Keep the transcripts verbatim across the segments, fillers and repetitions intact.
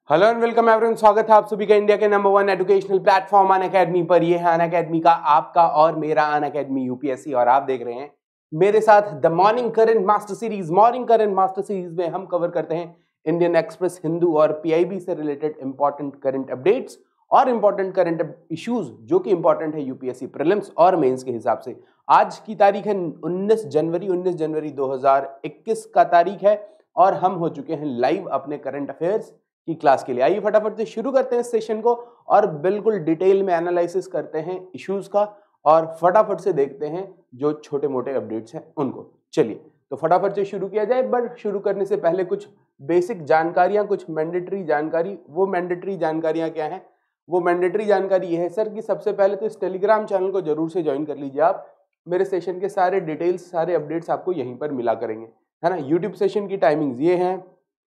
Hello and welcome everyone, स्वागत है आप सभी का इंडिया के number one educational platform Unacademy पर। ये है अनअकैडमी का आपका और मेरा अनअकैडमी यूपीएससी, और आप देख रहे हैं मेरे साथ the morning current master series. Morning current master series में हम कवर करते हैं इंडियन एक्सप्रेस, हिंदू और पीआईबी से रिलेटेड इंपॉर्टेंट करंट अपडेट्स और इंपॉर्टेंट करंट इश्यूज जो कि इंपॉर्टेंट है यूपीएससी प्रीलिम्स और मेंस के हिसाब से। आज की तारीख है उन्नीस जनवरी उन्नीस जनवरी दो हजार इक्कीस का तारीख है, और हम हो चुके हैं लाइव अपने करंट अफेयर्स की क्लास के लिए। आइए फटाफट से शुरू करते हैं इस सेशन को और बिल्कुल डिटेल में एनालिसिस करते हैं इश्यूज का, और फटाफट से देखते हैं जो छोटे मोटे अपडेट्स हैं उनको। चलिए तो फटाफट से शुरू किया जाए, बट शुरू करने से पहले कुछ बेसिक जानकारियां, कुछ मैंडेटरी जानकारी। वो मैंडेटरी जानकारियां क्या हैं? वो मैंडेटरी जानकारी ये है सर कि सबसे पहले तो इस टेलीग्राम चैनल को जरूर से ज्वाइन कर लीजिए आप। मेरे सेशन के सारे डिटेल्स, सारे अपडेट्स आपको यहीं पर मिला करेंगे, है ना। यूट्यूब सेशन की टाइमिंग्स ये हैं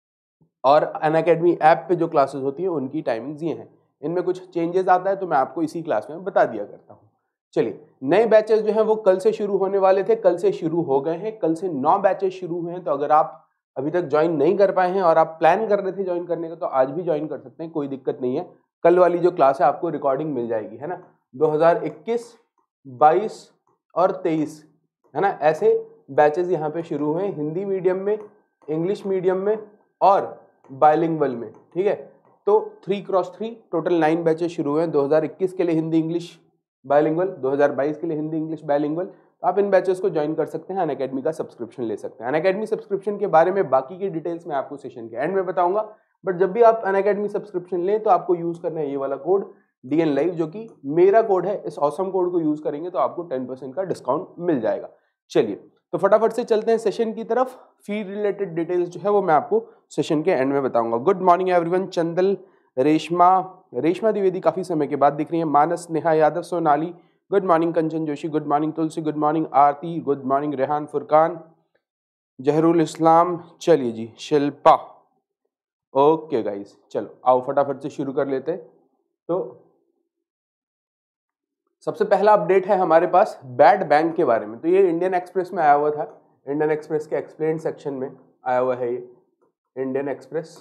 और अनअकैडमी ऐप पे जो क्लासेस होती है उनकी टाइमिंग्स ये हैं। इनमें कुछ चेंजेस आता है तो मैं आपको इसी क्लास में बता दिया करता हूँ। चलिए, नए बैचेस जो हैं वो कल से शुरू होने वाले थे, कल से शुरू हो गए हैं। कल से नौ बैचेस शुरू हुए हैं, तो अगर आप अभी तक ज्वाइन नहीं कर पाए हैं और आप प्लान कर रहे थे ज्वाइन करने का, तो आज भी ज्वाइन कर सकते हैं, कोई दिक्कत नहीं है। कल वाली जो क्लास है आपको रिकॉर्डिंग मिल जाएगी, है ना। दो हजार इक्कीस, बाईस और तेईस, है ना, ऐसे बैचेस यहाँ पे शुरू हुए हैं, हिंदी मीडियम में, इंग्लिश मीडियम में और बायलिंगुअल में। ठीक है, तो three cross three total nine batches शुरू हुए हैं। दो हजार इक्कीस के लिए हिंदी इंग्लिश बायलिंगुअल, दो हजार बाईस के लिए हिंदी इंग्लिश बायलिंगुअल। तो आप इन बैचेस को ज्वाइन कर सकते हैं, अनअकैडमी का सब्सक्रिप्शन ले सकते हैं। अनअकैडमी सब्सक्रिप्शन के बारे में बाकी की डिटेल्स मैं आपको सेशन के एंड में बताऊंगा, बट जब भी आप अनअकैडमी सब्सक्रिप्शन लें तो आपको यूज करना है ये वाला कोड डी एन लाइव, जो कि मेरा कोड है। इस ऑसम कोड को यूज करेंगे तो आपको टेन परसेंट का डिस्काउंट मिल जाएगा। चलिए तो फटाफट से चलते हैं सेशन की तरफ। फी रिलेटेड डिटेल्स जो है वो मैं आपको सेशन के एंड में बताऊंगा। Good morning everyone. Chandal, Reshma, Reshma Dwivedi काफी समय के बाद दिख रही है। Manas, Neha Yadav, Sonali, good morning. Kanchan Joshi, good morning. Tulsi, good morning. Aarti, good morning. Rehan, Furqan, Jahurul Islam, चलिए जी, शिल्पा। ओके गाइस, चलो आओ फटाफट से शुरू कर लेते हैं। तो सबसे पहला अपडेट है हमारे पास बैड बैंक के बारे में। तो ये इंडियन एक्सप्रेस में आया हुआ था, इंडियन एक्सप्रेस के एक्सप्लेन सेक्शन में आया हुआ है ये इंडियन एक्सप्रेस,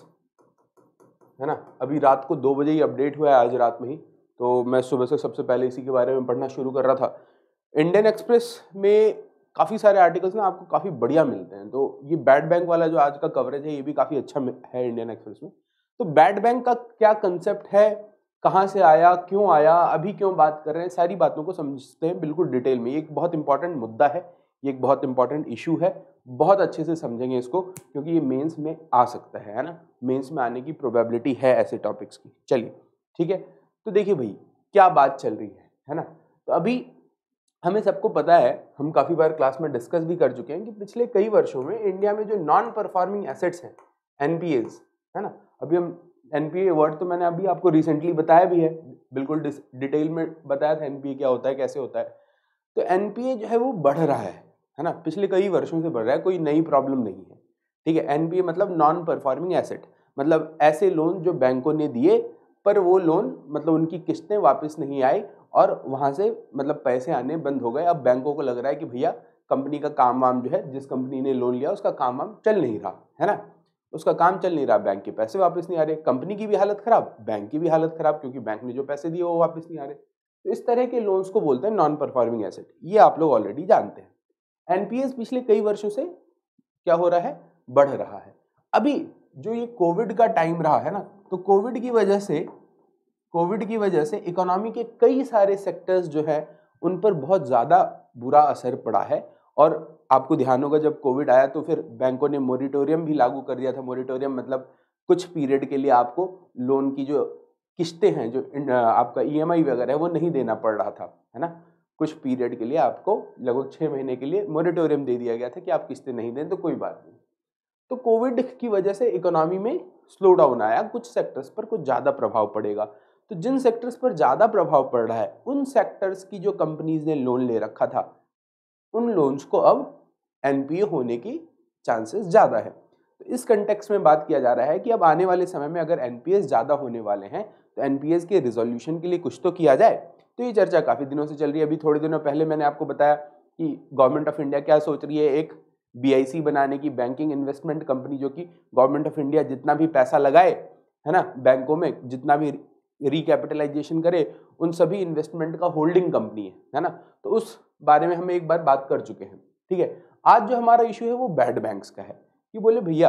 है ना। अभी रात को दो बजे ही अपडेट हुआ है, आज रात में ही, तो मैं सुबह से सबसे पहले इसी के बारे में पढ़ना शुरू कर रहा था। इंडियन एक्सप्रेस में काफ़ी सारे आर्टिकल्स ना आपको काफ़ी बढ़िया मिलते हैं, तो ये बैड बैंक वाला जो आज का कवरेज है ये भी काफ़ी अच्छा है इंडियन एक्सप्रेस में। तो बैड बैंक का क्या कंसेप्ट है, कहाँ से आया, क्यों आया, अभी क्यों बात कर रहे हैं, सारी बातों को समझते हैं बिल्कुल डिटेल में। ये एक बहुत इंपॉर्टेंट मुद्दा है, ये एक बहुत इंपॉर्टेंट इशू है, बहुत अच्छे से समझेंगे इसको, क्योंकि ये मेंस में आ सकता है, है ना। मेंस में आने की प्रोबेबिलिटी है ऐसे टॉपिक्स की। चलिए ठीक है, तो देखिए भाई क्या बात चल रही है, है ना। तो अभी हमें सबको पता है, हम काफ़ी बार क्लास में डिस्कस भी कर चुके हैं कि पिछले कई वर्षों में इंडिया में जो नॉन परफॉर्मिंग एसेट्स हैं, एनपीएज, है ना। अभी हम एनपीए वर्ड तो मैंने अभी आपको रिसेंटली बताया भी है, बिल्कुल डिटेल में बताया था एनपीए क्या होता है, कैसे होता है। तो एनपीए जो है वो बढ़ रहा है, है ना, पिछले कई वर्षों से बढ़ रहा है, कोई नई प्रॉब्लम नहीं है। ठीक है, एनपीए मतलब नॉन परफॉर्मिंग एसेट, मतलब ऐसे लोन जो बैंकों ने दिए पर वो लोन मतलब उनकी किस्तें वापस नहीं आई और वहां से मतलब पैसे आने बंद हो गए। अब बैंकों को लग रहा है कि भैया कंपनी का काम वाम जो है, जिस कंपनी ने लोन लिया उसका काम वाम चल नहीं रहा, है ना, उसका काम चल नहीं रहा, बैंक के पैसे वापस नहीं आ रहे, कंपनी की भी हालत खराब, बैंक की भी हालत खराब, क्योंकि बैंक ने जो पैसे दिए वो वापस नहीं आ रहे। तो इस तरह के लोन्स को बोलते हैं नॉन परफॉर्मिंग एसेट, ये आप लोग ऑलरेडी जानते हैं। एनपीएस पिछले कई वर्षों से क्या हो रहा है, बढ़ रहा है। अभी जो ये कोविड का टाइम रहा है ना, तो कोविड की वजह से कोविड की वजह से इकोनॉमी के कई सारे सेक्टर्स जो है उन पर बहुत ज़्यादा बुरा असर पड़ा है। और आपको ध्यान होगा जब कोविड आया तो फिर बैंकों ने मोरिटोरियम भी लागू कर दिया था। मोरिटोरियम मतलब कुछ पीरियड के लिए आपको लोन की जो किस्तें हैं, जो आपका ईएमआई वगैरह है, वो नहीं देना पड़ रहा था, है ना। कुछ पीरियड के लिए आपको लगभग छः महीने के लिए मोरिटोरियम दे दिया गया था कि आप किस्तें नहीं दें तो कोई बात नहीं। तो कोविड की वजह से इकोनॉमी में स्लो डाउन आया, कुछ सेक्टर्स पर कुछ ज़्यादा प्रभाव पड़ेगा। तो जिन सेक्टर्स पर ज़्यादा प्रभाव पड़ रहा है उन सेक्टर्स की जो कंपनीज ने लोन ले रखा था, उन लोन्स को अब एनपीए होने की चांसेस ज़्यादा है। तो इस कंटेक्स्ट में बात किया जा रहा है कि अब आने वाले समय में अगर एनपीएस ज़्यादा होने वाले हैं तो एनपीएस के रिजोल्यूशन के लिए कुछ तो किया जाए। तो ये चर्चा काफ़ी दिनों से चल रही है। अभी थोड़े दिनों पहले मैंने आपको बताया कि गवर्नमेंट ऑफ इंडिया क्या सोच रही है, एक बीआईसी बनाने की, बैंकिंग इन्वेस्टमेंट कंपनी, जो कि गवर्नमेंट ऑफ इंडिया जितना भी पैसा लगाए, है ना, बैंकों में जितना भी रिकैपिटलाइजेशन करे उन सभी इन्वेस्टमेंट का होल्डिंग कंपनी है, है ना। तो उस बारे में हम एक बार बात कर चुके हैं, ठीक है। आज जो हमारा इशू है वो बैड बैंक्स का है, कि बोले भैया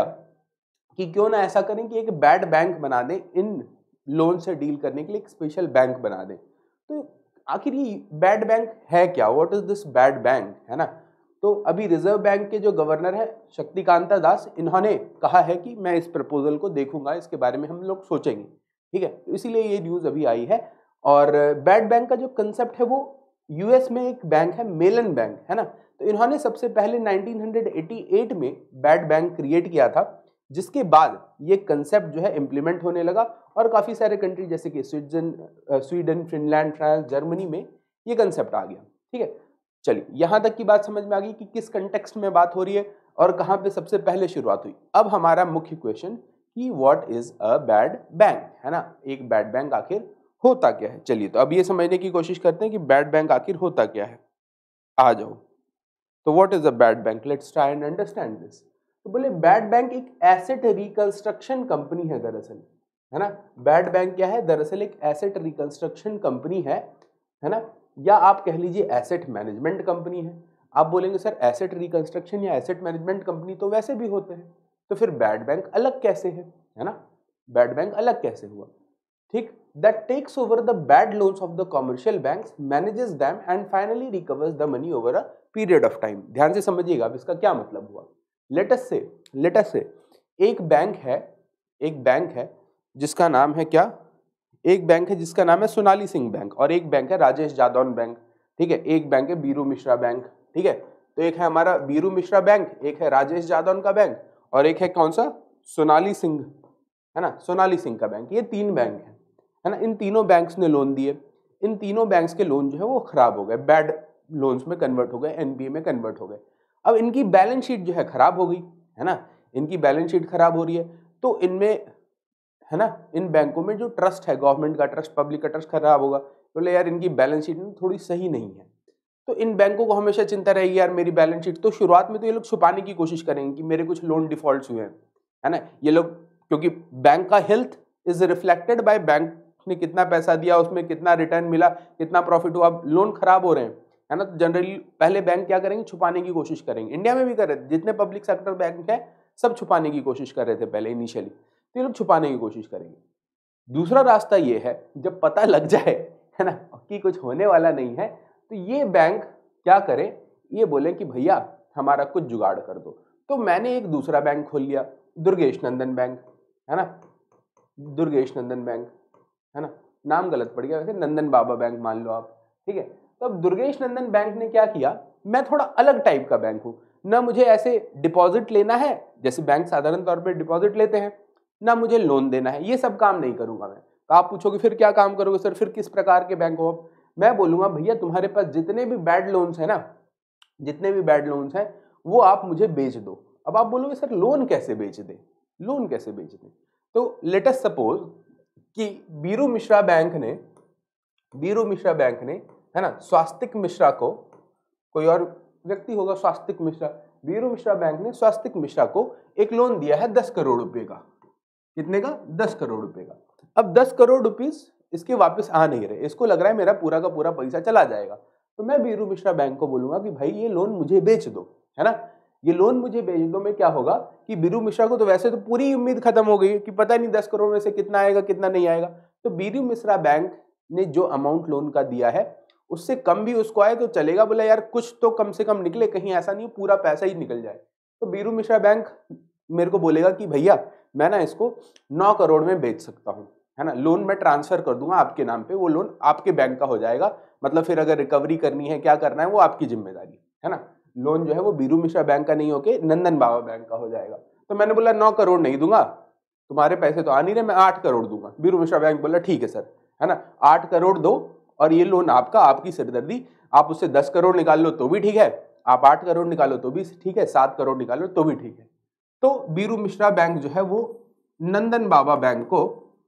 कि क्यों ना ऐसा करें कि एक बैड बैंक बना दें, इन लोन से डील करने के लिए एक स्पेशल बैंक बना दें। तो आखिर ये बैड बैंक है क्या, what is this bad bank, है ना। तो अभी रिजर्व बैंक के जो गवर्नर है शक्तिकांता दास, इन्होंने कहा है कि मैं इस प्रपोजल को देखूंगा, इसके बारे में हम लोग सोचेंगे, ठीक है। तो इसीलिए ये न्यूज अभी आई है। और बैड बैंक का जो कंसेप्ट है वो यूएस में एक बैंक है मेलन बैंक, है ना। तो इन्होंने सबसे पहले नाइनटीन एटी एट में बैड बैंक क्रिएट किया था, जिसके बाद ये कंसेप्ट जो है इम्प्लीमेंट होने लगा और काफी सारे कंट्री जैसे कि Switzerland, Sweden, Finland, France, Germany में ये कंसेप्ट आ गया, ठीक है। चलिए यहां तक की बात समझ में आ गई कि किस कंटेक्स्ट में बात हो रही है और कहां पे सबसे पहले शुरुआत हुई। अब हमारा मुख्य क्वेश्चन कि what is a bad bank, है ना। एक बैड बैंक आखिर होता क्या है। चलिए तो अब ये समझने की कोशिश करते हैं कि बैड बैंक आखिर होता क्या है। आ जाओ, तो what is a bad bank, let's try and understand this. तो बोले बैड बैंक एक एसेट रिकंस्ट्रक्शन कंपनी है दरअसल, है ना। बैड बैंक क्या है, दरअसल एक एसेट रिकंस्ट्रक्शन कंपनी है, है ना। या आप कह लीजिए एसेट मैनेजमेंट कंपनी है। आप बोलेंगे सर एसेट रिकंस्ट्रक्शन या एसेट मैनेजमेंट कंपनी तो वैसे भी होते हैं, तो फिर बैड बैंक अलग कैसे है, है ना। बैड बैंक अलग कैसे हुआ, ठीक। that takes over the bad loans of the commercial banks, manages them and finally recovers the money over a period of time। ध्यान से समझिएगा अब इसका क्या मतलब हुआ। let us say let us say एक बैंक है, एक बैंक है जिसका नाम है क्या, एक बैंक है जिसका नाम है सोनाली सिंह बैंक, और एक बैंक है राजेश जादौन बैंक, ठीक है। एक बैंक है बीरू मिश्रा बैंक, ठीक है। तो एक है हमारा बीरू मिश्रा बैंक, एक है राजेश जादौन का बैंक, और एक है कौन सा, सोनाली सिंह, है ना, सोनाली सिंह का बैंक। ये तीन बैंक है, है ना। इन तीनों बैंक्स ने लोन दिए, इन तीनों बैंक्स के लोन जो है वो खराब हो गए, बैड लोन्स में कन्वर्ट हो गए, एनपीए में कन्वर्ट हो गए। अब इनकी बैलेंस शीट जो है खराब हो गई, है ना। इनकी बैलेंस शीट खराब हो रही है, तो इनमें, है ना, इन बैंकों में जो ट्रस्ट है, गवर्नमेंट का ट्रस्ट, पब्लिक का ट्रस्ट खराब होगा। तो ले यार इनकी बैलेंस शीट थोड़ी सही नहीं है, तो इन बैंकों को हमेशा चिंता रहेगी यार मेरी बैलेंस शीट, तो शुरुआत में तो ये लोग छुपाने की कोशिश करेंगे कि मेरे कुछ लोन डिफॉल्ट्स हुए हैं, है ना। ये लोग, क्योंकि बैंक का health is reflected by bank ने कितना पैसा दिया, उसमें कितना रिटर्न मिला, कितना प्रॉफिट हुआ। अब लोन खराब हो रहे हैं, है ना, तो जनरली पहले बैंक क्या करेंगे, छुपाने की कोशिश करेंगे। इंडिया में भी कर रहे थे, जितने पब्लिक सेक्टर बैंक है सब छुपाने की कोशिश कर रहे थे पहले इनिशियली, तो ये लोग छुपाने की कोशिश करेंगे। दूसरा रास्ता ये है, जब पता लग जाए, है ना, कि कुछ होने वाला नहीं है, तो ये बैंक क्या करें, ये बोले कि भैया हमारा कुछ जुगाड़ कर दो। तो मैंने एक दूसरा बैंक खोल लिया, दुर्गेश नंदन बैंक, है ना, दुर्गेश नंदन बैंक, है ना, नाम गलत पड़ गया वैसे, नंदन बाबा बैंक मान लो आप, ठीक है। तो अब दुर्गेश नंदन बैंक ने क्या किया, मैं थोड़ा अलग टाइप का बैंक हूं, ना मुझे ऐसे डिपॉजिट लेना है जैसे बैंक साधारण तौर पे डिपॉजिट लेते हैं, ना मुझे लोन देना है, ये सब काम नहीं करूंगा मैं। तो आप पूछोगे फिर क्या काम करोगे सर, फिर किस प्रकार के बैंक हो। मैं बोलूंगा भैया तुम्हारे पास जितने भी बैड लोन्स है ना, जितने भी बैड लोन्स हैं वो आप मुझे बेच दो। अब आप बोलोगे सर लोन कैसे बेच दे, लोन कैसे बेच दे। तो लेट अस सपोज कि बीरू मिश्रा बैंक ने बीरू मिश्रा बैंक ने है ना, स्वास्तिक मिश्रा को, कोई और व्यक्ति होगा स्वास्तिक मिश्रा, बीरू मिश्रा बैंक ने स्वास्तिक मिश्रा को एक लोन दिया है दस करोड़ रुपए का। कितने का, दस करोड़ रुपए का। अब दस करोड़ रुपीस इसके वापस आ नहीं रहे, इसको लग रहा है मेरा पूरा का पूरा पैसा चला जाएगा। तो मैं बीरू मिश्रा बैंक को बोलूंगा कि भाई ये लोन मुझे बेच दो, है ना, ये लोन मुझे बेच दो। में क्या होगा कि बीरू मिश्रा को तो वैसे तो पूरी उम्मीद खत्म हो गई कि पता नहीं दस करोड़ में से कितना आएगा कितना नहीं आएगा। तो बीरू मिश्रा बैंक ने जो अमाउंट लोन का दिया है उससे कम भी उसको आए तो चलेगा, बोला यार कुछ तो कम से कम निकले, कहीं ऐसा नहीं पूरा पैसा ही निकल जाए। तो बीरू मिश्रा बैंक मेरे को बोलेगा कि भैया मैं ना इसको नौ करोड़ में बेच सकता हूं, है ना, लोन मैं ट्रांसफर कर दूंगा आपके नाम पे, वो लोन आपके बैंक का हो जाएगा, मतलब फिर अगर रिकवरी करनी है क्या करना है वो आपकी जिम्मेदारी है ना। लोन जो है वो बीरू मिश्रा बैंक का नहीं होके नंदन बाबा बैंक का हो जाएगा। तो मैंने बोला नौ करोड़ नहीं दूंगा, तुम्हारे पैसे तो आ नहीं रहे, मैं आठ करोड़ दूंगा। बीरू मिश्रा बैंक बोला ठीक है सर, है ना, आठ करोड़ दो और ये लोन आपका, आपकी सिरदर्दी, आप उससे दस करोड़ निकाल लो तो भी ठीक है, आप आठ करोड़ निकालो तो भी ठीक है, सात करोड़ निकालो तो भी ठीक है। तो बीरू मिश्रा बैंक जो है वो नंदन बाबा बैंक को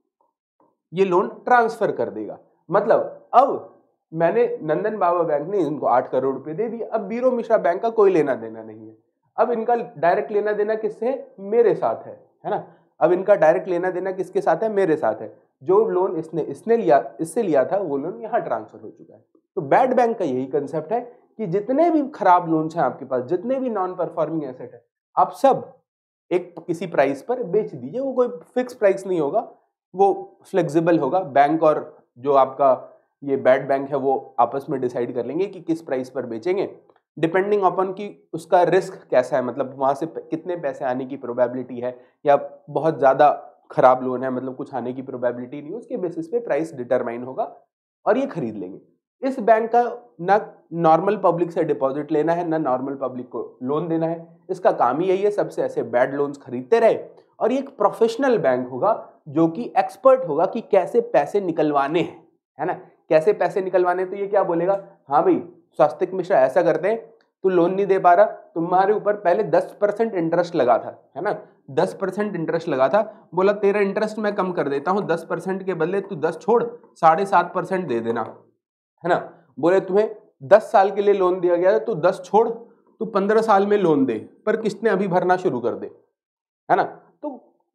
ये लोन ट्रांसफर कर देगा। मतलब अब मैंने, नंदन बाबा बैंक ने इनको आठ करोड़ रुपए दे दिए, अब बीरू मिश्रा बैंक का कोई लेना देना नहीं है। अब इनका डायरेक्ट लेना देना किससे है, मेरे साथ है, है ना। अब इनका डायरेक्ट लेना देना किसके साथ है? मेरे साथ है। जो लोन इसने इसने लिया इससे लिया था वो लोन यहाँ ट्रांसफर हो चुका है। तो बैड बैंक का यही कंसेप्ट है कि जितने भी खराब लोन्स हैं आपके पास, जितने भी नॉन परफॉर्मिंग एसेट है, आप सब एक किसी प्राइस पर बेच दीजिए। वो कोई फिक्स प्राइस नहीं होगा, वो फ्लेक्सिबल होगा। बैंक और जो आपका ये बैड बैंक है वो आपस में डिसाइड कर लेंगे कि किस प्राइस पर बेचेंगे, डिपेंडिंग अपॉन कि उसका रिस्क कैसा है, मतलब वहां से कितने पैसे आने की प्रोबेबिलिटी है, या बहुत ज्यादा खराब लोन है मतलब कुछ आने की प्रोबेबिलिटी नहीं, उसके बेसिस पे प्राइस डिटरमाइन होगा और ये खरीद लेंगे। इस बैंक का ना नॉर्मल पब्लिक से डिपॉजिट लेना है, ना नॉर्मल पब्लिक को लोन देना है। इसका काम ही यही है, सबसे ऐसे बैड लोन्स खरीदते रहे। और ये एक प्रोफेशनल बैंक होगा जो कि एक्सपर्ट होगा कि कैसे पैसे निकलवाने हैं, है ना, कैसे पैसे निकलवाने। तो ये क्या बोलेगा, हाँ भाई स्वास्तिक मिश्रा ऐसा करते हैं, तू लोन नहीं दे पा रहा, तुम्हारे ऊपर पहले दस परसेंट इंटरेस्ट लगा था, है ना, दस परसेंट इंटरेस्ट लगा था, बोला तेरा इंटरेस्ट मैं कम कर देता हूं, दस परसेंट के बदले तू दस छोड़ साढ़े सात परसेंट दे देना, है ना। बोले तुम्हें दस साल के लिए लोन दिया गया है, तू दस छोड़, तू पंद्रह साल में लोन दे, पर किस्तें अभी भरना शुरू कर दे, है ना। तो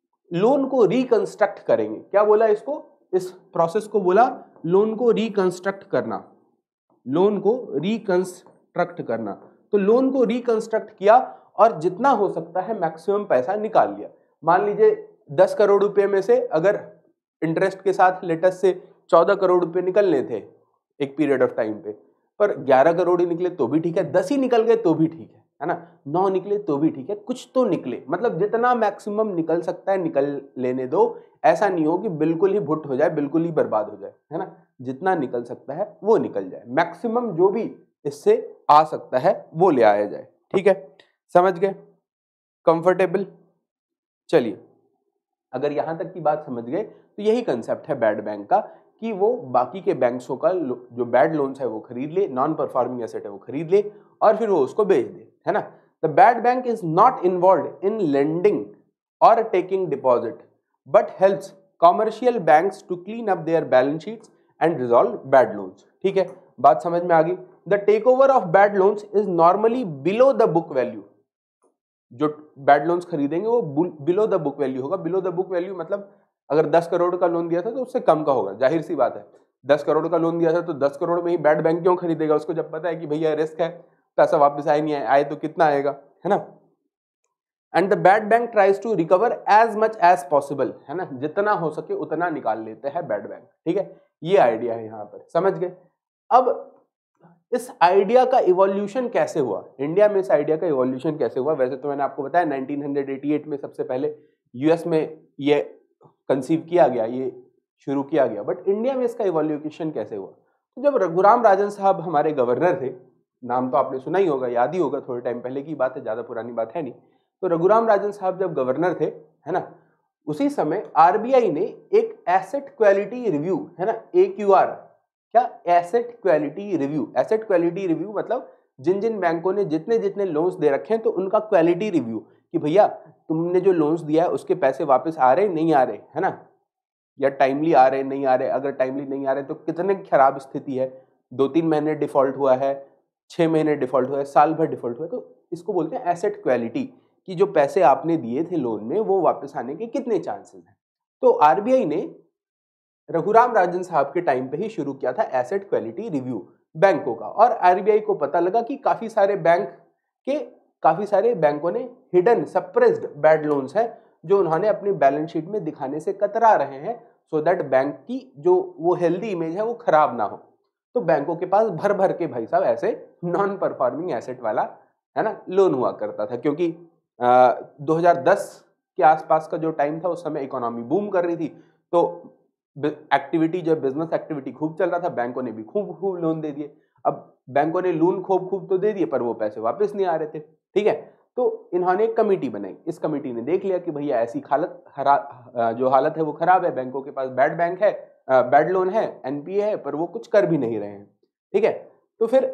लोन को रिकंस्ट्रक्ट करेंगे, क्या बोला इसको, इस प्रोसेस को बोला लोन को रिकंस्ट्रक्ट करना, लोन को रिकंस्ट्रक्ट करना। तो लोन को रिकंस्ट्रक्ट किया और जितना हो सकता है मैक्सिमम पैसा निकाल लिया। मान लीजिए दस करोड़ रुपए में से अगर इंटरेस्ट के साथ लेटेस्ट से चौदह करोड़ रुपए निकलने थे एक पीरियड ऑफ टाइम पे, पर ग्यारह करोड़ ही निकले तो भी ठीक है, दस ही निकल गए तो भी ठीक है, है ना, नौ निकले तो भी ठीक है, कुछ तो निकले, मतलब जितना मैक्सिमम निकल सकता है निकल लेने दो। ऐसा नहीं हो कि बिल्कुल ही भुट हो जाए, बिल्कुल ही बर्बाद हो जाए, है ना, जितना निकल सकता है वो निकल जाए, मैक्सिमम जो भी इससे आ सकता है वो ले आया जाए। ठीक है, समझ गए, कंफर्टेबल। चलिए, अगर यहां तक की बात समझ गए तो यही कंसेप्ट है बैड बैंक का, कि वो बाकी के बैंक्सों का जो बैड लोन्स है वो खरीद ले, नॉन परफॉर्मिंग एसेट है वो खरीद ले और फिर वो उसको बेच दे, है ना। The bad bank is not involved in lending और taking deposit but helps commercial banks to clean up their balance sheets and resolve bad loans. ठीक है, बात समझ में आ गई। The take over of bad loans is normally below the book value. जो bad loans खरीदेंगे वो बिलो द बुक वैल्यू होगा। बिलो द बुक वैल्यू मतलब अगर दस करोड़ का लोन दिया था तो उससे कम का होगा, जाहिर सी बात है। दस करोड़ का लोन दिया था तो दस करोड़ में ही बैड बैंक क्यों खरीदेगा, उसको जब पता है कि भैया रिस्क है, पैसा वापस आए नहीं आए, आए तो कितना आएगा, है ना। And the bad bank tries to recover as much as possible, है ना, जितना हो सके उतना निकाल लेते हैं बैड बैंक। ठीक है, ये आइडिया है यहाँ पर, समझ गए। अब इस आइडिया का इवोल्यूशन कैसे हुआ, इंडिया में इस आइडिया का इवोल्यूशन कैसे हुआ। वैसे तो मैंने आपको बताया नाइनटीन अठासी में सबसे पहले यूएस में ये कंसीव किया गया, ये शुरू किया गया, बट इंडिया में इसका इवोल्यूशन कैसे हुआ। तो जब रघुराम राजन साहब हमारे गवर्नर थे, नाम तो आपने सुना ही होगा, याद ही होगा, थोड़े टाइम पहले की बात है, ज्यादा पुरानी बात है नहीं। तो रघुराम राजन साहब जब गवर्नर थे, है ना, उसी समय आरबीआई ने एक एसेट क्वालिटी रिव्यू, है ना, ए क्यू आर, क्या, asset quality review. Asset quality review मतलब जिन जिन बैंकों ने जितने जितने लोन्स दे रखे हैं तो उनका क्वालिटी रिव्यू, कि भैया तुमने जो लोन्स दिया है उसके पैसे वापस आ रहे नहीं आ रहे, है ना, या टाइमली आ रहे नहीं आ रहे, अगर टाइमली नहीं आ रहे तो कितने खराब स्थिति है, दो तीन महीने डिफॉल्ट हुआ है, छह महीने डिफॉल्ट हुआ है, साल भर डिफॉल्ट हुआ है, तो इसको बोलते हैं एसेट क्वालिटी, कि जो पैसे आपने दिए थे लोन में वो वापस आने के कितने चांसेस हैं। तो आरबीआई ने रघुराम राजन साहब के टाइम पे ही शुरू किया था एसेट क्वालिटी रिव्यू बैंकों का, और आरबीआई को पता लगा कि काफी सारे बैंक के काफी सारे बैंकों ने हिडन सप्रेस्ड बैड लोन्स हैं जो उन्होंने अपनी बैलेंस शीट में दिखाने से कतरा रहे हैं, सो दैट बैंक की जो वो हेल्दी इमेज है वो खराब ना हो। तो बैंकों के पास भर भर के भाई साहब ऐसे नॉन परफॉर्मिंग एसेट वाला, है ना, लोन हुआ करता था, क्योंकि आ, दो हज़ार दस के आसपास का जो टाइम था उस समय इकोनॉमी बूम कर रही थी, तो एक्टिविटी जो बिजनेस एक्टिविटी खूब चल रहा था, बैंकों ने भी खूब खूब लोन दे दिए। अब बैंकों ने लोन खूब खूब तो दे दिए पर वो पैसे वापस नहीं आ रहे थे। ठीक है, तो इन्होंने एक कमेटी बनाई, इस कमेटी ने देख लिया कि भैया ऐसी हालत जो हालत है वो खराब है, बैंकों के पास बैड बैंक है, बैड लोन है, एनपीए है, पर वो कुछ कर भी नहीं रहे हैं। ठीक है, तो फिर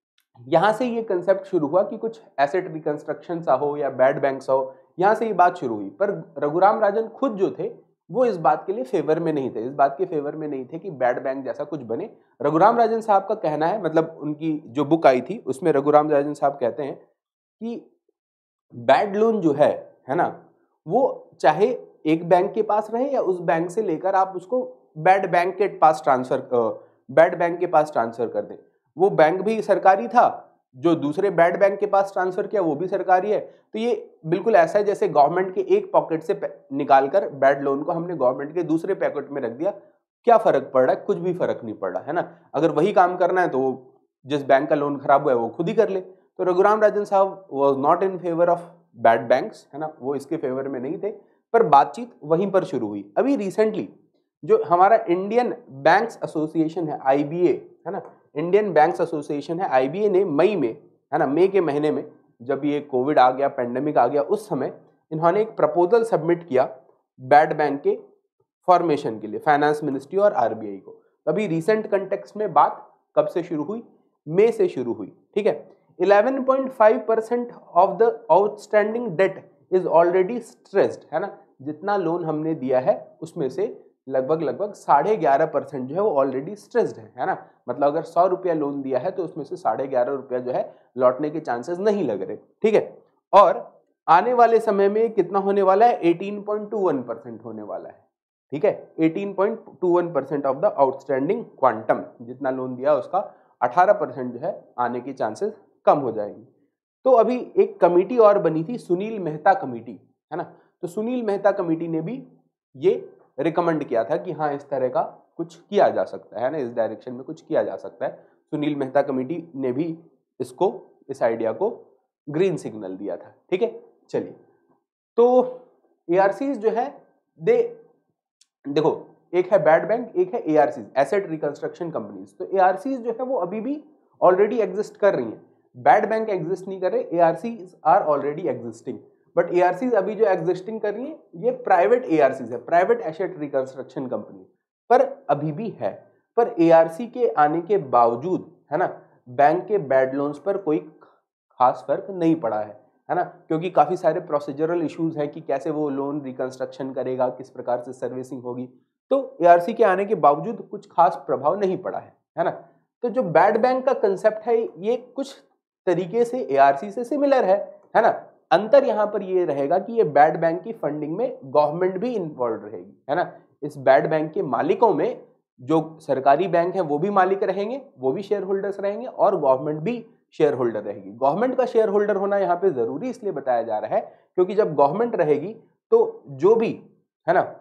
यहां से ये कंसेप्ट शुरू हुआ कि कुछ एसेट रिकंस्ट्रक्शन सा हो या बैड बैंक सा हो, यहां से ये बात शुरू हुई। पर रघुराम राजन खुद जो थे वो इस बात के लिए फेवर में नहीं थे, इस बात के फेवर में नहीं थे कि बैड बैंक जैसा कुछ बने। रघुराम राजन साहब का कहना है, मतलब उनकी जो बुक आई थी उसमें रघुराम राजन साहब कहते हैं कि बैड लोन जो है है ना, वो चाहे एक बैंक के पास रहे या उस बैंक से लेकर आप उसको बैड बैंक के पास ट्रांसफर बैड बैंक के पास ट्रांसफर कर दें। वो बैंक भी सरकारी था, जो दूसरे बैड बैंक के पास ट्रांसफर किया वो भी सरकारी है। तो ये बिल्कुल ऐसा है जैसे गवर्नमेंट के एक पॉकेट से निकालकर बैड लोन को हमने गवर्नमेंट के दूसरे पॉकेट में रख दिया। क्या फर्क पड़ रहा है? कुछ भी फर्क नहीं पड़ रहा है ना। अगर वही काम करना है तो जिस बैंक का लोन खराब हुआ है वो खुद ही कर ले। तो रघुराम राजन साहब was not in favour of bad banks, है ना, वो इसके फेवर में नहीं थे, पर बातचीत वहीं पर शुरू हुई। अभी रिसेंटली जो हमारा इंडियन बैंक्स एसोसिएशन है, आई बी ए, है ना, इंडियन बैंक्स एसोसिएशन है, आई बी ए ने मई में, है ना, मई के महीने में जब ये कोविड आ गया, पेंडेमिक आ गया, उस समय इन्होंने एक प्रपोजल सबमिट किया बैड बैंक के फॉर्मेशन के लिए फाइनेंस मिनिस्ट्री और आर बी आई को। अभी रिसेंट कंटेक्स्ट में बात कब से शुरू हुई? मई से शुरू हुई, ठीक है। Eleven point five percent of the outstanding debt is already stressed, है ना, जितना लोन हमने दिया है उसमें से लगभग लगभग साढ़े ग्यारह परसेंट जो है वो ऑलरेडी स्ट्रेस्ड है, है ना। मतलब अगर सौ रुपया लोन दिया है तो उसमें से साढ़े ग्यारह रुपया जो है लौटने के चांसेस नहीं लग रहे, ठीक है। और आने वाले समय में कितना होने वाला है? Eighteen point two one percent होने वाला है, ठीक है। Eighteen point two one percent of the outstanding quantum, जितना लोन दिया उसका अठारह परसेंट जो है आने की चांसेस कम हो जाएंगी। तो अभी एक कमेटी और बनी थी, सुनील मेहता कमेटी, है ना। तो सुनील मेहता कमेटी ने भी ये रिकमेंड किया था कि हाँ इस तरह का कुछ किया जा सकता है ना, इस डायरेक्शन में कुछ किया जा सकता है। सुनील मेहता कमेटी ने भी इसको, इस आइडिया को ग्रीन सिग्नल दिया था, ठीक है। चलिए, तो एआरसीज जो है दे, देखो एक है बैड बैंक, एक है एआरसीज, एसेट रिकंस्ट्रक्शन कंपनीज। तो एआरसीज जो है वो अभी भी ऑलरेडी एग्जिस्ट कर रही हैं, बैड बैंक एग्जिस्ट नहीं कर रहे, ARCs are already existing. But ARCs अभी जो एग्जिस्टिंग कर रही है ये प्राइवेट एआरसीज है, प्राइवेट एसेट रिकंस्ट्रक्शन कंपनी, पर अभी भी है। पर एआरसी के आने के बावजूद, है ना, बैंक के बैड लोन्स पर कोई खास फर्क नहीं पड़ा है, है ना, क्योंकि काफी सारे प्रोसीजरल इश्यूज हैं कि कैसे वो लोन रिकंस्ट्रक्शन करेगा, किस प्रकार से सर्विसिंग होगी। तो एआरसी के आने के बावजूद कुछ खास प्रभाव नहीं पड़ा है, है ना। तो जो बैड बैंक का कंसेप्ट है ये कुछ तरीके से एआरसी से सिमिलर है, है ना। अंतर यहां पर ये रहेगा कि ये बैड बैंक की फंडिंग में गवर्नमेंट भी इन्वॉल्व रहेगी, है ना। इस बैड बैंक के मालिकों में जो सरकारी बैंक है वो भी मालिक रहेंगे, वो भी शेयर होल्डर्स रहेंगे, और गवर्नमेंट भी शेयर होल्डर रहेगी। गवर्नमेंट का शेयर होल्डर होना यहाँ पे जरूरी इसलिए बताया जा रहा है क्योंकि जब गवर्नमेंट रहेगी तो जो भी, है ना,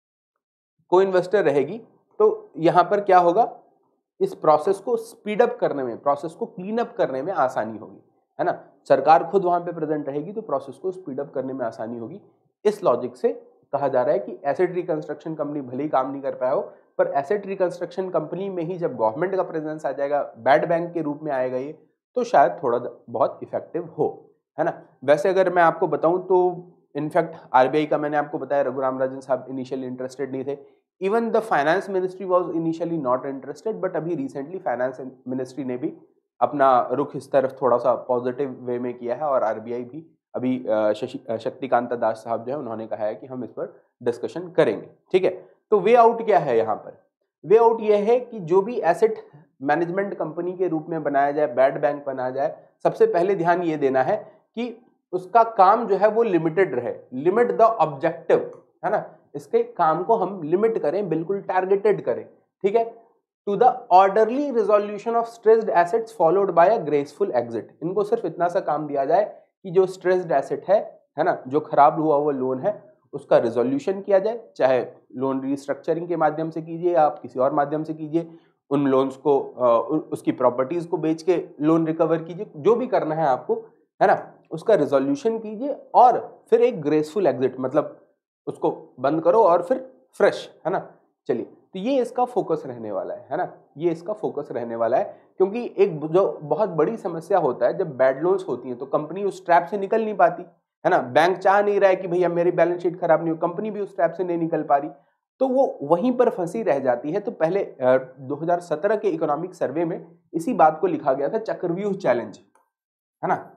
को इन्वेस्टर रहेगी, तो यहाँ पर क्या होगा, इस प्रोसेस को स्पीड अप करने में, प्रोसेस को क्लीन अप करने में आसानी होगी, है ना। सरकार खुद वहां पे प्रेजेंट रहेगी तो प्रोसेस को स्पीड अप करने में आसानी होगी। इस लॉजिक से कहा जा रहा है कि एसेट रिकंस्ट्रक्शन कंपनी भले ही काम नहीं कर पाया हो, पर एसेट रिकंस्ट्रक्शन कंपनी में ही जब गवर्नमेंट का प्रेजेंस आ जाएगा, बैड बैंक के रूप में आएगा ये, तो शायद थोड़ा बहुत इफेक्टिव हो, है ना। वैसे अगर मैं आपको बताऊं तो इनफैक्ट आरबीआई का मैंने आपको बताया, रघुराम राजन साहब इनिशियली इंटरेस्टेड नहीं थे। Even the finance ministry was initially not interested, but अभी रिसेंटली फाइनेंस मिनिस्ट्री ने भी अपना रुख इस तरफ थोड़ा सा पॉजिटिव वे में किया है, और आरबीआई भी अभी शक्तिकांत दास साहब जो है उन्होंने कहा है कि हम इस पर डिस्कशन करेंगे, ठीक है। तो वे आउट क्या है यहाँ पर? वे आउट यह है कि जो भी एसेट मैनेजमेंट कंपनी के रूप में बनाया जाए, बैड बैंक बनाया जाए, सबसे पहले ध्यान ये देना है कि उसका काम जो है वो लिमिटेड रहे, लिमिट द ऑब्जेक्टिव, है ना। इसके काम को हम लिमिट करें, बिल्कुल टारगेटेड करें, ठीक है। To the orderly resolution of stressed assets followed by a graceful exit. इनको सिर्फ इतना सा काम दिया जाए कि जो स्ट्रेस्ड एसेट है, है ना, जो खराब हुआ हुआ लोन है, उसका रिजोल्यूशन किया जाए, चाहे लोन रिस्ट्रक्चरिंग के माध्यम से कीजिए या आप किसी और माध्यम से कीजिए, उन लोन्स को उसकी प्रॉपर्टीज को बेच के लोन रिकवर कीजिए, जो भी करना है आपको, है ना, उसका रिजोल्यूशन कीजिए और फिर एक ग्रेसफुल एग्जिट, मतलब उसको बंद करो और फिर फ्रेश, है ना। चलिए, तो ये इसका फोकस रहने वाला है, है ना, ये इसका फोकस रहने वाला है, क्योंकि एक जो बहुत बड़ी समस्या होता है जब बैड लोन्स होती हैं तो कंपनी उस ट्रैप से निकल नहीं पाती, है ना। बैंक चाह नहीं रहा है कि भैया मेरी बैलेंस शीट खराब नहीं हो, कंपनी भी उस ट्रैप से नहीं निकल पा रही, तो वो वहीं पर फंसी रह जाती है। तो पहले दो हज़ार सत्रह के इकोनॉमिक सर्वे में इसी बात को लिखा गया था, चक्रव्यूह चैलेंज, है ना,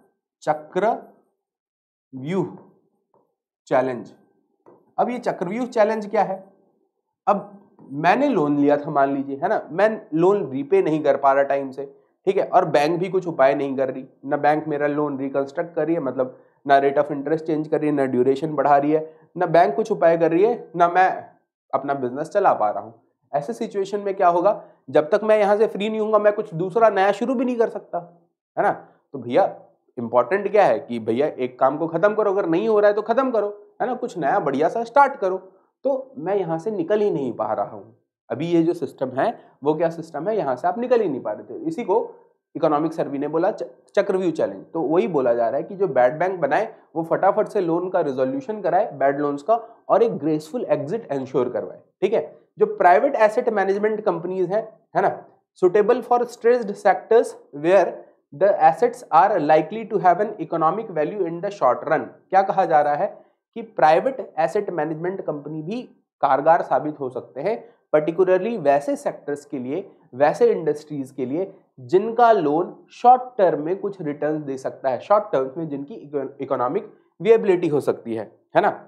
चक्रव्यूह चैलेंज। अब ये चक्रव्यूह चैलेंज क्या है? अब मैंने लोन लिया था, मान लीजिए, है ना, मैं लोन रीपे नहीं कर पा रहा टाइम से, ठीक है, और बैंक भी कुछ उपाय नहीं कर रही, ना बैंक मेरा लोन रिकंस्ट्रक्ट कर रही है, मतलब ना रेट ऑफ इंटरेस्ट चेंज कर रही है, ना ड्यूरेशन बढ़ा रही है, ना बैंक कुछ उपाय कर रही है, ना मैं अपना बिजनेस चला पा रहा हूँ। ऐसे सिचुएशन में क्या होगा, जब तक मैं यहाँ से फ्री नहीं हूँगा मैं कुछ दूसरा नया शुरू भी नहीं कर सकता, है ना। तो भैया इंपॉर्टेंट क्या है कि भैया एक काम को खत्म करो, अगर नहीं हो रहा है तो खत्म करो, है ना, कुछ नया बढ़िया सा स्टार्ट करो। तो मैं यहाँ से निकल ही नहीं पा रहा हूँ। अभी ये जो सिस्टम है वो क्या सिस्टम है, यहाँ से आप निकल ही नहीं पा रहे थे। इसी को इकोनॉमिक सर्वे ने बोला चक्रव्यूह चैलेंज। तो वही बोला जा रहा है कि जो बैड बैंक बनाए वो फटाफट से लोन का रिजोल्यूशन कराए, बैड लोन्स का, और एक ग्रेसफुल एग्जिट एंश्योर करवाए। ठीक है, जो प्राइवेट एसेट मैनेजमेंट कंपनीज हैं, है ना, suitable for stressed sectors where the assets are likely to have an economic value in the short run. क्या कहा जा रहा है कि प्राइवेट एसेट मैनेजमेंट कंपनी भी कारगर साबित हो सकते हैं, पर्टिकुलरली वैसे सेक्टर्स के लिए, वैसे इंडस्ट्रीज के लिए जिनका लोन शॉर्ट टर्म में कुछ रिटर्न दे सकता है, शॉर्ट टर्म में जिनकी इकोनॉमिक विएबिलिटी हो सकती है, है ना।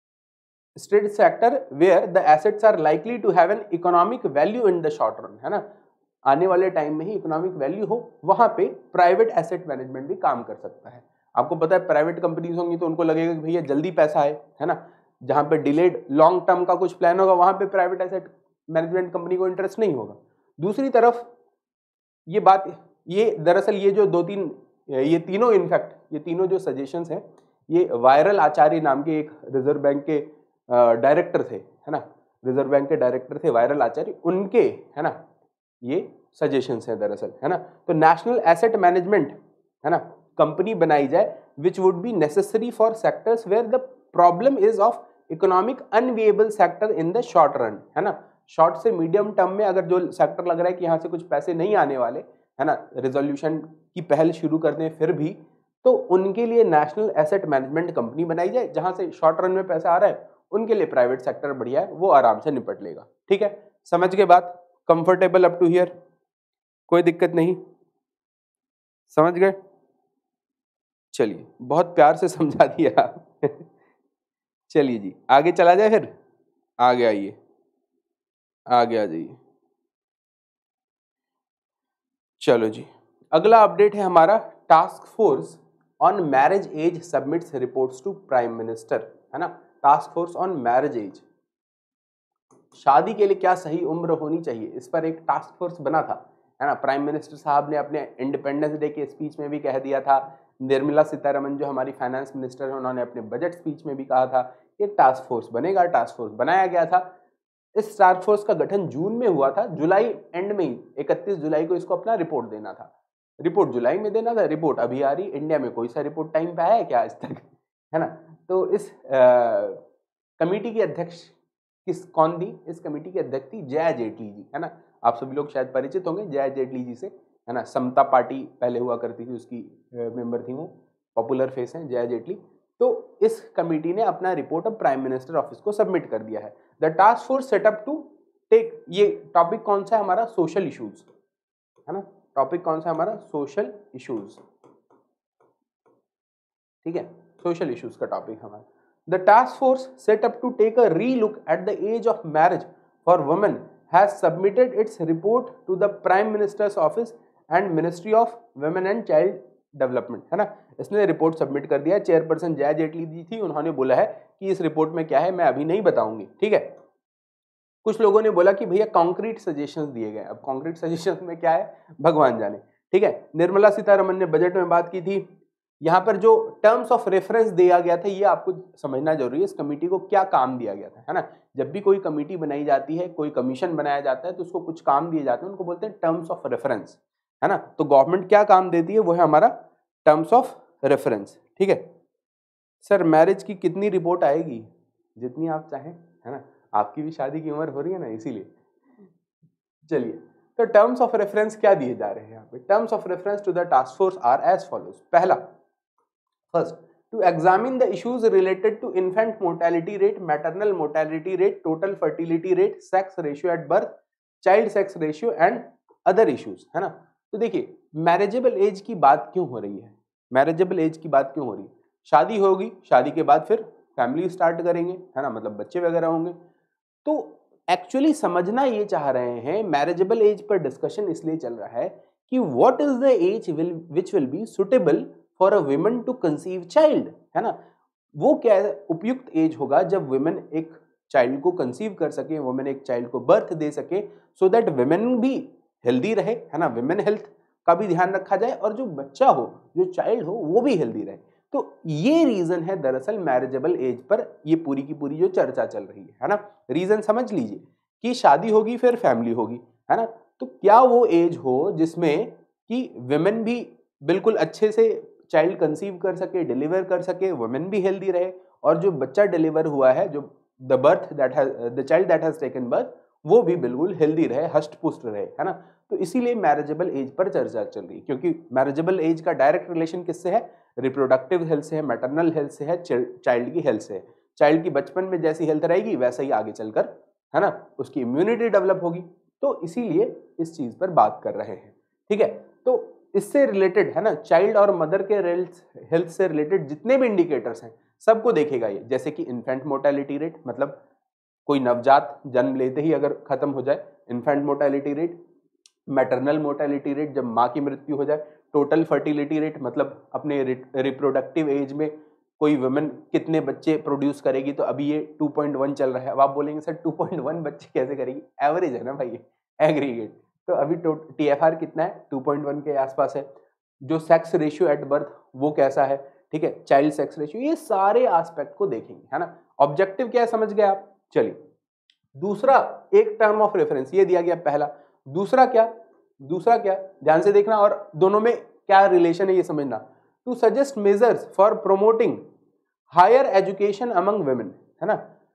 Straight sector where the assets are likely to have an economic value in the short run, है ना, आने वाले टाइम में ही इकोनॉमिक वैल्यू हो, वहां पे प्राइवेट एसेट मैनेजमेंट भी काम कर सकता है। आपको पता है प्राइवेट कंपनीज होंगी तो उनको लगेगा कि भैया जल्दी पैसा आए, है ना, जहां पे डिलेड लॉन्ग टर्म का कुछ प्लान होगा वहां पे प्राइवेट एसेट मैनेजमेंट कंपनी को इंटरेस्ट नहीं होगा। दूसरी तरफ ये बात, ये दरअसल ये जो दो तीन, ये तीनों इनफैक्ट ये तीनों जो सजेशंस हैं, ये वायरल आचार्य नाम के एक रिजर्व बैंक के डायरेक्टर थे, है ना, रिजर्व बैंक के डायरेक्टर थे वायरल आचार्य, उनके, है ना, ये सजेशंस हैं दरअसल, है ना। तो नेशनल एसेट मैनेजमेंट, है ना, कंपनी बनाई जाए which would be necessary for sectors where the problem is of economic unviable sector in the short run, है ना, शॉर्ट से मीडियम टर्म में अगर जो सेक्टर लग रहा है कि यहाँ से कुछ पैसे नहीं आने वाले, है ना, रिजोल्यूशन की पहल शुरू कर दें फिर भी, तो उनके लिए नेशनल एसेट मैनेजमेंट कंपनी बनाई जाए, जहां से शॉर्ट रन में पैसा आ रहा है उनके लिए प्राइवेट सेक्टर बढ़िया है, वो आराम से निपट लेगा। ठीक है, समझ के बात, कंफर्टेबल अप टू हियर, कोई दिक्कत नहीं, समझ गए? चलिए, बहुत प्यार से समझा दिया। चलिए जी, आगे चला जाए, फिर आगे आइए, आगे आ जाइए। चलो जी, अगला अपडेट है हमारा, task force on marriage age submits reports to prime minister, है ना, task force on marriage age, शादी के लिए क्या सही उम्र होनी चाहिए, इस पर एक टास्क फोर्स बना था, है ना। प्राइम मिनिस्टर साहब ने अपने इंडिपेंडेंस डे के स्पीच में भी कह दिया था, निर्मला सीतारमण जो हमारी फाइनेंस मिनिस्टर है उन्होंने अपने बजट स्पीच में भी कहा था कि टास्क फोर्स बनेगा, टास्क फोर्स बनाया गया था। इस टास्क फोर्स का गठन जून में हुआ था, जुलाई एंड में ही इकतीस जुलाई को इसको अपना रिपोर्ट देना था, रिपोर्ट जुलाई में देना था, रिपोर्ट अभी आ रही, इंडिया में कोई सा रिपोर्ट टाइम पे आया है क्या आज तक, है ना। तो इस कमेटी की अध्यक्ष किस कौन थी, इस कमेटी की अध्यक्ष थी जया जेटली जी, है ना, आप सभी लोग शायद परिचित होंगे जया जेटली जी से, है ना, समता पार्टी पहले हुआ करती थी उसकी मेंबर थी वो, पॉपुलर फेस हैं जया जेटली। तो इस कमेटी ने अपना रिपोर्ट अब प्राइम मिनिस्टर ऑफिस को सबमिट कर दिया है। The task force set up to take, ये टॉपिक कौन सा है हमारा, सोशल इश्यूज, है ना, टॉपिक कौन सा हमारा, सोशल इश्यूज, ठीक है, सोशल इश्यूज का टॉपिक हमारा। The task force set up to take a relook at the age of marriage for women has submitted its report to the prime minister's office and ministry of women and child development, है ना, इसने report submit कर दिया। Chairperson Jaya Jaitley ji थी, उन्होंने बोला है कि इस रिपोर्ट में क्या है मैं अभी नहीं बताऊंगी, ठीक है। कुछ लोगों ने बोला कि भैया कॉन्क्रीट सजेशंस दिए गए, अब कॉन्क्रीट सजेशंस में क्या है भगवान जाने, ठीक है। निर्मला सीतारमण ने बजट में बात की थी, यहाँ पर जो टर्म्स ऑफ रेफरेंस दिया गया था ये आपको समझना जरूरी है, इस कमेटी को क्या काम दिया गया था, है ना। जब भी कोई कमेटी बनाई जाती है, कोई कमीशन बनाया जाता है तो उसको कुछ काम दिए जाते हैं, उनको बोलते हैं टर्म्स ऑफ रेफरेंस, है ना। तो गवर्नमेंट क्या काम देती है वो है हमारा टर्म्स ऑफ रेफरेंस, ठीक है। सर मैरिज की कितनी रिपोर्ट आएगी, जितनी आप चाहें, है ना, आपकी भी शादी की उम्र हो रही है ना इसीलिए। चलिए, तो टर्म्स ऑफ रेफरेंस क्या दिए जा रहे हैं यहाँ पे, terms of reference to the task force are as follows. पहला, first, to examine the issues related to infant mortality rate, maternal mortality rate, total fertility rate, sex ratio at birth, child sex ratio and other issues, है ना। तो देखिए marriageable age की बात क्यों हो रही है, मैरिजेबल एज की बात क्यों हो रही है, शादी होगी, शादी के बाद फिर फैमिली स्टार्ट करेंगे, है ना, मतलब बच्चे वगैरह होंगे। तो एक्चुअली समझना ये चाह रहे हैं, मैरिजेबल एज पर डिस्कशन इसलिए चल रहा है कि what is the age will which will be suitable for a women to conceive child, है ना। वो क्या उपयुक्त एज होगा जब विमेन एक चाइल्ड को कंसीव कर सके, वुमेन एक चाइल्ड को बर्थ दे सके, सो दैट विमेन भी हेल्दी रहे, है ना, विमेन हेल्थ का भी ध्यान रखा जाए और जो बच्चा हो, जो चाइल्ड हो, वो भी हेल्दी रहे। तो ये रीजन है दरअसल मैरिजेबल एज पर ये पूरी की पूरी जो चर्चा चल रही है, है ना। रीजन समझ लीजिए कि शादी होगी फिर फैमिली होगी, है ना, तो क्या वो एज हो जिसमें कि विमेन भी बिल्कुल अच्छे से चाइल्ड कंसीव कर सके, डिलीवर कर सके, वुमेन भी हेल्दी रहे और जो बच्चा डिलीवर हुआ है, जो the birth that has the child that has taken birth, वो भी बिल्कुल हेल्दी रहे, हष्ट पुष्ट रहे, है ना। तो इसीलिए मैरिजेबल एज पर चर्चा चल रही है, क्योंकि मैरिजेबल एज का डायरेक्ट रिलेशन किससे है, रिप्रोडक्टिव हेल्थ से है, मैटरनल हेल्थ से है, चाइल्ड की हेल्थ से है। चाइल्ड की बचपन में जैसी हेल्थ रहेगी वैसा ही आगे चलकर, है ना, उसकी इम्यूनिटी डेवलप होगी। तो इसीलिए इस चीज पर बात कर रहे हैं, ठीक है। तो इससे रिलेटेड, है ना, चाइल्ड और मदर के हेल्थ से रिलेटेड जितने भी इंडिकेटर्स हैं सबको देखेगा ये, जैसे कि इन्फेंट मोर्टेलिटी रेट, मतलब कोई नवजात जन्म लेते ही अगर खत्म हो जाए, infant mortality rate, maternal mortality rate जब माँ की मृत्यु हो जाए, टोटल फर्टिलिटी रेट मतलब अपने रिप्रोडक्टिव एज में कोई वुमेन कितने बच्चे प्रोड्यूस करेगी, तो अभी ये टू पॉइंट वन चल रहा है। अब आप बोलेंगे सर टू पॉइंट वन बच्चे कैसे करेगी, एवरेज है ना भाई, एग्रीगेट। तो अभी टीएफआर कितना है, टू पॉइंट वन के आसपास है। जो सेक्स रेशियो एट बर्थ वो कैसा है, ठीक है, चाइल्ड सेक्स रेशियो, ये सारे एस्पेक्ट को देखेंगे, है ना। ऑब्जेक्टिव क्या है समझ गए आप। चलिए दूसरा, एक टर्म ऑफ रेफरेंस ये दिया गया पहला, दूसरा क्या, दूसरा क्या ध्यान से देखना और दोनों में क्या रिलेशन है ये समझना। To suggest measures for promoting higher education among women, है ना,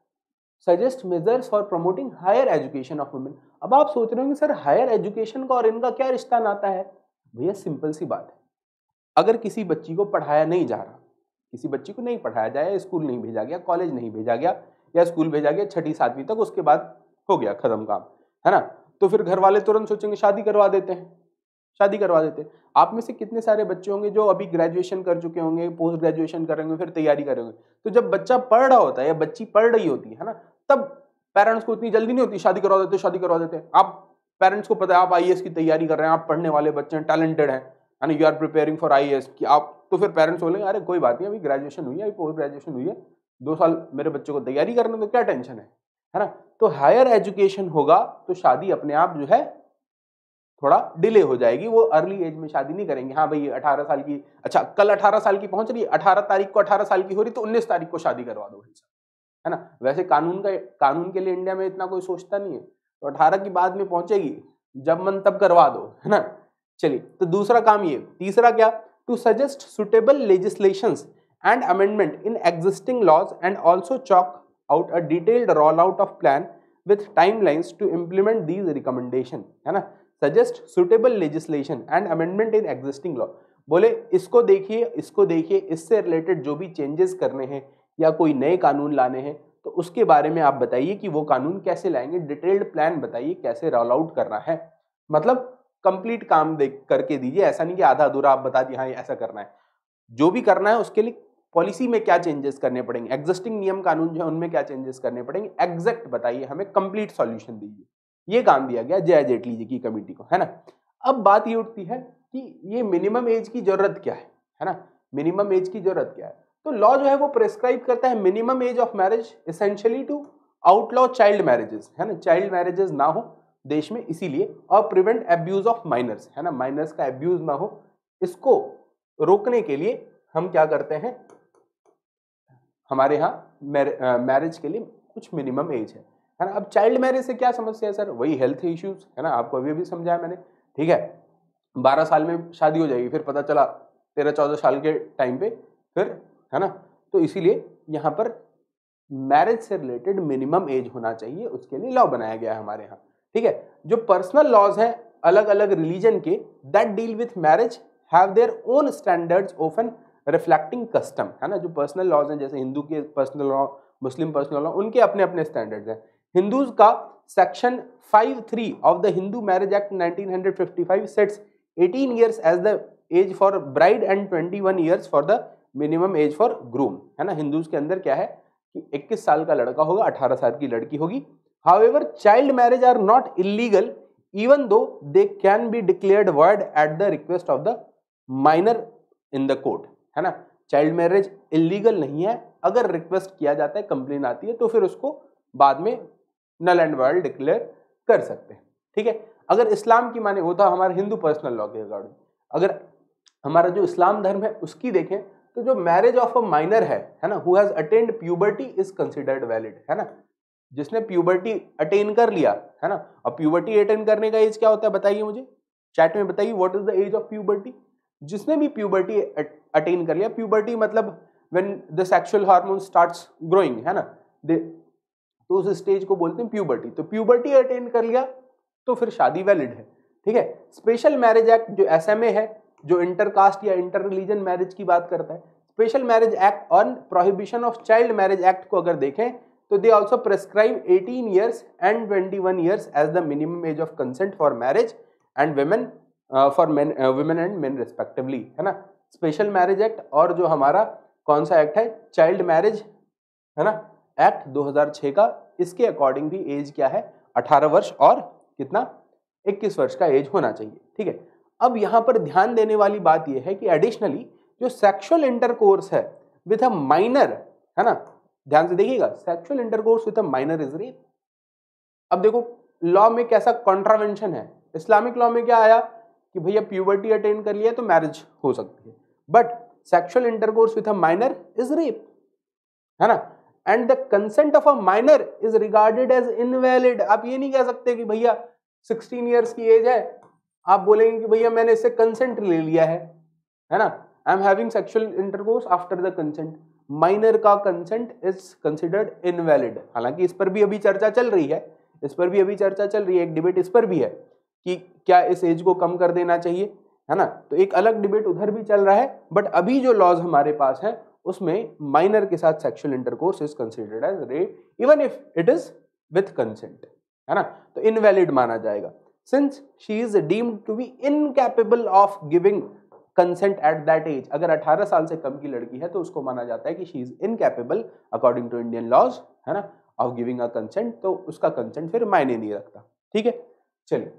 suggest measures for promoting higher education of women. अब आप सोच रहे होंगे सर हायर एजुकेशन का और इनका क्या रिश्ता नाता है। भैया सिंपल सी बात है, अगर किसी बच्ची को पढ़ाया नहीं जा रहा, किसी बच्ची को नहीं पढ़ाया जाए, स्कूल नहीं भेजा गया, कॉलेज नहीं भेजा गया, या स्कूल भेजा गया छठी सातवीं तक, उसके बाद हो गया खत्म काम, है ना, तो फिर घर वाले तुरंत सोचेंगे शादी करवा देते हैं, शादी करवा देते हैं। आप में से कितने सारे बच्चे होंगे जो अभी ग्रेजुएशन कर चुके होंगे, पोस्ट ग्रेजुएशन करेंगे, फिर तैयारी करेंगे, तो जब बच्चा पढ़ रहा होता है या बच्ची पढ़ रही होती है ना, तब पेरेंट्स को इतनी जल्दी नहीं होती, शादी करवा देते शादी करवा देते हैं। आप पेरेंट्स को पता है आप आईएएस की तैयारी कर रहे हैं, आप पढ़ने वाले बच्चे हैं, टैलेंटेड हैं, and you are preparing for IAS कि आप, तो फिर पेरेंट्स बोलेंगे अरे कोई बात नहीं, अभी ग्रेजुएशन हुई है, अभी पोस्ट ग्रेजुएशन हुई है, दो साल मेरे बच्चे को तैयारी करने तो क्या टेंशन है, है ना। तो हायर एजुकेशन होगा तो शादी अपने आप जो है थोड़ा डिले हो जाएगी, वो अर्ली एज में शादी नहीं करेंगे। हाँ भाई अठारह साल की, अच्छा कल अठारह साल की पहुंच रही है, अठारह तारीख को अठारह साल की हो रही तो उन्नीस तारीख को शादी करवा दो भाई साहब, है ना। वैसे कानून का, कानून के लिए इंडिया में इतना कोई सोचता नहीं है, तो अठारह की बाद में पहुंचेगी, जब मन तब करवा दो, है ना। चलिए तो दूसरा काम ये, तीसरा क्या, to suggest suitable legislations and amendment in existing laws and also chalk out a detailed roll out of plan with timelines to implement these recommendation, है ना। Suggest suitable legislation and amendment in existing law, बोले इसको देखिए, इसको देखिए, इससे related जो भी चेंजेस करने हैं या कोई नए कानून लाने हैं तो उसके बारे में आप बताइए कि वो कानून कैसे लाएंगे, डिटेल्ड प्लान बताइए कैसे रोल आउट करना है, मतलब कंप्लीट काम देख करके दीजिए, ऐसा नहीं कि आधा अधूरा आप बता दिए हाँ ऐसा करना है। जो भी करना है उसके लिए पॉलिसी में क्या चेंजेस करने पड़ेंगे, एग्जिस्टिंग नियम कानून जो है उनमें क्या चेंजेस करने पड़ेंगे, एग्जैक्ट बताइए, हमें कंप्लीट सॉल्यूशन दीजिए। ये काम दिया गया जया जेटली जी की कमेटी को, है ना। अब बात ये उठती है कि ये मिनिमम एज की जरूरत क्या है, है ना, मिनिमम एज की जरूरत क्या है। तो लॉ जो है वो प्रेस्क्राइब करता है minimum age of marriage essentially to outlaw child marriages, है ना, चाइल्ड मैरिजेस ना हो देश में इसीलिए, और प्रिवेंट एब्यूज ऑफ माइनर्स, है ना, माइनर्स का एब्यूज ना हो, इसको रोकने के लिए हम क्या करते हैं, हमारे यहाँ मैरिज के लिए कुछ मिनिमम एज है, है ना। अब चाइल्ड मैरिज से क्या समस्या है सर, वही हेल्थ इश्यूज, है ना, आपको अभी भी समझाया मैंने, ठीक है। बारह साल में शादी हो जाएगी, फिर पता चला तेरह चौदह साल के टाइम पे फिर, है ना, तो इसीलिए यहाँ पर मैरिज से रिलेटेड मिनिमम एज होना चाहिए, उसके लिए लॉ बनाया गया है हमारे यहाँ, ठीक है। जो पर्सनल लॉज हैं अलग अलग रिलीजन के that deal with marriage have their own standards often reflecting custom, है ना। जो पर्सनल लॉज हैं जैसे हिंदू के personal law, Muslim personal law, उनके अपने अपने स्टैंडर्ड्स हैं। हिंदूज का section five three of the Hindu marriage act nineteen fifty five sets eighteen years age the age for bride and twenty one years for the minimum age for groom, है ना। Hindus के अंदर क्या है कि इक्कीस साल का लड़का होगा, अठारह साल की लड़की होगी। However child marriage are not illegal even though they can be declared void at the request of the minor in the court, है ना। चाइल्ड मैरिज इलीगल नहीं है, अगर रिक्वेस्ट किया जाता है, कंप्लेन आती है, तो फिर उसको बाद में नल एंड वॉइड डिक्लेयर कर सकते हैं, ठीक है। अगर इस्लाम की माने, वो था हमारे हिंदू पर्सनल लॉ के अकॉर्डिंग, अगर हमारा जो इस्लाम धर्म है उसकी देखें तो जो मैरिज ऑफ अ माइनर है है ना, who has attained puberty is considered valid, है ना। जिसने प्यूबर्टी अटेन कर लिया, है ना। और प्यूबर्टी अटेन करने का एज क्या होता है बताइए मुझे, चैट में बताइए, what is the age of puberty. जिसने भी प्यूबर्टी अटेन कर लिया, प्यूबर्टी मतलब when the sexual hormone starts growing, है ना, तो उस स्टेज को बोलते हैं प्यूबर्टी। तो प्यूबर्टी अटेन कर लिया तो फिर शादी वैलिड है, ठीक है। स्पेशल मैरिज एक्ट जो एसएमए है, जो इंटरकास्ट या इंटर रिलीजन मैरिज की बात करता है, special marriage act on prohibition of child marriage act को अगर देखें तो they also prescribe eighteen years and twenty one years as the minimum age of consent for marriage and women for men women and men respectively, है ना। Special marriage act और जो हमारा कौन सा एक्ट है, चाइल्ड मैरिज, है ना, एक्ट दो हज़ार छह का, इसके अकॉर्डिंग भी एज क्या है, अठारह वर्ष और कितना, इक्कीस वर्ष का एज होना चाहिए, ठीक है। अब यहां पर ध्यान देने वाली बात यह है कि एडिशनली जो सेक्सुअल इंटरकोर्स है विथ अ माइनर, है ना, ध्यान से देखिएगा, sexual intercourse with a minor is rape. अब देखो लॉ में कैसा कॉन्ट्रावेंशन है, इस्लामिक लॉ में क्या आया कि भैया प्यूबर्टी अटेन कर लिया तो मैरिज हो सकती है, but sexual intercourse with a minor is rape, है ना। And the consent of a minor is regarded as invalid. आप ये नहीं कह सकते कि भैया सोलह इयर्स की एज है, आप बोलेंगे कि भैया मैंने इससे कंसेंट ले लिया है, है ना, I am having sexual intercourse after the consent, minor का कंसेंट इज कंसिडर्ड इनवैलिड। हालांकि इस पर भी अभी चर्चा चल रही है, इस पर भी अभी चर्चा चल रही है, एक डिबेट इस पर भी है कि क्या इस एज को कम कर देना चाहिए, है ना, तो एक अलग डिबेट उधर भी चल रहा है। बट अभी जो लॉज हमारे पास है उसमें माइनर के साथ sexual intercourse is considered as rape even if it is with consent, है ना, तो इनवैलिड माना जाएगा since she is deemed to be incapable of giving consent at that age. अगर अठारह साल से कम की लड़की है तो उसको माना जाता है कि she is incapable according to Indian laws, है ना, ऑफ गिविंग अ कंसेंट, तो उसका कंसेंट फिर मायने नहीं रखता, ठीक है। चलिए,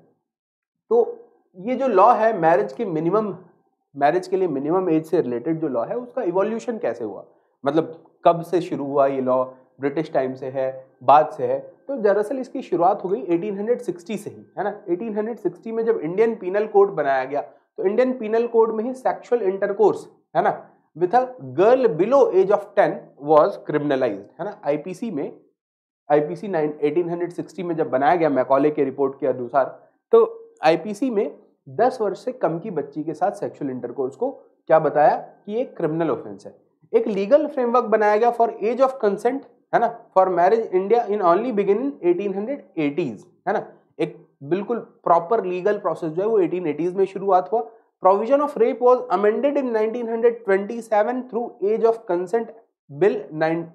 तो ये जो लॉ है मैरिज के मिनिमम, मैरिज के लिए मिनिमम एज से रिलेटेड जो लॉ है उसका इवोल्यूशन कैसे हुआ, मतलब कब से शुरू हुआ ये लॉ, ब्रिटिश टाइम से है, बाद से है, तो दरअसल इसकी शुरुआत हो गई अठारह सौ साठ से ही, है ना। अठारह सौ साठ में जब इंडियन पीनल कोड बनाया गया तो इंडियन पीनल कोड में ही सेक्सुअल इंटरकोर्स, है ना, with a girl below age of ten was criminalized, है ना। आईपीसी में, आईपीसी अठारह सौ साठ में जब बनाया गया मैकॉले के रिपोर्ट के अनुसार, तो आईपीसी में दस वर्ष से कम की बच्ची के साथ सेक्सुअल इंटरकोर्स को क्या बताया कि एक क्रिमिनल ऑफेंस है। एक लीगल फ्रेमवर्क बनाया गया फॉर एज ऑफ कंसेंट, है ना, for marriage India in only begin in अठारह एटीज़, है ना। एक बिल्कुल प्रॉपर लीगल प्रोसेस जो है वो अठारह एटीज़ में शुरुआत हुआ। Provision of rape was amended in nineteen twenty seven through age of consent bill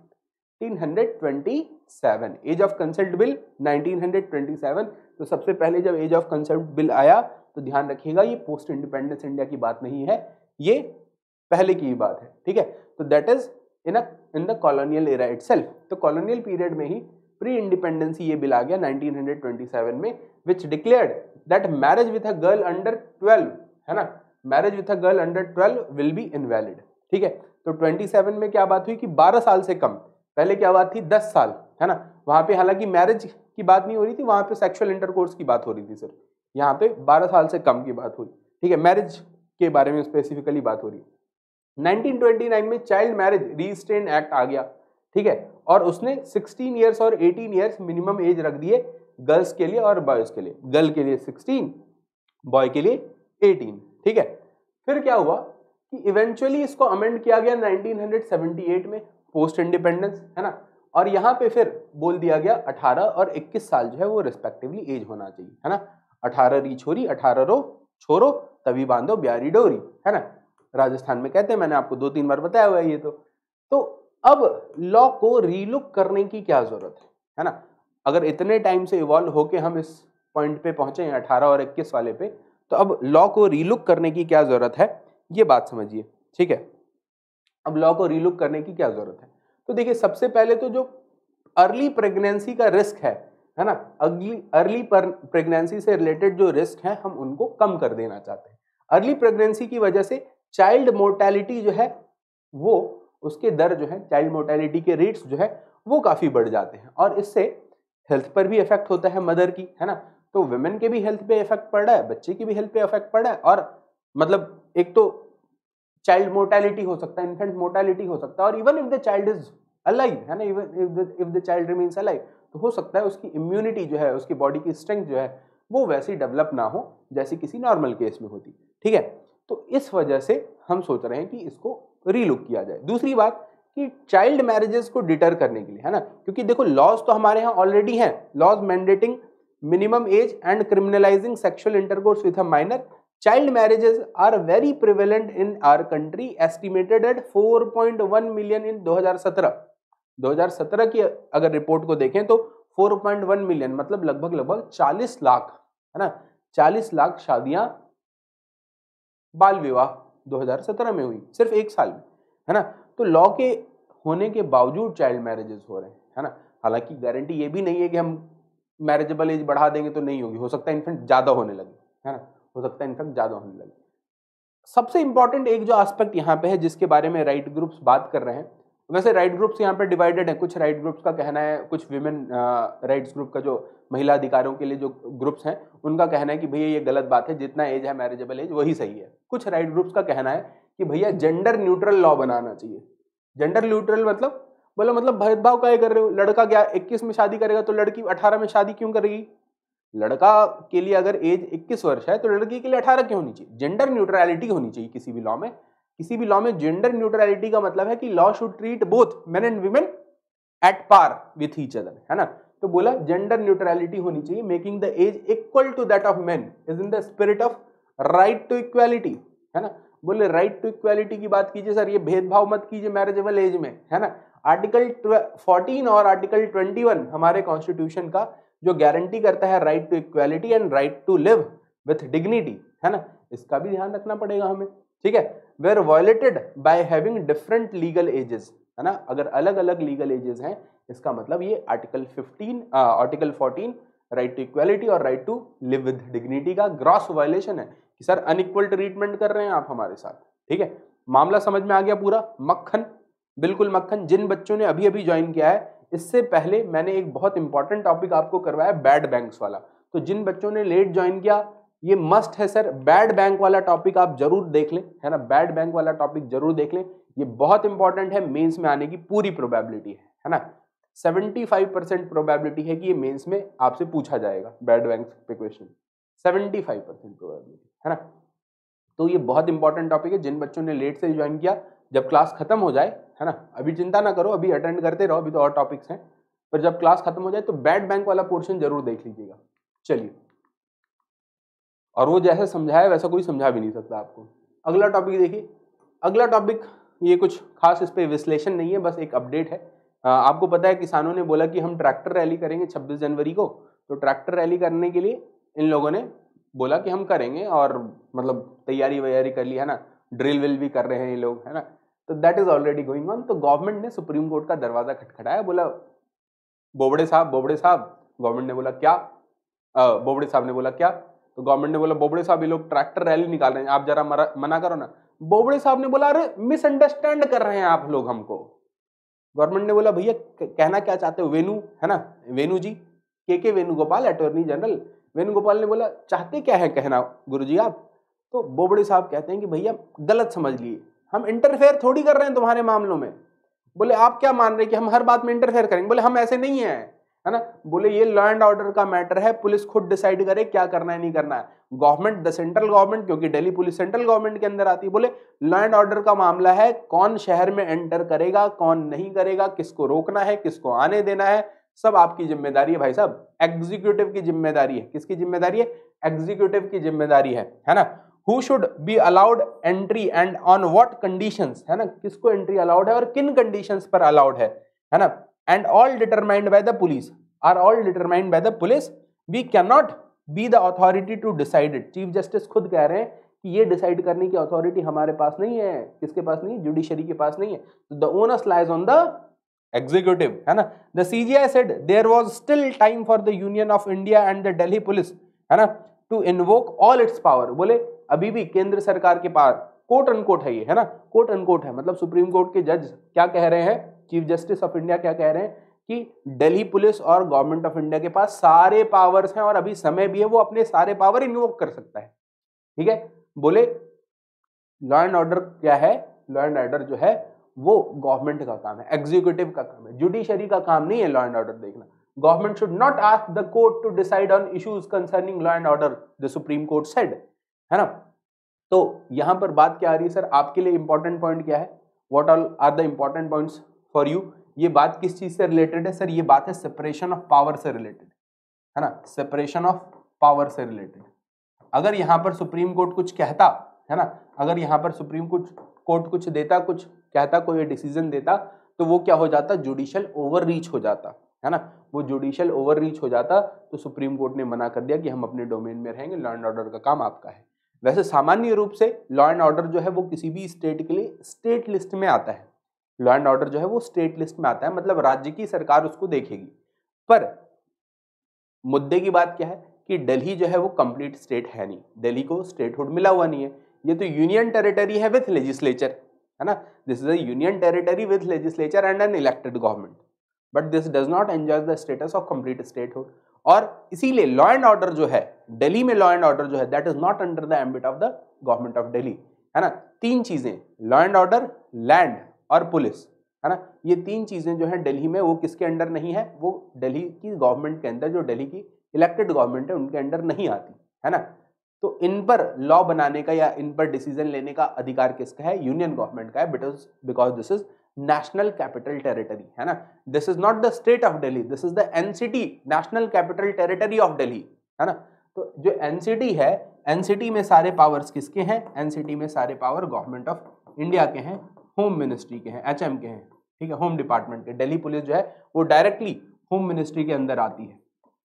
nineteen twenty seven, age of consent bill nineteen twenty seven. तो सबसे पहले जब एज ऑफ कंसेंट बिल आया तो ध्यान रखिएगा ये पोस्ट इंडिपेंडेंस इंडिया की बात नहीं है, ये पहले की ही बात है, ठीक है। तो that is in a in the colonial era itself. तो कॉलोनियल पीरियड में ही प्री इंडिपेंडेंसी ये बिल आ गया नाइनटीन ट्वेंटी सेवन में, which declared that marriage with a girl under twelve, है ना, marriage with a girl under twelve will be invalid, ठीक है। तो सत्ताईस में क्या बात हुई कि बारह साल से कम, पहले क्या बात थी दस साल, है ना, वहां पे हालांकि मैरिज की बात नहीं हो रही थी, वहां पे सेक्सुअल इंटरकोर्स की बात हो रही थी सिर्फ, यहाँ पे बारह साल से कम की बात हुई, ठीक है, मैरिज के बारे में स्पेसिफिकली बात हो रही है। नाइनटीन ट्वेंटी नाइन में चाइल्ड मैरिज रिस्ट्रेन एक्ट आ गया, ठीक है, और उसने सोलह इयर्स और अठारह इयर्स मिनिमम एज रख दिए गर्ल्स के लिए और बॉयज के लिए, गर्ल के लिए सोलह, बॉय के लिए अठारह, ठीक है। फिर क्या हुआ कि इवेंचुअली इसको अमेंड किया गया नाइनटीन सेवेंटी एट में पोस्ट इंडिपेंडेंस, है ना, और यहाँ पे फिर बोल दिया गया अठारह और इक्कीस साल जो है वो रिस्पेक्टिवली एज होना चाहिए, है ना। अठारह री छोरी अठारह रो छोरो तभी बांधो ब्यारी डोरी, है ना, राजस्थान में कहते हैं, मैंने आपको दो तीन बार बताया हुआ है ये। तो तो अब लॉ को रीलुक करने की क्या जरूरत है, है ना। अगर इतने टाइम से इवॉल्व होके हम इस पॉइंट पे पहुंचे हैं अठारह और इक्कीस वाले पे, तो अब लॉ को रीलुक करने की क्या जरूरत है, ये बात समझिए, ठीक है। अब लॉ को रीलुक करने की क्या जरूरत है, तो देखिए सबसे पहले तो जो अर्ली प्रेगनेंसी का रिस्क है, है ना, अर्ली अर्ली प्रेगनेंसी से रिलेटेड जो रिस्क है हम उनको कम कर देना चाहते हैं। अर्ली प्रेगनेंसी की वजह से चाइल्ड मोर्टेलिटी जो है वो, उसके दर जो है, चाइल्ड मोर्टेलिटी के रेट्स जो है वो काफी बढ़ जाते हैं और इससे हेल्थ पर भी इफेक्ट होता है मदर की, है ना। तो वुमेन के भी हेल्थ पे इफेक्ट पड़ रहा है, बच्चे की भी हेल्थ पे इफेक्ट पड़ रहा है और मतलब एक तो चाइल्ड मोर्टेलिटी हो सकता है, इन्फेंट मोर्टेलिटी हो सकता है और even if the child is alive, है ना, even if the if the child remains alive, तो हो सकता है उसकी इम्यूनिटी जो है, उसकी बॉडी की स्ट्रेंथ जो है वो वैसी डेवलप ना हो जैसी किसी नॉर्मल केस में होती, ठीक है। तो इस वजह से हम सोच रहे हैं कि इसको रीलुक किया जाए। दूसरी बात कि चाइल्ड मैरिजेस को डिटर करने के लिए, है ना, क्योंकि देखो लॉज तो हमारे यहाँ ऑलरेडी हैं, laws mandating minimum age and criminalizing sexual intercourse with a minor. Child marriages are very prevalent in our country, estimated at four point one million in दो हज़ार सत्रह। दो हज़ार सत्रह की अगर रिपोर्ट को देखें तो चार पॉइंट एक मिलियन मतलब लगभग लगभग चालीस लाख, है ना, चालीस लाख शादियां बाल विवाह दो हज़ार सत्रह में हुई, सिर्फ एक साल में, है ना। तो लॉ के होने के बावजूद चाइल्ड मैरिजेस हो रहे हैं, है ना। हालांकि गारंटी ये भी नहीं है कि हम मैरिजेबल एज बढ़ा देंगे तो नहीं होगी, हो सकता है इनफेक्ट ज्यादा होने लगे, है ना, हो सकता है इनफेक्ट ज्यादा होने लगे। सबसे इंपॉर्टेंट एक जो एस्पेक्ट यहाँ पे है जिसके बारे में राइट ग्रुप्स बात कर रहे हैं, वैसे राइट ग्रुप्स यहाँ पे डिवाइडेड है। कुछ राइट ग्रुप्स का कहना है, कुछ विमेन राइट्स ग्रुप का जो महिला अधिकारों के लिए जो ग्रुप्स हैं उनका कहना है कि भैया ये गलत बात है, जितना एज है मैरिजेबल एज वही सही है। कुछ राइट ग्रुप्स का कहना है कि भैया जेंडर न्यूट्रल लॉ बनाना चाहिए। जेंडर न्यूट्रल मतलब बोला मतलब भेदभाव क्या कर रहे हो, लड़का क्या इक्कीस में शादी करेगा तो लड़की अठारह में शादी क्यों करेगी? लड़का के लिए अगर एज इक्कीस वर्ष है तो लड़की के लिए अठारह क्यों होनी चाहिए? जेंडर न्यूट्रलिटी होनी चाहिए किसी भी लॉ में। किसी भी लॉ में जेंडर न्यूट्रलिटी का मतलब है कि law should treat both men and women at par with each other, है ना। तो बोला जेंडर न्यूट्रलिटी होनी चाहिए, making the age equal to that of men is in the spirit of right to equality, है ना। बोले राइट टू इक्वालिटी की बात कीजिए सर, ये भेदभाव मत कीजिए मैरिजेबल एज में, है ना। आर्टिकल फोर्टीन और आर्टिकल ट्वेंटी वन हमारे कॉन्स्टिट्यूशन का जो गारंटी करता है right to equality and right to live with dignity, है ना, इसका भी ध्यान रखना पड़ेगा हमें, ठीक है। Were violated by having different legal ages, है ना, अगर अलग अलग लीगल एजेस हैं इसका मतलब ये article fifteen article fourteen right to equality और right to live with dignity का ग्रॉस वायलेशन है कि सर अनइक्वल ट्रीटमेंट कर रहे हैं आप हमारे साथ, ठीक है। मामला समझ में आ गया पूरा? मक्खन, बिल्कुल मक्खन। जिन बच्चों ने अभी अभी ज्वाइन किया है, इससे पहले मैंने एक बहुत इंपॉर्टेंट टॉपिक आपको करवाया बैड बैंक्स वाला, तो जिन बच्चों ने लेट ज्वाइन किया ये मस्ट है सर, बैड बैंक वाला टॉपिक आप जरूर देख लें, है ना, बैड बैंक वाला टॉपिक जरूर देख लें, ये बहुत इंपॉर्टेंट है, मेंस में आने की पूरी प्रोबेबिलिटी है, है ना। पचहत्तर परसेंट प्रोबेबिलिटी है कि ये मेंस में आपसे पूछा जाएगा बैड बैंक पे क्वेश्चन, पचहत्तर परसेंट प्रोबेबिलिटी, है ना। तो ये बहुत इंपॉर्टेंट टॉपिक है। जिन बच्चों ने लेट से ज्वाइन किया, जब क्लास खत्म हो जाए, है ना, अभी चिंता ना करो, अभी अटेंड करते रहो, अभी तो और टॉपिक्स हैं, पर जब क्लास खत्म हो जाए तो बैड बैंक वाला पोर्शन जरूर देख लीजिएगा। चलिए, और वो जैसे समझाया वैसा कोई समझा भी नहीं सकता आपको। अगला टॉपिक देखिए। अगला टॉपिक ये कुछ खास इस पे विश्लेषण नहीं है, बस एक अपडेट है। आ, आपको पता है किसानों ने बोला कि हम ट्रैक्टर रैली करेंगे छब्बीस जनवरी को, तो ट्रैक्टर रैली करने के लिए इन लोगों ने बोला कि हम करेंगे और मतलब तैयारी वैयारी कर ली, है ना, ड्रिल विल भी कर रहे हैं ये लोग, है ना। तो that is already going on. तो गवर्नमेंट ने सुप्रीम कोर्ट का दरवाजा खटखटाया, बोला बोबड़े साहब बोबड़े साहब गवर्नमेंट ने बोला क्या आ, बोबड़े साहब ने बोला क्या तो गवर्नमेंट ने बोला बोबड़े साहब ये लोग ट्रैक्टर रैली निकाल रहे हैं, आप जरा मना करो ना। बोबड़े साहब ने बोला अरे मिसअंडरस्टैंड कर रहे हैं आप लोग हमको। गवर्नमेंट ने बोला भैया कहना क्या चाहते हो? वेणु, है ना, वेणु जी, के के वेणुगोपाल अटॉर्नी जनरल वेणुगोपाल ने बोला चाहते क्या है कहना गुरुजी आप? तो बोबड़े साहब कहते हैं कि भैया गलत समझ लिए, हम इंटरफेयर थोड़ी कर रहे हैं तुम्हारे मामलों में। बोले आप क्या मान रहे हैं कि हम हर बात में इंटरफेयर करेंगे? बोले हम ऐसे नहीं है, है ना। बोले ये लॉ एंड ऑर्डर का मैटर है, पुलिस खुद डिसाइड करे क्या करना है नहीं करना है। गवर्नमेंट द सेंट्रल गवर्नमेंट, क्योंकि दिल्ली पुलिस सेंट्रल गवर्नमेंट के अंदर आती है, बोले लॉ एंड ऑर्डर का मामला है, कौन शहर में एंटर करेगा कौन नहीं करेगा, किसको रोकना है किसको आने देना है, सब आपकी जिम्मेदारी है भाई साहब, एग्जीक्यूटिव की जिम्मेदारी है। किसकी जिम्मेदारी है? एग्जीक्यूटिव की जिम्मेदारी है, है ना। Who should be allowed entry and on what conditions, है ना, किसको एंट्री अलाउड है और किन कंडीशंस पर अलाउड है, है ना। And all determined by the police, are all determined by the police, we cannot be the authority to decide it। Chief justice खुद कह रहे हैं कि ये डिसाइड करने की अथॉरिटी हमारे पास नहीं है। किसके पास नहीं है? जुडिशरी के पास नहीं है। The onus lies on the executive, है ना। The C G I said there was still time for the Union of India and the Delhi police, है ना, to invoke all its power। बोले अभी भी केंद्र सरकार के पास कोट अनकोट है ये, है ना, कोट अनकोट है, मतलब सुप्रीम कोर्ट के जज क्या कह रहे हैं, चीफ जस्टिस ऑफ इंडिया क्या कह रहे हैं कि दिल्ली पुलिस और गवर्नमेंट ऑफ इंडिया के पास सारे पावर्स हैं और अभी समय भी है, वो अपने सारे पावर इन्वोक कर सकता है। ठीक है, बोले लॉ एंड ऑर्डर क्या है, लॉ एंड ऑर्डर जो है वो गवर्नमेंट का काम है, एग्जीक्यूटिव का काम है, जुडिशरी का काम नहीं है लॉ एंड ऑर्डर देखना। Government should not ask the court to decide on issues concerning law and order, the supreme court said, है ना। तो यहां पर बात क्या आ रही है सर, आपके लिए इंपॉर्टेंट पॉइंट क्या है, what all are the important points for you. ये बात किस चीज से रिलेटेड है सर, ये बात है सेपरेशन ऑफ पावर से रिलेटेड, है ना, सेपरेशन ऑफ पावर से रिलेटेड। अगर यहां पर सुप्रीम कोर्ट कुछ कहता, है ना, अगर यहां पर सुप्रीम कोर्ट कोर्ट कुछ देता, कुछ कहता, कोई डिसीजन देता, तो वो क्या हो जाता, जुडिशियल ओवररीच हो जाता, है ना, वो जुडिशियल ओवररीच हो जाता। तो सुप्रीम कोर्ट ने मना कर दिया कि हम अपने डोमेन में रहेंगे, लॉ एंड ऑर्डर का काम आपका है। वैसे सामान्य रूप से लॉ एंड ऑर्डर जो है वो किसी भी स्टेट के लिए स्टेट लिस्ट में आता है, लॉ एंड ऑर्डर जो है वो स्टेट लिस्ट में आता है, मतलब राज्य की सरकार उसको देखेगी। पर मुद्दे की बात क्या है कि दिल्ली जो है वो कंप्लीट स्टेट है नहीं, दिल्ली को स्टेटहुड मिला हुआ नहीं है, ये तो यूनियन टेरिटरी है विथ लेजिस्लेचर, है ना, this is a union territory with legislature and an elected government, but this does not enjoy the status of complete statehood. और इसीलिए लॉ एंड ऑर्डर जो है दिल्ली में, लॉ एंड ऑर्डर जो है that is not under the ambit of the government of Delhi, है ना। तीन चीजें, लॉ एंड ऑर्डर, लैंड और पुलिस, है ना, ये तीन चीजें जो है दिल्ली में वो किसके अंडर नहीं है, वो दिल्ली की गवर्नमेंट के अंदर, जो दिल्ली की इलेक्टेड गवर्नमेंट है उनके अंडर नहीं आती, है ना। तो इन पर लॉ बनाने का या इन पर डिसीजन लेने का अधिकार किसका है, यूनियन गवर्नमेंट का है, because because this is national capital territory, है ना, this is not the state of Delhi, this is the NCT, national capital territory of Delhi, है ना। तो जो एनसीटी है, एनसीटी में सारे पावर्स किसके हैं, एनसीटी में सारे पावर गवर्नमेंट ऑफ इंडिया के हैं, होम मिनिस्ट्री के हैं, एचएम के हैं, ठीक है, होम डिपार्टमेंट के। दिल्ली पुलिस जो है वो डायरेक्टली होम मिनिस्ट्री के अंदर आती है,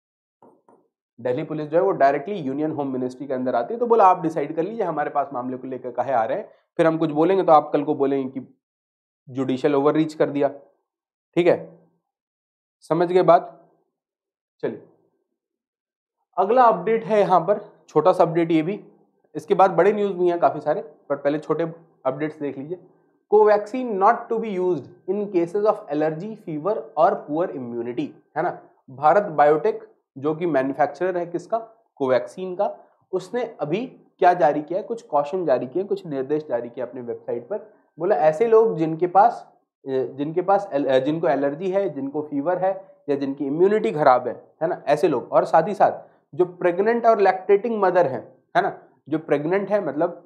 दिल्ली पुलिस जो है वो डायरेक्टली यूनियन होम मिनिस्ट्री के अंदर आती है। तो बोला आप डिसाइड कर लीजिए हमारे पास मामले को लेकर काहे आ रहे हैं, फिर हम कुछ बोलेंगे तो आप कल को बोलेंगे कि जुडिशियल ओवररीच कर दिया, ठीक है, समझ गए बात। चलिए अगला अपडेट है यहाँ पर, छोटा सा अपडेट ये भी, इसके बाद बड़े न्यूज भी हैं काफी सारे, पर पहले छोटे अपडेट्स देख लीजिए। Covaxin not to be used in cases of allergy, fever और पुअर इम्यूनिटी, है ना। भारत बायोटेक जो कि मैन्युफैक्चरर है किसका, कोवैक्सीन का, उसने अभी क्या जारी किया है, कुछ कॉशन जारी किए, कुछ निर्देश जारी किए अपने वेबसाइट पर। बोला ऐसे लोग जिनके पास जिनके पास जिनको एलर्जी है, जिनको फीवर है या जिनकी इम्यूनिटी खराब है, है ना, ऐसे लोग, और साथ ही साथ जो प्रेग्नेंट और लैक्टेटिंग मदर है, है ना, जो प्रेग्नेंट है मतलब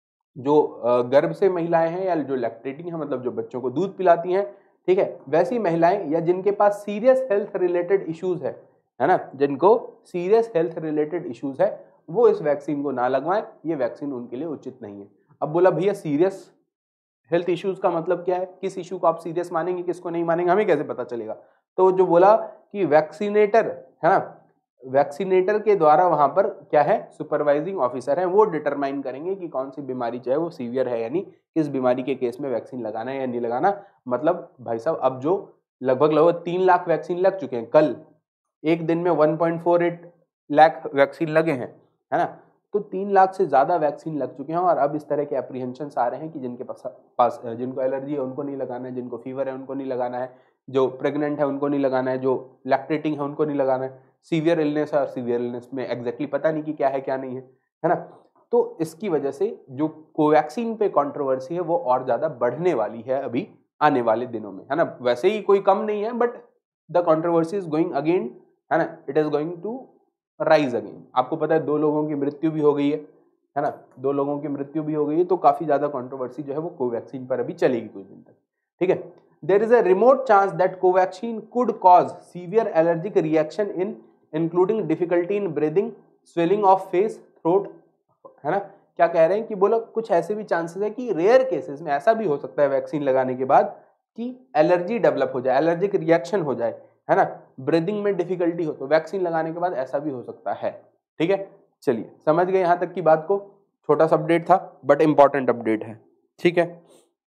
जो गर्भ से महिलाएं हैं, या जो लैक्टेटिंग है मतलब जो बच्चों को दूध पिलाती हैं, ठीक है, वैसी महिलाएं, या जिनके पास सीरियस हेल्थ रिलेटेड इश्यूज है, है ना, जिनको सीरियस हेल्थ रिलेटेड इश्यूज है, वो इस वैक्सीन को ना लगवाएं, ये वैक्सीन उनके लिए उचित नहीं है। अब बोला भैया सीरियस हेल्थ इश्यूज का मतलब क्या है, किस इशू को आप सीरियस मानेंगे, किसको नहीं मानेंगे, हमें कैसे पता चलेगा। तो जो बोला कि वैक्सीनेटर, है ना, वैक्सीनेटर के द्वारा वहां पर क्या है, सुपरवाइजिंग ऑफिसर है, वो डिटरमाइन करेंगे कि कौन सी बीमारी जो है वो सीवियर है, यानी किस बीमारी के केस में वैक्सीन लगाना है या नहीं लगाना। मतलब भाई साहब अब जो लगभग लगभग तीन लाख वैक्सीन लग चुके हैं, कल एक दिन में one point four eight lakh vaccine लगे हैं, है ना, तो तीन लाख से ज्यादा वैक्सीन लग चुके हैं। और अब इस तरह के एप्रीहेंशन आ रहे हैं कि जिनके पास पास जिनको एलर्जी है उनको नहीं लगाना है, जिनको फीवर है उनको नहीं लगाना है, जो प्रेग्नेंट है उनको नहीं लगाना है, जो लैक्टेटिंग है उनको नहीं लगाना है, सीवियर इलनेस है और सीवियर इलनेस में एग्जैक्टली पता नहीं कि क्या है क्या नहीं है, है ना। तो इसकी वजह से जो कोवैक्सीन पे कंट्रोवर्सी है वो और ज्यादा बढ़ने वाली है अभी आने वाले दिनों में, है ना। वैसे ही कोई कम नहीं है, but the controversy is going again, है ना, it is going to rise again. आपको पता है दो लोगों की मृत्यु भी हो गई है, है ना, दो लोगों की मृत्यु भी हो गई है, तो काफी ज्यादा कंट्रोवर्सी जो है वो कोवैक्सीन पर अभी चलेगी कुछ दिन तक, ठीक है। There is a remote chance that Covaxin could cause severe allergic reaction in including difficulty in breathing, swelling of face, throat, है ना। क्या कह रहे हैं कि बोलो कुछ ऐसे भी चांसेस है कि रेयर केसेस में ऐसा भी हो सकता है वैक्सीन लगाने के बाद कि एलर्जी डेवलप हो जाए, एलर्जिक रिएक्शन हो जाए, है ना, ब्रीदिंग में डिफिकल्टी हो, तो वैक्सीन लगाने के बाद ऐसा भी हो सकता है, ठीक है। चलिए समझ गए यहां तक की बात को, छोटा सा अपडेट था बट इंपॉर्टेंट अपडेट है, ठीक है,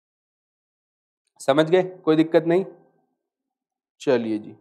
समझ गए, कोई दिक्कत नहीं। चलिए जी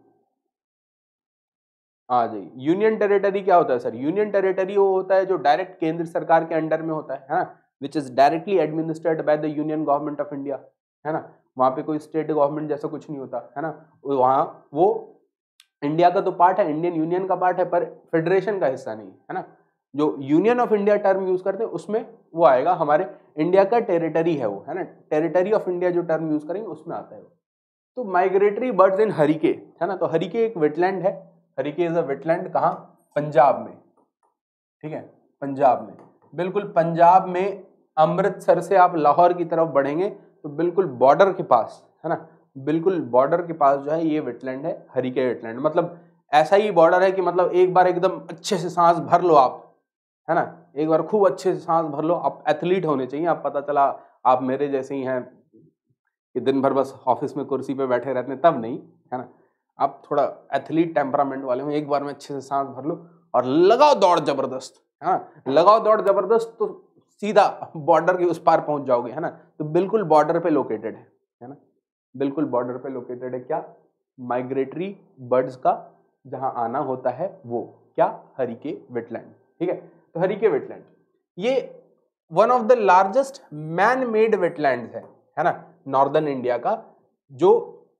आ जाइए। यूनियन टेरिटरी क्या होता है सर, यूनियन टेरिटरी वो होता है जो डायरेक्ट केंद्र सरकार के अंडर में होता है, है ना। Which is directly administered by the union government of India, है ना। वहाँ पे कोई स्टेट गवर्नमेंट जैसा कुछ नहीं होता, है ना। वहाँ वो इंडिया का तो पार्ट है, इंडियन यूनियन का पार्ट है, पर फेडरेशन का हिस्सा नहीं, है ना। जो union of India term use करते हैं उसमें वो आएगा, हमारे इंडिया का टेरिटरी है वो, है ना। टेरिटरी ऑफ इंडिया जो टर्म यूज करेंगे उसमें आता है वो। तो माइग्रेटरी बर्ड्स इन हरिके, है ना। तो हरिके एक वेटलैंड है, हरिके इज अ वेटलैंड, कहाँ, पंजाब में, ठीक है, पंजाब में, बिल्कुल पंजाब में। अमृतसर से आप लाहौर की तरफ बढ़ेंगे तो बिल्कुल बॉर्डर के पास, है ना, बिल्कुल बॉर्डर के पास जो है ये वेटलैंड है, हरिके वेटलैंड। मतलब ऐसा ही बॉर्डर है कि मतलब एक बार एकदम अच्छे से सांस भर लो आप, है ना, एक बार खूब अच्छे से सांस भर लो। आप एथलीट होने चाहिए, आप पता चला आप मेरे जैसे ही हैं कि दिन भर बस ऑफिस में कुर्सी पे बैठे रहते हैं, तब नहीं, है ना। आप थोड़ा एथलीट टेम्परामेंट वाले हो, एक बार में अच्छे से सांस भर लो और लगाओ दौड़ जबरदस्त, है ना, लगाओ दौड़ जबरदस्त, तो सीधा बॉर्डर के उस पार पहुंच जाओगे, है ना। तो बिल्कुल बॉर्डर पे लोकेटेड है, है ना, बिल्कुल बॉर्डर पे लोकेटेड है क्या, माइग्रेटरी बर्ड्स का जहां आना होता है वो क्या, हरिके वेटलैंड, ठीक है। तो हरिके वेटलैंड ये one of the largest man made wetland है, है ना, नॉर्दर्न इंडिया का, जो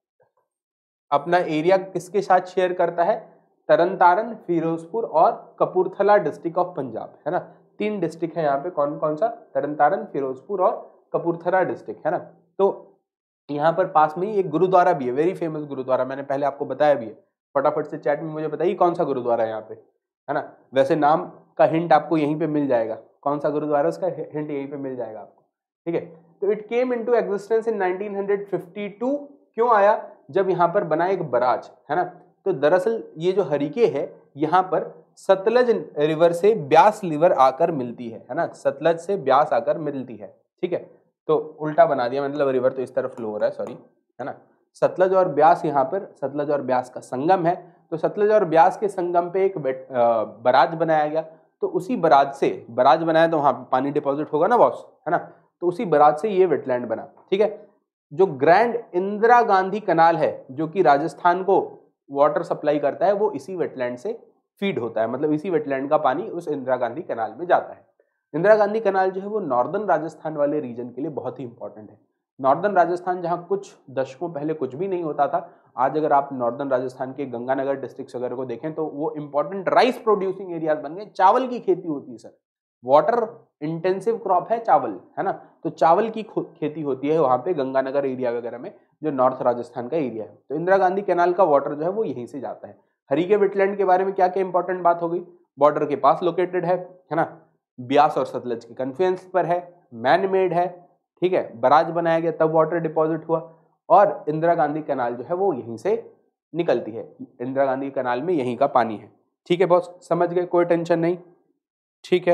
अपना एरिया किसके साथ शेयर करता है, तरन तारन, फिरोजपुर और कपूरथला डिस्ट्रिक्ट ऑफ पंजाब, है ना। तीन डिस्ट्रिक्ट है यहाँ पे, कौन कौन सा, तरन तारन, फिरोजपुर और कपूरथला डिस्ट्रिक्ट, है ना। तो यहाँ पर पास में ही एक गुरुद्वारा भी है, वेरी फेमस गुरुद्वारा, मैंने पहले आपको बताया भी है। फटाफट से चैट में मुझे बताइए कौन सा गुरुद्वारा है यहाँ पे, है ना। वैसे नाम का हिंट आपको यहीं पे मिल जाएगा, कौन सा गुरुद्वारा उसका हिंट यहीं पे मिल जाएगा आपको, ठीक है। तो it came into existence in nineteen fifty two, क्यों आया, जब यहाँ पर बना एक बराज, है ना। तो दरअसल ये जो हरिके है यहाँ पर सतलज रिवर से ब्यास रिवर आकर मिलती है, है ना, सतलज से ब्यास आकर मिलती है, ठीक है। तो उल्टा बना दिया मतलब, रिवर तो इस तरफ फ्लो हो रहा है, सॉरी, है ना। सतलज और ब्यास यहाँ पर, सतलज और ब्यास का संगम है, तो सतलज और ब्यास के संगम पे एक बराज बनाया गया। तो उसी बराज से, बराज बनाया तो वहां पानी डिपॉजिट होगा ना बॉस, है ना। तो उसी बराज से ये वेटलैंड बना, ठीक है। जो ग्रैंड इंदिरा गांधी कनाल है जो कि राजस्थान को वाटर सप्लाई करता है, वो इसी वेटलैंड से फीड होता है, मतलब इसी वेटलैंड का पानी उस इंदिरा गांधी कनाल में जाता है। इंदिरा गांधी कनाल जो है वो नॉर्दर्न राजस्थान वाले रीजन के लिए बहुत ही इंपॉर्टेंट है। नॉर्दर्न राजस्थान जहां कुछ दशकों पहले कुछ भी नहीं होता था, आज अगर आप नॉर्दर्न राजस्थान के गंगानगर डिस्ट्रिक्ट वगैरह को देखें तो वो इंपॉर्टेंट राइस प्रोड्यूसिंग एरियाज बन गए। चावल की खेती होती है सर, वाटर इंटेंसिव क्रॉप है चावल, है ना। तो चावल की खेती होती है वहां पे गंगानगर एरिया वगैरह में, जो नॉर्थ राजस्थान का एरिया है। तो इंदिरा गांधी कैनाल का वाटर जो है वो यहीं से जाता है। हरिके वेटलैंड के बारे में क्या क्या इंपॉर्टेंट बात हो गई, बॉर्डर के पास लोकेटेड है, है ना, ब्यास और सतलज के कन्फ्लुएंस पर है, मैन मेड है, ठीक है, बराज बनाया गया तब वाटर डिपॉजिट हुआ, और इंदिरा गांधी कैनाल जो है वो यहीं से निकलती है, इंदिरा गांधी कैनाल में यहीं का पानी है, ठीक है बॉस, समझ गए, कोई टेंशन नहीं, ठीक है।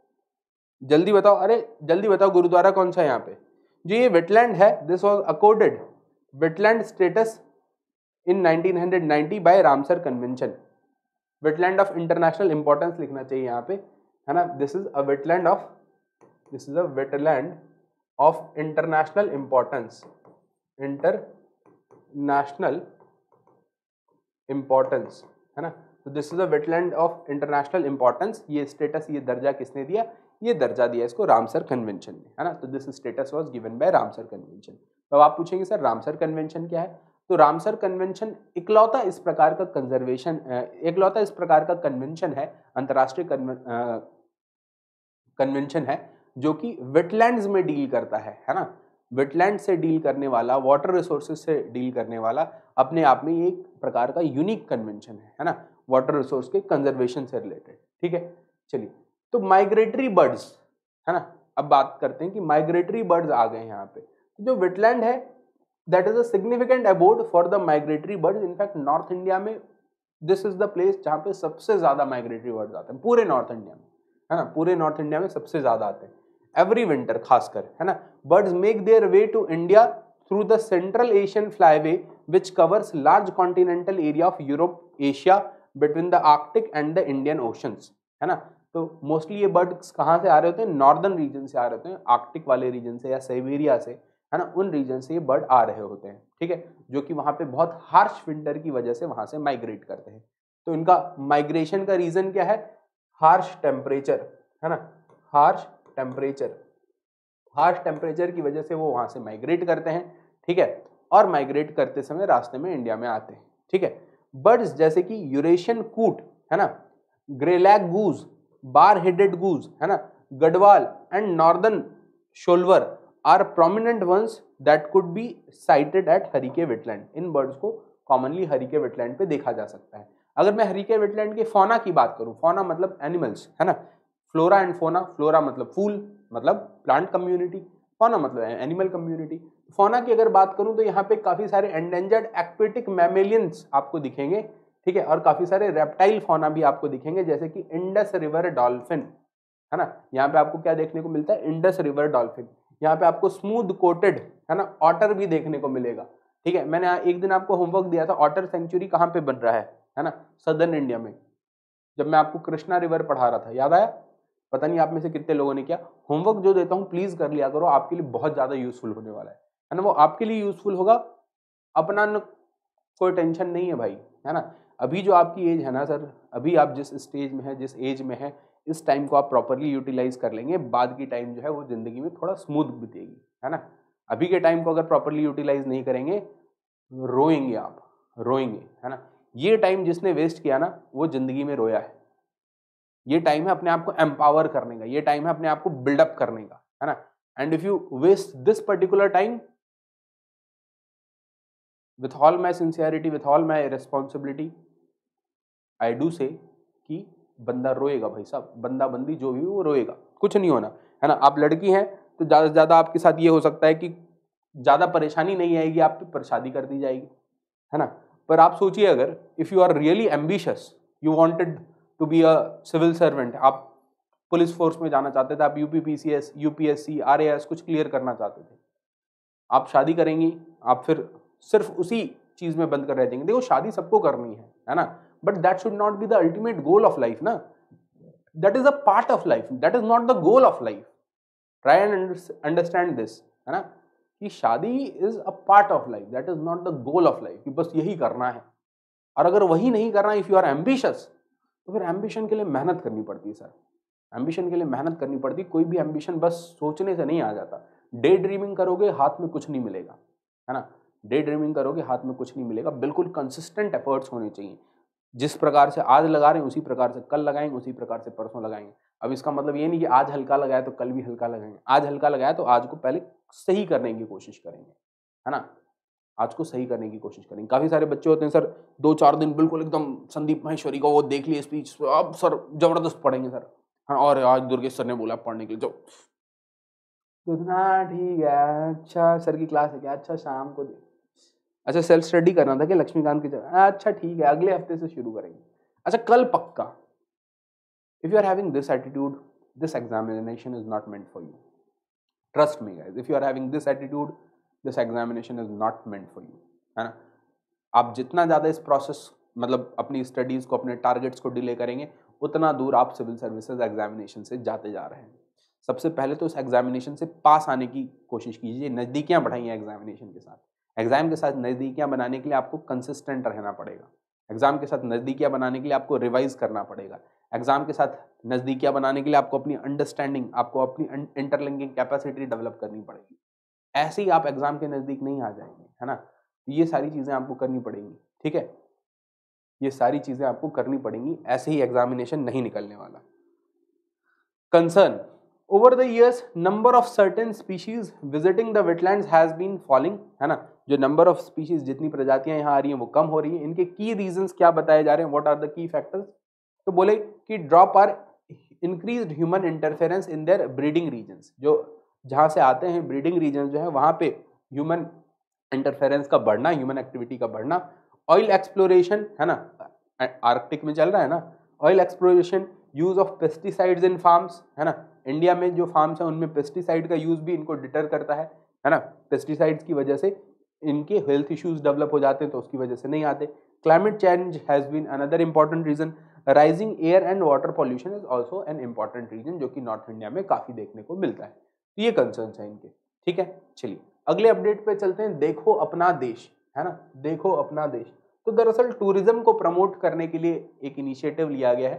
जल्दी बताओ, अरे जल्दी बताओ गुरुद्वारा कौन सा है यहाँ पे, जो ये वेटलैंड है, this was accorded wetland status in nineteen ninety by Ramsar convention. Wetland of international importance लिखना चाहिए यहाँ पे, है ना। This is a wetland of this is a wetland of international importance, international importance, है ना। तो this is a wetland of international importance. ये स्टेटस, ये दर्जा किसने दिया, ये दर्जा दिया इसको रामसर कन्वेंशन ने, है ना। तो this status was given by Ramsar convention. तो आप पूछेंगे सर रामसर कन्वेंशन क्या है, तो रामसर कन्वेंशन इकलौता इस प्रकार का कंजर्वेशन, इकलौता इस प्रकार का कन्वेंशन है, अंतर्राष्ट्रीय कन्वेंशन है जो कि वेटलैंड्स में डील करता है, है ना। वेटलैंड से डील करने वाला, वाटर रिसोर्सेज से डील करने वाला अपने आप में एक प्रकार का यूनिक कन्वेंशन है, है ना, वाटर रिसोर्स के कंजर्वेशन से रिलेटेड, ठीक है। चलिए, तो माइग्रेटरी बर्ड्स, है ना, अब बात करते हैं कि माइग्रेटरी बर्ड्स आ गए यहाँ पे। जो वेटलैंड है that is a significant abode for the migratory birds. In fact north India में दिस इज द प्लेस जहाँ पे सबसे ज्यादा माइग्रेटरी बर्ड्स आते हैं पूरे नॉर्थ इंडिया में, है ना, पूरे नॉर्थ इंडिया में सबसे ज्यादा आते हैं एवरी विंटर खासकर, है ना। Birds make their way to India through the central Asian flyway which covers large continental area of Europe, Asia, between the Arctic and the Indian oceans, है ना। तो मोस्टली ये बर्ड्स कहाँ से आ रहे होते हैं, नॉर्दर्न रीजन से आ रहे होते हैं, आर्कटिक वाले रीजन से या साइबेरिया से, है ना, उन रीजन से ये बर्ड आ रहे होते हैं, ठीक है, जो कि वहाँ पे बहुत हार्श विंटर की वजह से वहाँ से माइग्रेट करते हैं। तो इनका माइग्रेशन का रीजन क्या है, हार्श टेम्परेचर, है ना, हार्श टेम्परेचर, हार्श टेम्परेचर की वजह से वो वहां से माइग्रेट करते हैं, ठीक है, और माइग्रेट करते समय रास्ते में इंडिया में आते हैं, ठीक है। बर्ड्स जैसे कि यूरेशियन कूट, है ना, ग्रेलैग गूज, बार हेडेड गूज, है ना, gadwall and northern shoveler are prominent ones that could be sighted at Harike wetland. इन बर्ड्स को कॉमनली हरिके वेटलैंड पे देखा जा सकता है। अगर मैं हरिके वेटलैंड के फौना की बात करूं, फौना मतलब एनिमल्स, है ना, फ्लोरा एंड फोना, फ्लोरा मतलब फूल मतलब प्लांट कम्युनिटी, फौना मतलब एनिमल कम्युनिटी। फौना की अगर बात करूं तो यहाँ पे काफी सारे एंडेंजर्ड एक्वेटिक मैमेलियंस आपको दिखेंगे, ठीक है, और काफी सारे रेप्टाइल फौना भी आपको दिखेंगे, जैसे कि इंडस रिवर डॉल्फिन, है ना, यहाँ पे आपको क्या देखने को मिलता है, इंडस रिवर डॉल्फिन। यहाँ पे आपको स्मूथ कोटेड, है ना, ऑटर भी देखने को मिलेगा, ठीक है। मैंने एक दिन आपको होमवर्क दिया था, ऑटर सेंचुरी कहाँ पे बन रहा है, है ना, सदर्न इंडिया में, जब मैं आपको कृष्णा रिवर पढ़ा रहा था, याद आया? पता नहीं आप में से कितने लोगों ने किया। होमवर्क जो देता हूँ प्लीज कर लिया करो, आपके लिए बहुत ज्यादा यूजफुल होने वाला है, है ना, वो आपके लिए यूजफुल होगा, अपना न, कोई टेंशन नहीं है भाई, है ना। अभी जो आपकी एज है ना सर, अभी आप जिस स्टेज में है, जिस एज में है, इस टाइम को आप प्रॉपरली यूटिलाइज कर लेंगे, बाद की टाइम जो है वो जिंदगी में थोड़ा स्मूथ बीतेगी, है ना। अभी के टाइम को अगर प्रॉपरली यूटिलाइज नहीं करेंगे, रोएंगे आप, रोएंगे, है ना। ये टाइम जिसने वेस्ट किया ना, वो जिंदगी में रोया है। ये टाइम है अपने आप को एम्पावर करने का, ये टाइम है अपने आप को बिल्डअप करने का, है ना। And if you waste this particular time, with all my sincerity, with all my responsibility, I do say कि बंदा रोएगा भाई साहब, बंदा बंदी जो भी वो रोएगा, कुछ नहीं होना, है ना। आप लड़की हैं तो ज्यादा से ज्यादा आपके साथ ये हो सकता है कि ज्यादा परेशानी नहीं आएगी, आप पर शादी कर दी जाएगी, है ना। पर आप सोचिए, अगर if you are really ambitious, you wanted to be a civil servant, आप पुलिस फोर्स में जाना चाहते थे, आप यूपीपीसीएस, यूपीएससी, आरएएस कुछ क्लियर करना चाहते थे, आप शादी करेंगी, आप फिर सिर्फ उसी चीज में बंद कर रह जाएंगे। देखो शादी सबको करनी है, है ना, but that should not be the ultimate goal of life ना, that is a part of life, that is not the goal of life. Try and understand this, है ना, कि शादी is a part of life, that is not the goal of life, कि बस यही करना है। और अगर वही नहीं करना, इफ यू आर एम्बिशियस, तो फिर एम्बिशन के लिए मेहनत करनी पड़ती है सर, एम्बिशन के लिए मेहनत करनी पड़ती। कोई भी एम्बिशन बस सोचने से नहीं आ जाता। डे ड्रीमिंग करोगे हाथ में कुछ नहीं मिलेगा, है ना, डे ड्रीमिंग करोगे हाथ में कुछ नहीं मिलेगा। बिल्कुल कंसिस्टेंट एफर्ट्स होने चाहिए, जिस प्रकार से आज लगा रहे हैं उसी प्रकार से कल लगाएंगे, उसी प्रकार से परसों लगाएंगे। अब इसका मतलब ये नहीं कि आज हल्का लगाया तो कल भी हल्का लगाएंगे, आज हल्का लगाया तो आज को पहले सही करने की कोशिश करेंगे, है ना, आज को सही करने की कोशिश करेंगे। काफी सारे बच्चे होते हैं सर, दो चार दिन बिल्कुल एकदम संदीप माहेश्वरी का वो देख लिए स्पीच, अब सर जबरदस्त पढ़ेंगे सर, हाँ, और आज दुर्गेश सर ने बोला पढ़ने के लिए, जो ठीक है, अच्छा सर की क्लास है क्या, अच्छा शाम को दे, अच्छा सेल्फ स्टडी करना था कि लक्ष्मीकांत की जगह, अच्छा ठीक है अगले हफ्ते से शुरू करेंगे, अच्छा कल पक्का। If you are having this attitude, this examination is not meant for you, trust me guys, if you are having this attitude, this examination is not meant for you, है ना। आप जितना ज्यादा इस प्रोसेस मतलब अपनी स्टडीज को, अपने टारगेट्स को डिले करेंगे, उतना दूर आप सिविल सर्विसेज एग्जामिनेशन से जाते जा रहे हैं। सबसे पहले तो उस एग्जामिनेशन से पास आने की कोशिश कीजिए, नजदीकियां बढ़ाइए एग्जामिनेशन के साथ। एग्जाम के साथ नजदीकियां बनाने के लिए आपको कंसिस्टेंट रहना पड़ेगा, एग्जाम के साथ नजदीकियां बनाने के लिए आपको रिवाइज करना पड़ेगा, एग्जाम के साथ नजदीकियां बनाने के लिए आपको अपनी अंडरस्टैंडिंग, आपको अपनी इंटरलिंकिंग कैपेसिटी डेवलप करनी पड़ेगी। ऐसे ही आप एग्जाम के नजदीक नहीं आ जाएंगे, है ना। ये सारी चीजें आपको करनी पड़ेंगी, ठीक है, ये सारी चीजें आपको करनी पड़ेंगी, ऐसे ही एग्जामिनेशन नहीं निकलने वाला। Concern over the years number of certain species visiting the wetlands has been falling, है ना, जो नंबर ऑफ स्पीशीज, जितनी प्रजातियां यहाँ आ रही हैं वो कम हो रही हैं। इनके की रीजंस क्या बताए जा रहे हैं, what are the key factors, तो बोले कि drop are increased human interference in their breeding regions, जो जहां से आते हैं ब्रीडिंग रीजन जो है वहां पे ह्यूमन इंटरफेरेंस का बढ़ना, ह्यूमन एक्टिविटी का बढ़ना, ऑयल एक्सप्लोरेशन, है ना, आर्कटिक में चल रहा है ना, oil exploration, use of pesticides in farms, है ना, इंडिया में जो फार्म्स है उनमें पेस्टिसाइड का यूज भी इनको डिटर करता है, है ना, पेस्टिसाइड्स की वजह से इनके हेल्थ इश्यूज डेवलप हो जाते हैं तो उसकी वजह से नहीं आते। Climate change has been another important reason, rising air and water pollution is also an important reason, जो कि नॉर्थ इंडिया में काफी देखने को मिलता है। तो ये कंसर्न्स है इनके, ठीक है। चलिए अगले अपडेट पे चलते हैं, देखो अपना देश, है ना, देखो अपना देश। तो दरअसल टूरिज्म को प्रमोट करने के लिए एक इनिशिएटिव लिया गया है,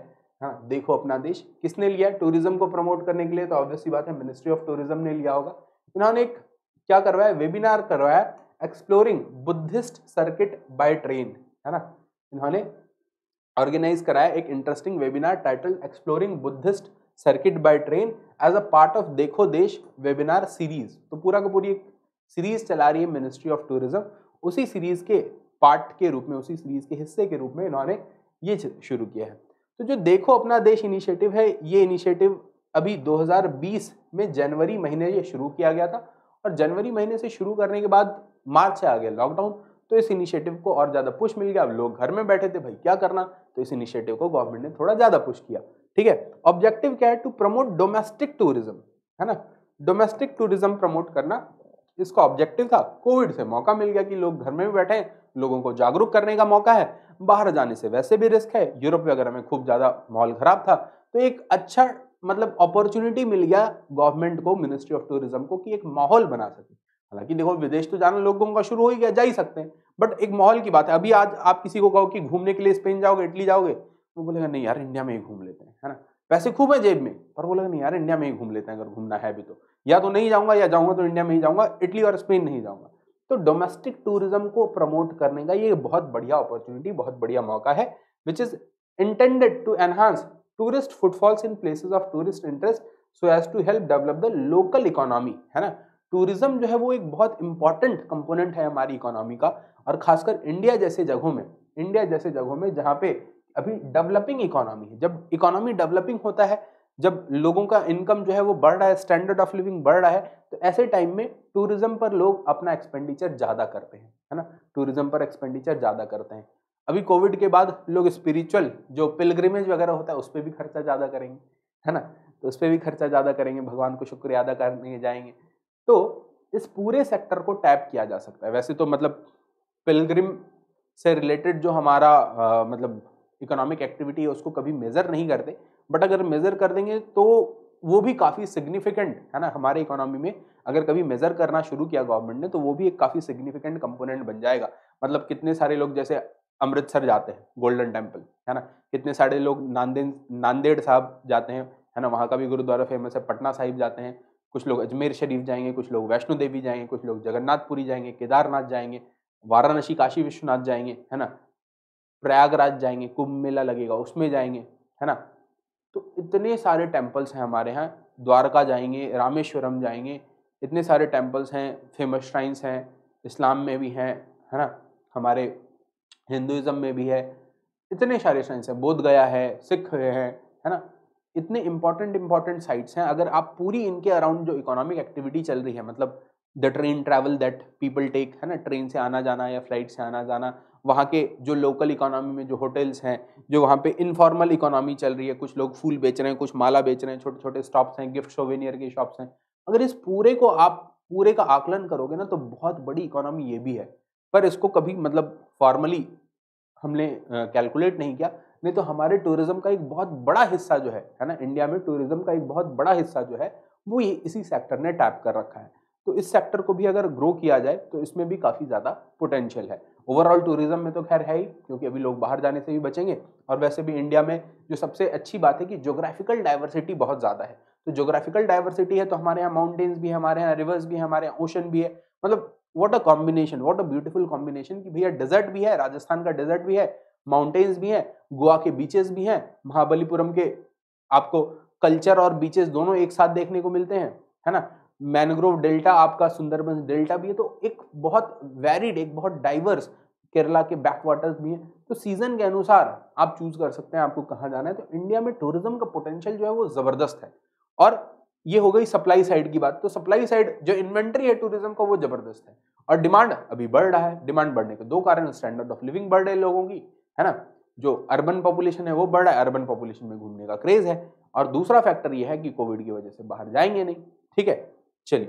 है ना, देखो अपना देश किसने लिया है टूरिज्म को प्रमोट करने के लिए, तो ऑब्वियसली बात है मिनिस्ट्री ऑफ टूरिज्म ने लिया होगा। इन्होंने एक क्या करवाया, वेबिनार करवाया, exploring Buddhist circuit by train, है ना, इन्होंने ऑर्गेनाइज कराया एक interesting webinar title exploring Buddhist circuit by train as a part of देखो देश वेबिनार सीरीज। तो पूरा का पूरी एक सीरीज चला रही है मिनिस्ट्री ऑफ टूरिज्म, उसी सीरीज के पार्ट के रूप में, उसी सीरीज के हिस्से के रूप में इन्होंने ये शुरू किया है। तो जो देखो अपना देश इनिशिएटिव है, ये इनिशिएटिव अभी दो हज़ार बीस में जनवरी महीने ये शुरू किया गया था, और जनवरी महीने से शुरू करने के बाद मार्च से आ गया लॉकडाउन, तो इस इनिशिएटिव को और ज्यादा पुश मिल गया। अब लोग घर में बैठे थे, भाई क्या करना, तो इस इनिशिएटिव को गवर्नमेंट ने थोड़ा ज्यादा पुश किया। ठीक है, ऑब्जेक्टिव क्या है, टू प्रमोट डोमेस्टिक टूरिज्म, है ना, डोमेस्टिक टूरिज्म प्रमोट करना इसका ऑब्जेक्टिव था। कोविड से मौका मिल गया कि लोग घर में भी बैठे हैं, लोगों को जागरूक करने का मौका है, बाहर जाने से वैसे भी रिस्क है, यूरोप वगैरह में खूब ज्यादा माहौल खराब था, तो एक अच्छा मतलब अपॉर्चुनिटी मिल गया गवर्नमेंट को, मिनिस्ट्री ऑफ टूरिज्म को, कि एक माहौल बना सके। हालांकि देखो विदेश तो जाना लोगों का शुरू हो ही गया, जा ही सकते हैं, बट एक माहौल की बात है। अभी आज आप किसी को कहो कि घूमने के लिए स्पेन जाओगे, इटली जाओगे, वो बोलेगा नहीं यार इंडिया में ही घूम लेते हैं, है ना, पैसे खूब है जेब में, पर बोलेगा नहीं यार इंडिया में ही घूम लेते हैं, अगर घूमना है भी तो, या तो नहीं जाऊंगा, या जाऊंगा तो इंडिया में ही जाऊंगा, इटली और स्पेन नहीं जाऊंगा। तो डोमेस्टिक टूरिज्म को प्रमोट करने का ये बहुत बढ़िया अपॉर्चुनिटी, बहुत बढ़िया मौका है, which is intended to enhance tourist footfalls in places of tourist interest so as to help develop the local economy, है ना। टूरिज्म जो है वो एक बहुत इंपॉर्टेंट कंपोनेंट है हमारी इकोनॉमी का, और खासकर इंडिया जैसे जगहों में, इंडिया जैसे जगहों में जहाँ पे अभी डेवलपिंग इकोनॉमी है। जब इकोनॉमी डेवलपिंग होता है, जब लोगों का इनकम जो है वो बढ़ रहा है, स्टैंडर्ड ऑफ लिविंग बढ़ रहा है, तो ऐसे टाइम में टूरिज्म पर लोग अपना एक्सपेंडिचर ज्यादा करते हैं, है ना, टूरिज्म पर एक्सपेंडिचर ज्यादा करते हैं। अभी कोविड के बाद लोग स्पिरिचुअल जो पिलग्रिमेज वगैरह होता है उस पर भी खर्चा ज्यादा करेंगे, है ना, तो उस पर भी खर्चा ज्यादा करेंगे, भगवान को शुक्रिया अदा करने जाएंगे। तो इस पूरे सेक्टर को टैप किया जा सकता है। वैसे तो मतलब पिलग्रिम से रिलेटेड जो हमारा आ, मतलब इकोनॉमिक एक्टिविटी है उसको कभी मेजर नहीं करते, बट अगर मेजर कर देंगे तो वो भी काफी सिग्निफिकेंट है ना हमारे इकोनॉमी में। अगर कभी मेजर करना शुरू किया गवर्नमेंट ने तो वो भी एक काफी सिग्निफिकेंट कंपोनेंट बन जाएगा। मतलब कितने सारे लोग जैसे अमृतसर जाते हैं गोल्डन टेम्पल, है ना, कितने सारे लोग नांदेड़ नांदेड़ साहब जाते हैं, है ना, वहाँ का भी गुरुद्वारा फेमस है, पटना साहिब जाते हैं, कुछ लोग अजमेर शरीफ जाएंगे, कुछ लोग वैष्णो देवी जाएंगे, कुछ लोग जगन्नाथपुरी जाएंगे, केदारनाथ जाएंगे, वाराणसी काशी विश्वनाथ जाएंगे, है ना, प्रयागराज जाएंगे, कुंभ मेला लगेगा उसमें जाएंगे, है ना। तो इतने सारे टेम्पल्स हैं हमारे यहाँ, द्वारका जाएंगे, रामेश्वरम जाएंगे, इतने सारे टेम्पल्स हैं, फेमस श्राइन्स हैं, इस्लाम में भी हैं, है ना, हमारे हिंदुइज्म में भी है, इतने सारे श्राइन्स हैं, बोध गया है, सिख है, है ना, इतने इंपॉर्टेंट इंपॉर्टेंट साइट्स हैं। अगर आप पूरी इनके अराउंड जो इकोनॉमिक एक्टिविटी चल रही है, मतलब the train travel that people take, है ना, ट्रेन से आना जाना या फ्लाइट से आना जाना, वहाँ के जो लोकल इकोनॉमी में जो होटल्स हैं, जो वहाँ पे इनफॉर्मल इकोनॉमी चल रही है, कुछ लोग फूल बेच रहे हैं, कुछ माला बेच रहे हैं, छोटे छोटे स्टॉप्स हैं, गिफ्ट सोवेनियर के शॉप्स हैं, अगर इस पूरे को आप पूरे का आकलन करोगे ना तो बहुत बड़ी इकोनॉमी ये भी है। पर इसको कभी मतलब फॉर्मली हमने कैलकुलेट नहीं किया, नहीं तो हमारे टूरिज्म का एक बहुत बड़ा हिस्सा जो है है ना, इंडिया में टूरिज्म का एक बहुत बड़ा हिस्सा जो है वो ये इसी सेक्टर ने टैप कर रखा है। तो इस सेक्टर को भी अगर ग्रो किया जाए तो इसमें भी काफी ज्यादा पोटेंशियल है। ओवरऑल टूरिज्म में तो खैर है ही, क्योंकि अभी लोग बाहर जाने से भी बचेंगे, और वैसे भी इंडिया में जो सबसे अच्छी बात है कि ज्योग्राफिकल डाइवर्सिटी बहुत ज्यादा है। तो ज्योग्राफिकल डाइवर्सिटी है तो हमारे यहाँ माउंटेन्स भी है, हमारे यहाँ रिवर्स भी है, हमारे यहाँ ओशन भी है, मतलब what a combination, what a beautiful combination कि भैया डेजर्ट भी है, राजस्थान का डेजर्ट भी है, माउंटेन्स भी हैं, गोवा के बीचेस भी हैं, महाबलीपुरम के आपको कल्चर और बीचेस दोनों एक साथ देखने को मिलते हैं, है ना, मैनग्रोव डेल्टा आपका सुंदरबन डेल्टा भी है, तो एक बहुत वैरिड, एक बहुत डाइवर्स, केरला के बैकवाटर्स भी हैं। तो सीजन के अनुसार आप चूज कर सकते हैं आपको कहाँ जाना है। तो इंडिया में टूरिज्म का पोटेंशियल जो है वो जबरदस्त है। और ये हो गई सप्लाई साइड की बात। तो सप्लाई साइड जो इन्वेंट्री है टूरिज्म का वो जबरदस्त है, और डिमांड अभी बढ़ रहा है। डिमांड बढ़ने के दो कारण, स्टैंडर्ड ऑफ लिविंग बढ़ रहे लोगों की, है ना, जो अर्बन पॉपुलेशन है वो बढ़ रहा है, अर्बन पॉपुलेशन में घूमने का क्रेज है, और दूसरा फैक्टर ये है कि कोविड की वजह से बाहर जाएंगे नहीं। ठीक है, चलिए,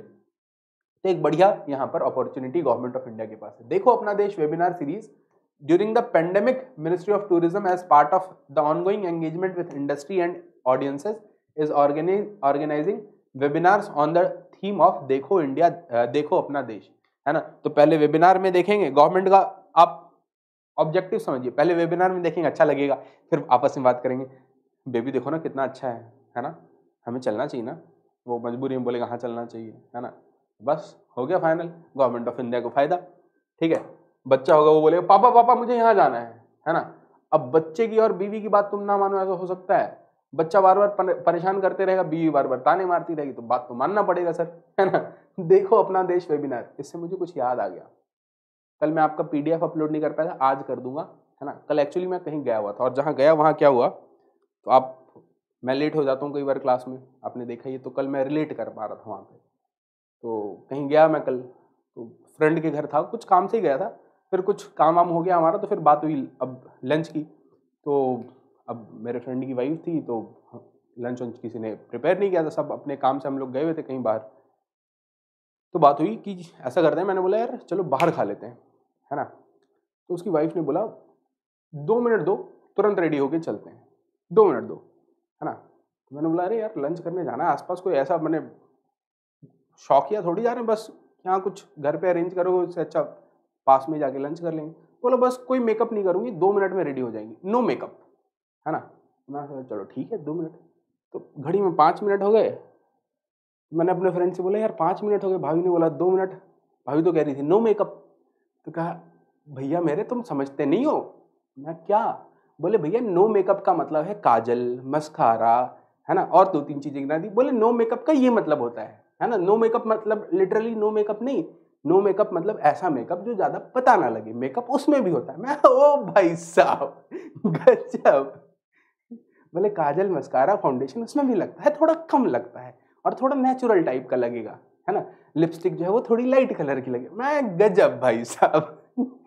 तो एक बढ़िया यहाँ पर अपॉर्चुनिटी गवर्नमेंट ऑफ इंडिया के पास है। देखो अपना देश webinar series during the pandemic, ministry of tourism as part of the ongoing engagement with industry and audiences is organising webinars on the theme of देखो इंडिया, देखो अपना देश, है ना। तो पहले वेबिनार में देखेंगे गवर्नमेंट का, आप ऑब्जेक्टिव समझिए, पहले वेबिनार में देखेंगे अच्छा लगेगा, फिर आपस में बात करेंगे। बेबी देखो ना कितना अच्छा है है ना, हमें चलना चाहिए ना। वो मजबूरी में बोलेगा हाँ चलना चाहिए, है ना, बस हो गया फाइनल, गवर्नमेंट ऑफ इंडिया को फायदा। ठीक है, बच्चा होगा वो बोलेगा पापा पापा मुझे यहाँ जाना है है ना। अब बच्चे की और बीवी की बात तुम ना मानो ऐसा हो सकता है? बच्चा बार बार परेशान करते रहेगा, बीवी बार बार ताने मारती रहेगी, तो बात तो मानना पड़ेगा सर, है ना। देखो अपना देश वेबिनार, इससे मुझे कुछ याद आ गया। कल मैं आपका पीडीएफ अपलोड नहीं कर पाया था, आज कर दूंगा, है ना। कल एक्चुअली मैं कहीं गया हुआ था, और जहाँ गया वहाँ क्या हुआ, तो आप, मैं लेट हो जाता हूँ कई बार क्लास में, आपने देखा ही, तो कल मैं रिलेट कर पा रहा था वहाँ पे। तो कहीं गया मैं कल, तो फ्रेंड के घर था, कुछ काम से ही गया था, फिर कुछ काम वाम हो गया हमारा, तो फिर बात हुई अब लंच की। तो अब मेरे फ्रेंड की वाइफ थी, तो लंच वंच किसी ने प्रिपेयर नहीं किया था, सब अपने काम से हम लोग गए हुए थे कहीं बाहर। तो बात हुई कि ऐसा करते हैं, मैंने बोला यार चलो बाहर खा लेते हैं, है ना। तो उसकी वाइफ ने बोला दो मिनट दो, तुरंत रेडी होके चलते हैं, दो मिनट दो, है ना। तो मैंने बोला अरे यार लंच करने जाना है, आसपास कोई ऐसा, मैंने शौकिया थोड़ी जा रहे हैं, बस यहाँ कुछ घर पे अरेंज करोगे, उससे अच्छा पास में जाके लंच कर लेंगे। बोलो बस कोई मेकअप नहीं करूँगी, दो मिनट में रेडी हो जाएंगी, नो मेकअप, है ना। मैं सोचा चलो ठीक है दो मिनट। तो घड़ी में पाँच मिनट हो गए, मैंने अपने फ्रेंड से बोला यार पाँच मिनट हो गए, भाभी ने बोला दो मिनट, भाभी तो कह रही थी नो मेकअप। तो कहा भैया मेरे तुम समझते नहीं हो। मैं क्या? बोले भैया नो मेकअप का मतलब है काजल, मस्कारा, है ना, और दो तीन चीजें गिना दी। बोले नो मेकअप का ये मतलब होता है है ना। नो मेकअप मतलब लिटरली नो मेकअप नहीं, नो मेकअप मतलब ऐसा मेकअप जो ज्यादा पता ना लगे, मेकअप उसमें भी होता है। मैं ओ भाई साहब गजब। बोले काजल मस्कारा फाउंडेशन उसमें भी लगता है, थोड़ा कम लगता है और थोड़ा नेचुरल टाइप का लगेगा, है ना। लिपस्टिक जो है वो थोड़ी लाइट कलर की लगे। मैं गजब भाई साहब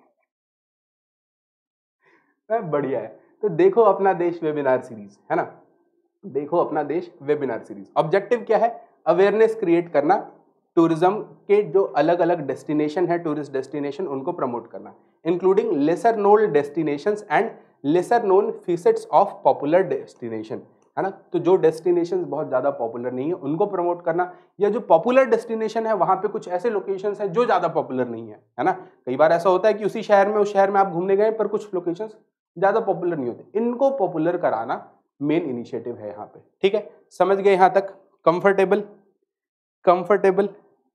मैं बढ़िया है। तो देखो अपना देश वेबिनार सीरीज, है ना, देखो अपना देश वेबिनार सीरीज। ऑब्जेक्टिव क्या है? अवेयरनेस क्रिएट करना, टूरिज्म के जो अलग अलग डेस्टिनेशन है, टूरिस्ट डेस्टिनेशन, उनको प्रमोट करना, including lesser known destinations and lesser known features of popular destination, है ना। तो जो डेस्टिनेशन बहुत ज्यादा पॉपुलर नहीं है उनको प्रमोट करना, या जो पॉपुलर डेस्टिनेशन है वहां पे कुछ ऐसे लोकेशंस हैं जो ज्यादा पॉपुलर नहीं है, है ना। कई बार ऐसा होता है कि उसी शहर में, उस शहर में आप घूमने गए पर कुछ लोकेशंस ज्यादा पॉपुलर नहीं होते, इनको पॉपुलर कराना मेन इनिशिएटिव है यहाँ पे। ठीक है, समझ गए यहां तक? कंफर्टेबल? कंफर्टेबल?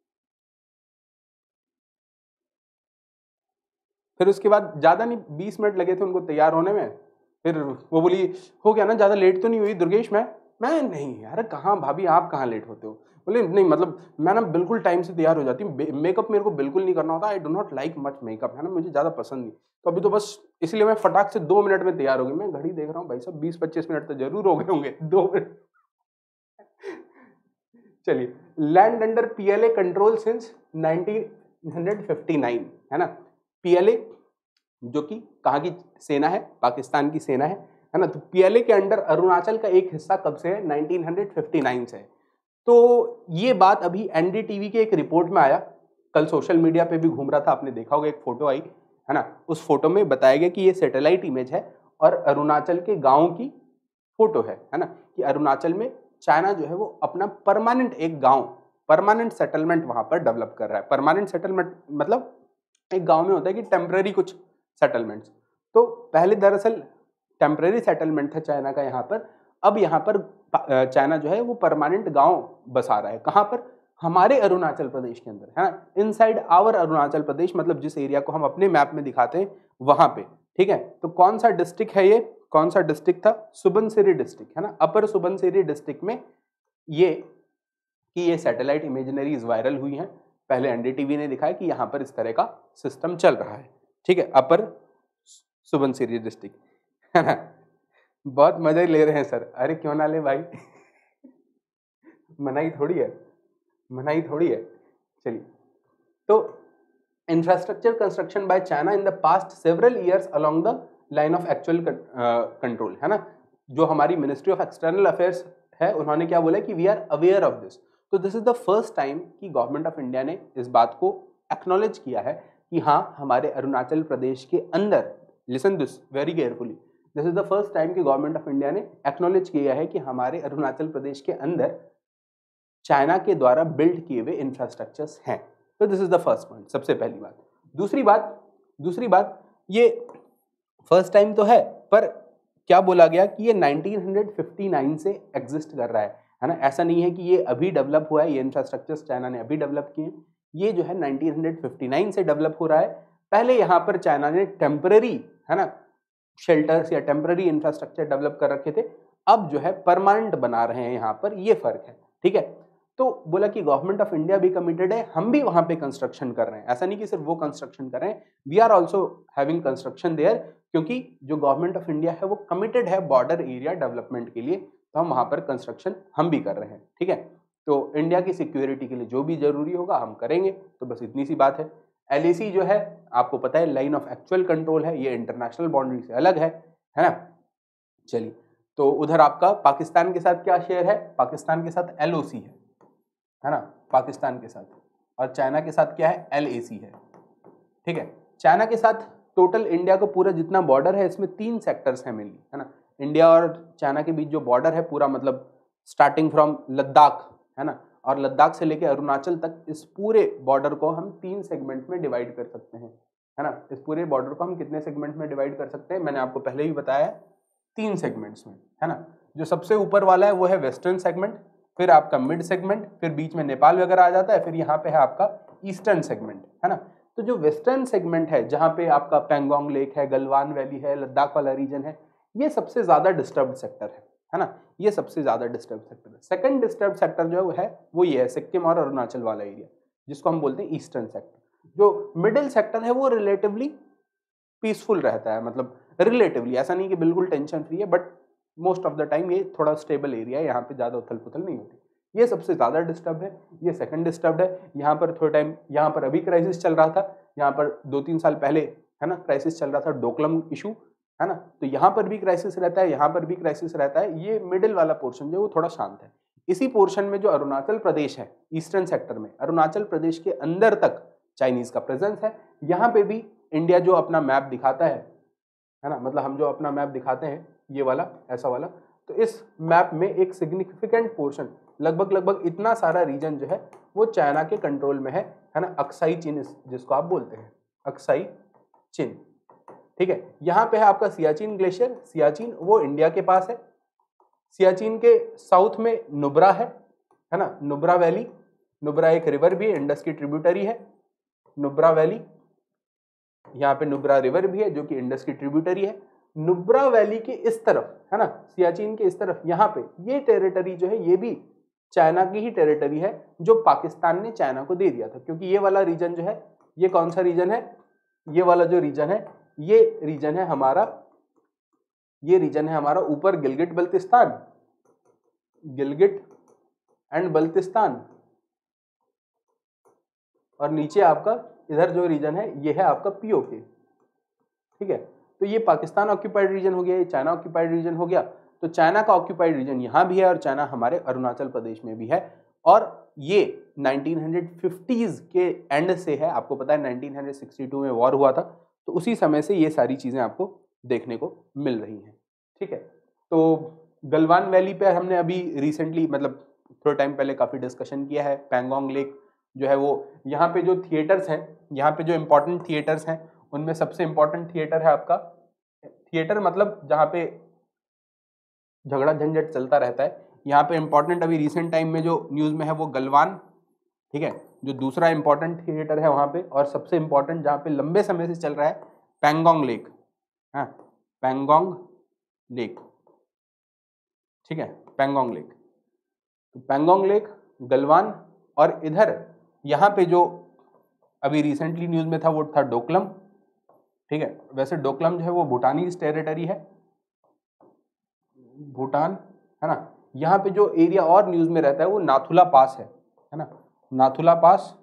फिर उसके बाद ज्यादा नहीं, बीस मिनट लगे थे उनको तैयार होने में। फिर वो बोली हो गया ना, ज्यादा लेट तो नहीं हुई दुर्गेश? मैं मैं नहीं यार, कहाँ भाभी आप कहाँ लेट होते हो? बोले नहीं मतलब मैं ना बिल्कुल टाइम से तैयार हो जाती हूँ, मेकअप मेरे को बिल्कुल नहीं करना होता, I do not like much makeup, है ना, मुझे ज्यादा पसंद नहीं। तो अभी तो बस इसलिए मैं फटाक से दो मिनट में तैयार हो गई। मैं घड़ी देख रहा हूँ भाई साहब बीस पच्चीस मिनट तो जरूर हो गए होंगे, दो मिनट चलिए, land under PLA control since nineteen fifty nine, है ना। पीएलए जो कि कहाँ की सेना है? पाकिस्तान की सेना है, है ना। तो पीएलए के अंडर अरुणाचल का एक हिस्सा कब से है? नाइनटीन फिफ्टी नाइन से है। तो ये बात अभी एनडीटीवी के एक रिपोर्ट में आया, कल सोशल मीडिया पे भी घूम रहा था, आपने देखा होगा, एक फोटो आई, है ना। उस फोटो में बताया गया कि ये सैटेलाइट इमेज है और अरुणाचल के गांव की फोटो है, है ना, कि अरुणाचल में चाइना जो है वो अपना परमानेंट एक गांव, परमानेंट सेटलमेंट वहां पर डेवलप कर रहा है। परमानेंट सेटलमेंट मतलब एक गांव में होता है कि टेम्पररी कुछ सेटलमेंट्स, तो पहले दरअसल टेम्पररी सेटलमेंट था चाइना का यहाँ पर, अब यहाँ पर चाइना जो है वो परमानेंट गांव बसा रहा है। कहाँ पर? हमारे अरुणाचल प्रदेश के अंदर, है ना, इनसाइड आवर अरुणाचल प्रदेश, मतलब जिस एरिया को हम अपने मैप में दिखाते हैं वहां पे। ठीक है, तो कौन सा डिस्ट्रिक्ट है ये? कौन सा डिस्ट्रिक्ट था? सुबनसिरी डिस्ट्रिक्ट, है ना, अपर सुबनसिरी डिस्ट्रिक्ट में ये कि ये सैटेलाइट इमेजनरीज वायरल हुई हैं। पहले एनडीटीवी ने दिखाया कि यहाँ पर इस तरह का सिस्टम चल रहा है। ठीक है, अपर सुबनसिरी डिस्ट्रिक्ट, है ना। बहुत मजे ले रहे हैं सर, अरे क्यों ना ले भाई मनाही थोड़ी है, मनाही थोड़ी है। चलिए, तो infrastructure construction by China in the past several years along the line of actual control, है ना। जो हमारी मिनिस्ट्री ऑफ एक्सटर्नल अफेयर्स है उन्होंने क्या बोला कि we are aware of this. तो this is the first time कि गवर्नमेंट ऑफ इंडिया ने इस बात को एक्नॉलेज किया है कि हाँ हमारे अरुणाचल प्रदेश के अंदर, listen this very carefully, this is the first time कि गवर्नमेंट ऑफ इंडिया ने एक्नॉलेज किया है कि हमारे अरुणाचल प्रदेश के अंदर चाइना के द्वारा बिल्ड किए हुए इंफ्रास्ट्रक्चर्स हैं। तो this is the first point, सबसे पहली बात। दूसरी बात दूसरी बात ये फर्स्ट टाइम तो है, पर क्या बोला गया कि ये नाइनटीन फिफ्टी नाइन से एग्जिस्ट कर रहा है, है ना। ऐसा नहीं है कि ये अभी डेवलप हुआ है, ये इंफ्रास्ट्रक्चर्स चाइना ने अभी डेवलप किए हैं, ये जो है नाइनटीन फिफ्टी नाइन से डेवलप हो रहा है। पहले यहाँ पर चाइना ने टेम्पररी, है ना, शेल्टर्स या टेम्पररी इंफ्रास्ट्रक्चर डेवलप कर रखे थे, अब जो है परमानेंट बना रहे हैं, यहाँ पर ये फर्क है, ठीक है। तो बोला कि गवर्नमेंट ऑफ इंडिया भी कमिटेड है, हम भी वहां पे कंस्ट्रक्शन कर रहे हैं, ऐसा नहीं कि सिर्फ वो कंस्ट्रक्शन कर रहे हैं, we are also having construction there, क्योंकि जो गवर्नमेंट ऑफ इंडिया है वो कमिटेड है बॉर्डर एरिया डेवलपमेंट के लिए, तो हम वहां पर कंस्ट्रक्शन हम भी कर रहे हैं, ठीक है। तो इंडिया की सिक्योरिटी के लिए जो भी जरूरी होगा हम करेंगे, तो बस इतनी सी बात है। एल ए सी जो है आपको पता है लाइन ऑफ एक्चुअल कंट्रोल है, ये इंटरनेशनल बाउंड्री से अलग है, है ना। चलिए, तो उधर आपका पाकिस्तान के साथ क्या शेयर है, पाकिस्तान के साथ एल ओ सी है, है ना, पाकिस्तान के साथ, और चाइना के साथ क्या है, एल ए सी है, ठीक है। चाइना के साथ टोटल इंडिया का पूरा जितना बॉर्डर है इसमें तीन सेक्टर्स हैं मेनली, है ना। इंडिया और चाइना के बीच जो बॉर्डर है पूरा, मतलब स्टार्टिंग फ्रॉम लद्दाख, है ना, और लद्दाख से लेकर अरुणाचल तक, इस पूरे बॉर्डर को हम तीन सेगमेंट में डिवाइड कर सकते हैं, है ना। इस पूरे बॉर्डर को हम कितने सेगमेंट में डिवाइड कर सकते हैं, मैंने आपको पहले ही बताया, तीन सेगमेंट्स में, है ना। जो सबसे ऊपर वाला है वो है वेस्टर्न सेगमेंट, फिर आपका मिड सेगमेंट, फिर बीच में नेपाल वगैरह आ जाता है, फिर यहाँ पे है आपका ईस्टर्न सेगमेंट, है ना। तो जो वेस्टर्न सेगमेंट है, जहाँ पे आपका पैंगोंग लेक है, गलवान वैली है, लद्दाख वाला रीजन है, ये सबसे ज्यादा डिस्टर्ब्ड सेक्टर है, है ना, ये सबसे ज्यादा डिस्टर्ब सेक्टर है। सेकंड डिस्टर्ब सेक्टर जो है वो ये है सिक्किम और अरुणाचल वाला एरिया, जिसको हम बोलते हैं ईस्टर्न सेक्टर। जो मिडिल सेक्टर है वो रिलेटिवली पीसफुल रहता है, मतलब रिलेटिवली, ऐसा नहीं कि बिल्कुल टेंशन फ्री है, but most of the time ये थोड़ा स्टेबल एरिया है, यहाँ पे ज्यादा उथल पुथल नहीं होती। ये सबसे ज्यादा डिस्टर्ब है, ये सेकंड डिस्टर्ब है। यहाँ पर थोड़ा टाइम, यहाँ पर अभी क्राइसिस चल रहा था, यहाँ पर दो तीन साल पहले, है ना, क्राइसिस चल रहा था, डोकलम इशू, है ना, तो यहाँ पर भी क्राइसिस रहता है, यहाँ पर भी क्राइसिस रहता है। ये मिडिल वाला पोर्शन जो है वो थोड़ा शांत है। इसी पोर्शन में जो अरुणाचल प्रदेश है, ईस्टर्न सेक्टर में अरुणाचल प्रदेश के अंदर तक चाइनीज का प्रेजेंस है। यहाँ पे भी इंडिया जो अपना मैप दिखाता है, है ना, मतलब हम जो अपना मैप दिखाते हैं, ये वाला, ऐसा वाला, तो इस मैप में एक सिग्निफिकेंट पोर्शन, लगभग लगभग इतना सारा रीजन जो है वो चाइना के कंट्रोल में है, है ना, अक्साई चीन जिसको आप बोलते हैं, अक्साई चीन, ठीक है। यहाँ पे है आपका सियाचिन ग्लेशियर, सियाचिन वो इंडिया के पास है। सियाचिन के साउथ में नुब्रा है, है ना, नुब्रा वैली, नुब्रा एक रिवर भी है, इंडस की ट्रिब्यूटरी है, नुब्रा वैली, यहाँ पे नुब्रा रिवर भी है जो कि इंडस की ट्रिब्यूटरी है। नुब्रा वैली के इस तरफ, है ना, सियाचिन के इस तरफ, यहाँ पे ये टेरिटरी जो है ये भी चाइना की ही टेरिटरी है, जो पाकिस्तान ने चाइना को दे दिया था, क्योंकि ये वाला रीजन जो है, ये कौन सा रीजन है, ये वाला जो रीजन है, ये रीजन है हमारा, ये रीजन है हमारा ऊपर गिलगिट बल्तिस्तान, गिलगिट एंड बल्तिस्तान, और नीचे आपका इधर जो रीजन है ये है आपका पीओके, ठीक है। तो ये पाकिस्तान ऑक्यूपाइड रीजन हो गया, ये चाइना ऑक्यूपाइड रीजन हो गया। तो चाइना का ऑक्यूपाइड रीजन यहाँ भी है और चाइना हमारे अरुणाचल प्रदेश में भी है, और ये नाइनटीन फिफ्टीज़ के एंड से है। आपको पता है नाइनटीन सिक्सटी टू में वॉर हुआ था, तो उसी समय से ये सारी चीजें आपको देखने को मिल रही हैं, ठीक है। तो गलवान वैली पे हमने अभी रिसेंटली, मतलब थोड़े टाइम पहले काफी डिस्कशन किया है। पैंगोंग लेक जो है वो, यहाँ पे जो थिएटर्स हैं, यहाँ पे जो इम्पोर्टेंट थिएटर्स हैं, उनमें सबसे इम्पोर्टेंट थिएटर है आपका, थिएटर मतलब जहाँ पे झगड़ा झंझट चलता रहता है, यहाँ पे इम्पोर्टेंट अभी रिसेंट टाइम में जो न्यूज़ में है वो गलवान, ठीक है। जो दूसरा इम्पोर्टेंट थिएटर है वहाँ पे, और सबसे इम्पोर्टेंट जहाँ पे लंबे समय से चल रहा है, पैंगोंग लेक, हाँ, पैंगोंग लेक, ठीक है, पैंगोंग लेक। तो पैंगोंग लेक, गलवान, और इधर यहाँ पे जो अभी रिसेंटली न्यूज़ में था वो था डोकलम, ठीक है। वैसे डोकलम जो है वो भूटानीज टेरिटरी है, भूटान, है ना। यहाँ पे जो एरिया और न्यूज़ में रहता है वो नाथुला पास है, है ना, नाथुला पास।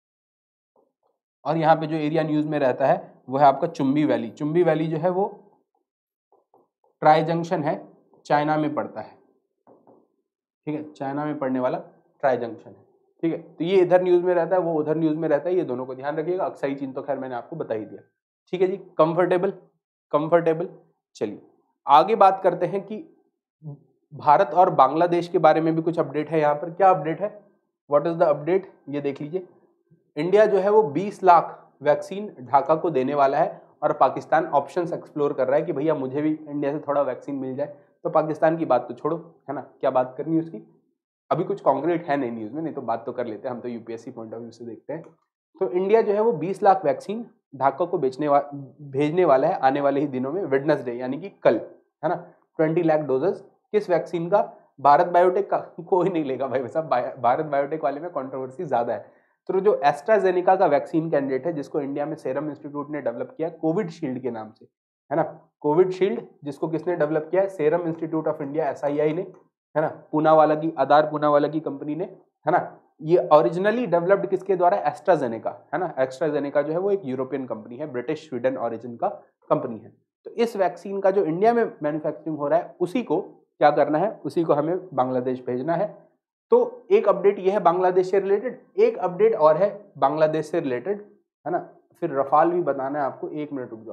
और यहाँ पे जो एरिया न्यूज़ में रहता है वो है आपका चुम्बी वैली। चुम्बी वैली जो है वो ट्राई जंक्शन है, चाइना में पड़ता है, ठीक है, चाइना में पड़ने वाला ट्राई जंक्शन है, ठीक है। तो ये इधर न्यूज़ में रहता है, वो उधर न्यूज़ में रहता है, ये दोनों को ध्यान रखिएगा। अक्साई चीन तो खैर मैंने आपको बता ही दिया, ठीक है जी। Comfortable, comfortable. चलिए आगे बात करते हैं कि भारत और बांग्लादेश के बारे में भी कुछ अपडेट है। यहाँ पर क्या अपडेट है, व्हाट इज द अपडेट, ये देख लीजिए। इंडिया जो है वो बीस लाख वैक्सीन ढाका को देने वाला है, और पाकिस्तान ऑप्शंस एक्सप्लोर कर रहा है कि भैया मुझे भी इंडिया से थोड़ा वैक्सीन मिल जाए। तो पाकिस्तान की बात तो छोड़ो, है ना, क्या बात करनी है उसकी, अभी कुछ कॉन्क्रीट है नहीं न्यूज़ में, नहीं तो बात तो कर लेते हैं, हम तो यूपीएससी पॉइंट ऑफ व्यू से देखते हैं। तो इंडिया जो है वो बीस लाख वैक्सीन ढाका को बेचने वा भेजने वाला है आने वाले ही दिनों में, वेडनेसडे यानी कि कल, है ना। ट्वेंटी लाख डोजेस किस वैक्सीन का? भारत बायोटेक का। कोई नहीं लेगा भाई साहब, भारत बायोटेक वाले में कंट्रोवर्सी ज्यादा है। तो जो एस्ट्राजेनेका का वैक्सीन कैंडिडेट है जिसको इंडिया में सीरम इंस्टीट्यूट ने डेवलप किया कोविड शील्ड के नाम से, है ना, कोविड शील्ड जिसको किसने डेवलप किया है? Serum Institute of India, S I I ने, है ना, पूनावाला की, आधार पूनावाला की कंपनी ने, है ना। ये ओरिजिनली डेवलप्ड किसके द्वारा? एस्ट्राजेनेका, है ना। एस्ट्राजेनेका जो है वो एक यूरोपियन कंपनी है, ब्रिटिश स्वीडन ओरिजिन का कंपनी है। तो इस वैक्सीन का जो इंडिया में मैन्युफैक्चरिंग हो रहा है उसी को क्या करना है? उसी को हमें बांग्लादेश भेजना है। तो एक अपडेट ये है बांग्लादेश से रिलेटेड, एक अपडेट और है बांग्लादेश से रिलेटेड, है ना। फिर रफाल भी बताना है आपको, एक मिनट रुक जाओ।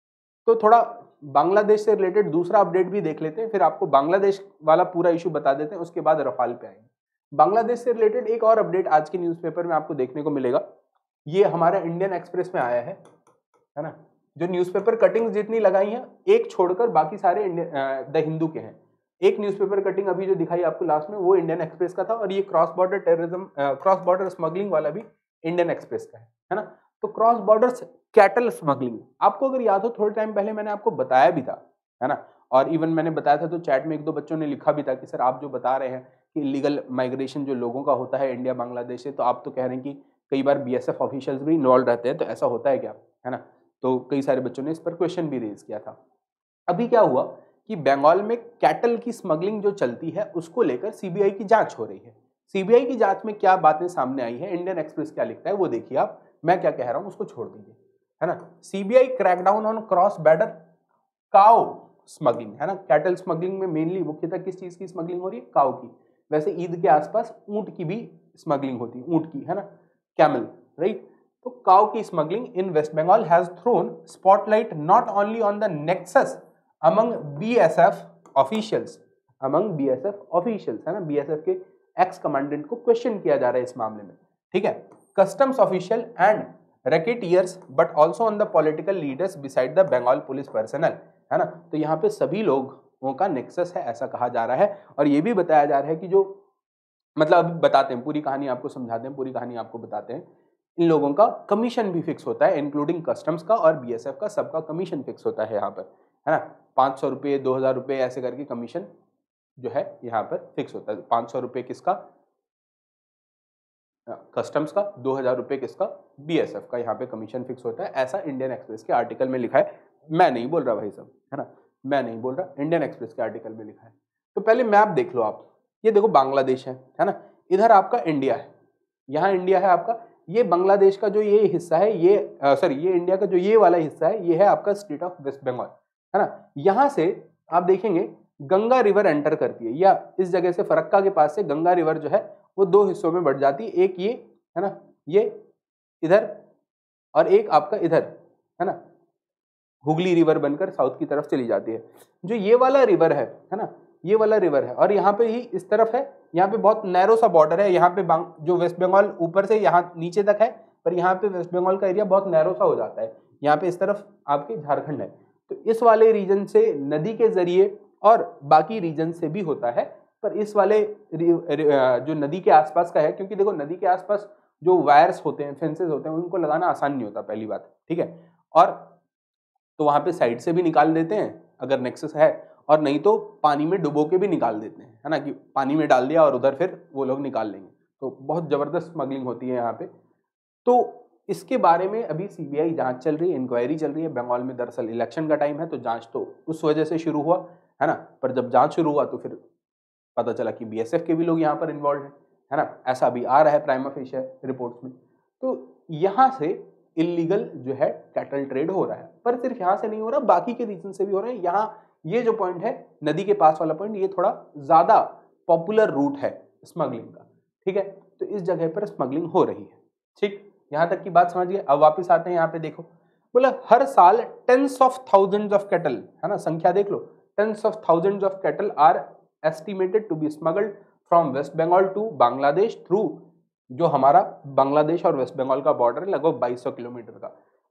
तो थोड़ा बांग्लादेश से रिलेटेड दूसरा अपडेट भी देख लेते हैं, फिर आपको बांग्लादेश वाला पूरा इशू बता देते हैं, उसके बाद रफाल पे आएंगे। बांग्लादेश से रिलेटेड एक और अपडेट आज के न्यूज़पेपर में आपको देखने को मिलेगा, ये हमारा इंडियन एक्सप्रेस में आया है, है ना। जो न्यूज़पेपर कटिंग्स जितनी लगाई हैं एक छोड़कर बाकी सारे द हिंदू के हैं। एक न्यूज़पेपर कटिंग अभी जो दिखाई आपको लास्ट में वो इंडियन एक्सप्रेस का था, और ये cross border terrorism, cross border smuggling वाला भी इंडियन एक्सप्रेस का है, है ना। तो क्रॉस बॉर्डर कैटल स्मगलिंग, आपको अगर याद हो थोड़े टाइम पहले मैंने आपको बताया भी था, है ना, और इवन मैंने बताया था तो चैट में एक दो बच्चों ने लिखा भी था कि सर आप जो बता रहे हैं कि इलीगल माइग्रेशन जो लोगों का होता है इंडिया बांग्लादेश से, तो आप तो कह रहे हैं कि कई बार बीएसएफ ऑफिशियल्स भी इन्वॉल्व रहते हैं, तो ऐसा होता है क्या, है ना। तो कई सारे बच्चों ने इस पर क्वेश्चन भी रेज किया था। अभी क्या हुआ कि बंगाल में कैटल की स्मगलिंग जो चलती है उसको लेकर सीबीआई की जांच हो रही है। सीबीआई की जांच में क्या बातें सामने आई है, इंडियन एक्सप्रेस क्या लिखता है वो देखिए आप, मैं क्या कह रहा हूं उसको छोड़ दीजिए, है ना। CBI crackdown on cross border cow smuggling, है ना। कैटल स्मगलिंग में मेनली मुख्यतः किस चीज की स्मगलिंग हो रही है? काउ की। वैसे ईद के आसपास ऊंट की भी स्मगलिंग होती है, ऊंट की, है ना, कैमल, राइट। तो काउ की smuggling in West Bengal has thrown spotlight not only on the nexus among BSF officials, among BSF officials, है ना, बीएसएफ के एक्स कमांडेंट को क्वेश्चन किया जा रहा है इस मामले में, ठीक है, customs official and racketeers, but also on the political leaders beside the Bengal police personnel, है ना। तो यहाँ पे सभी लोगों का नेक्सस है ऐसा कहा जा रहा है, और ये भी बताया जा रहा है कि जो, मतलब अभी बताते हैं पूरी कहानी आपको समझाते हैं, पूरी कहानी आपको बताते हैं, इन लोगों का कमीशन भी फिक्स होता है, इंक्लूडिंग कस्टम्स का और बीएसएफ का, सबका कमीशन फिक्स होता है यहाँ पर, है ना। पाँच सौ रुपये, दो हजार रुपये ऐसे करके कमीशन जो है यहाँ पर फिक्स होता है। पाँच सौ रुपये किसका? कस्टम्स का, दो हजार रुपये किसका? बीएसएफ का, यहाँ पे कमीशन फिक्स होता है, ऐसा इंडियन एक्सप्रेस के आर्टिकल में लिखा है। मैं नहीं बोल रहा भाई साहब, है ना, मैं नहीं बोल रहा, इंडियन एक्सप्रेस के आर्टिकल में लिखा है। तो पहले मैप देख लो आप, ये देखो बांग्लादेश है, है ना, इधर आपका इंडिया है, यहाँ इंडिया है आपका, ये बांग्लादेश का जो ये हिस्सा है, ये सॉरी ये इंडिया का जो ये वाला हिस्सा है, ये है आपका स्टेट ऑफ वेस्ट बंगाल, है ना। यहाँ से आप देखेंगे गंगा रिवर एंटर करती है, या इस जगह से फरक्का के पास से गंगा रिवर जो है वो दो हिस्सों में बढ़ जाती है, एक ये, है ना, ये इधर, और एक आपका इधर, है ना, हुगली रिवर बनकर साउथ की तरफ चली जाती है। जो ये वाला रिवर है, है ना, ये वाला रिवर है, और यहाँ पे ही इस तरफ है, यहाँ पे बहुत नैरो सा बॉर्डर है, यहाँ पे जो वेस्ट बंगाल ऊपर से यहाँ नीचे तक है, पर यहाँ पे वेस्ट बंगाल का एरिया बहुत नैरो सा हो जाता है, यहाँ पे इस तरफ आपके झारखंड है। तो इस वाले रीजन से नदी के जरिए और बाकी रीजन से भी होता है, पर इस वाले जो नदी के आसपास का है, क्योंकि देखो नदी के आसपास जो वायर्स होते हैं, फेंसेस होते हैं, उनको लगाना आसान नहीं होता, पहली बात, ठीक है, और तो वहां पे साइड से भी निकाल देते हैं अगर नेक्सस है, और नहीं तो पानी में डुबो के भी निकाल देते हैं, है ना, कि पानी में डाल दिया और उधर फिर वो लोग निकाल लेंगे। तो बहुत जबरदस्त स्मगलिंग होती है यहाँ पे। तो इसके बारे में अभी सीबीआई जांच चल रही है, इंक्वायरी चल रही है। बंगाल में दरअसल इलेक्शन का टाइम है, तो जांच तो उस वजह से शुरू हुआ, है ना, पर जब जांच शुरू हुआ तो फिर पता चला कि बीएसएफ के भी लोग यहाँ पर इन्वॉल्व हैं, है ना, ऐसा अभी आ रहा है प्राइमा फेशिया रिपोर्ट्स में। तो यहाँ से इलीगल जो है कैटल ट्रेड हो रहा है, पर सिर्फ यहाँ से नहीं हो रहा, बाकी के रीजन से भी हो रहा है। यहाँ ये जो पॉइंट है नदी के पास वाला पॉइंट, ये थोड़ा ज्यादा पॉपुलर रूट है स्मगलिंग का, ठीक है, तो इस जगह पर स्मगलिंग हो रही है, ठीक, यहाँ तक की बात समझिए। अब वापस आते हैं यहाँ पे, देखो बोला हर साल tens of thousands of cattle, है ना, संख्या देख लो, tens of thousands of cattle are estimated to be smuggled from West Bengal to Bangladesh through, जो हमारा बांग्लादेश और वेस्ट बंगाल का बॉर्डर है लगभग बाईस सौ किलोमीटर का,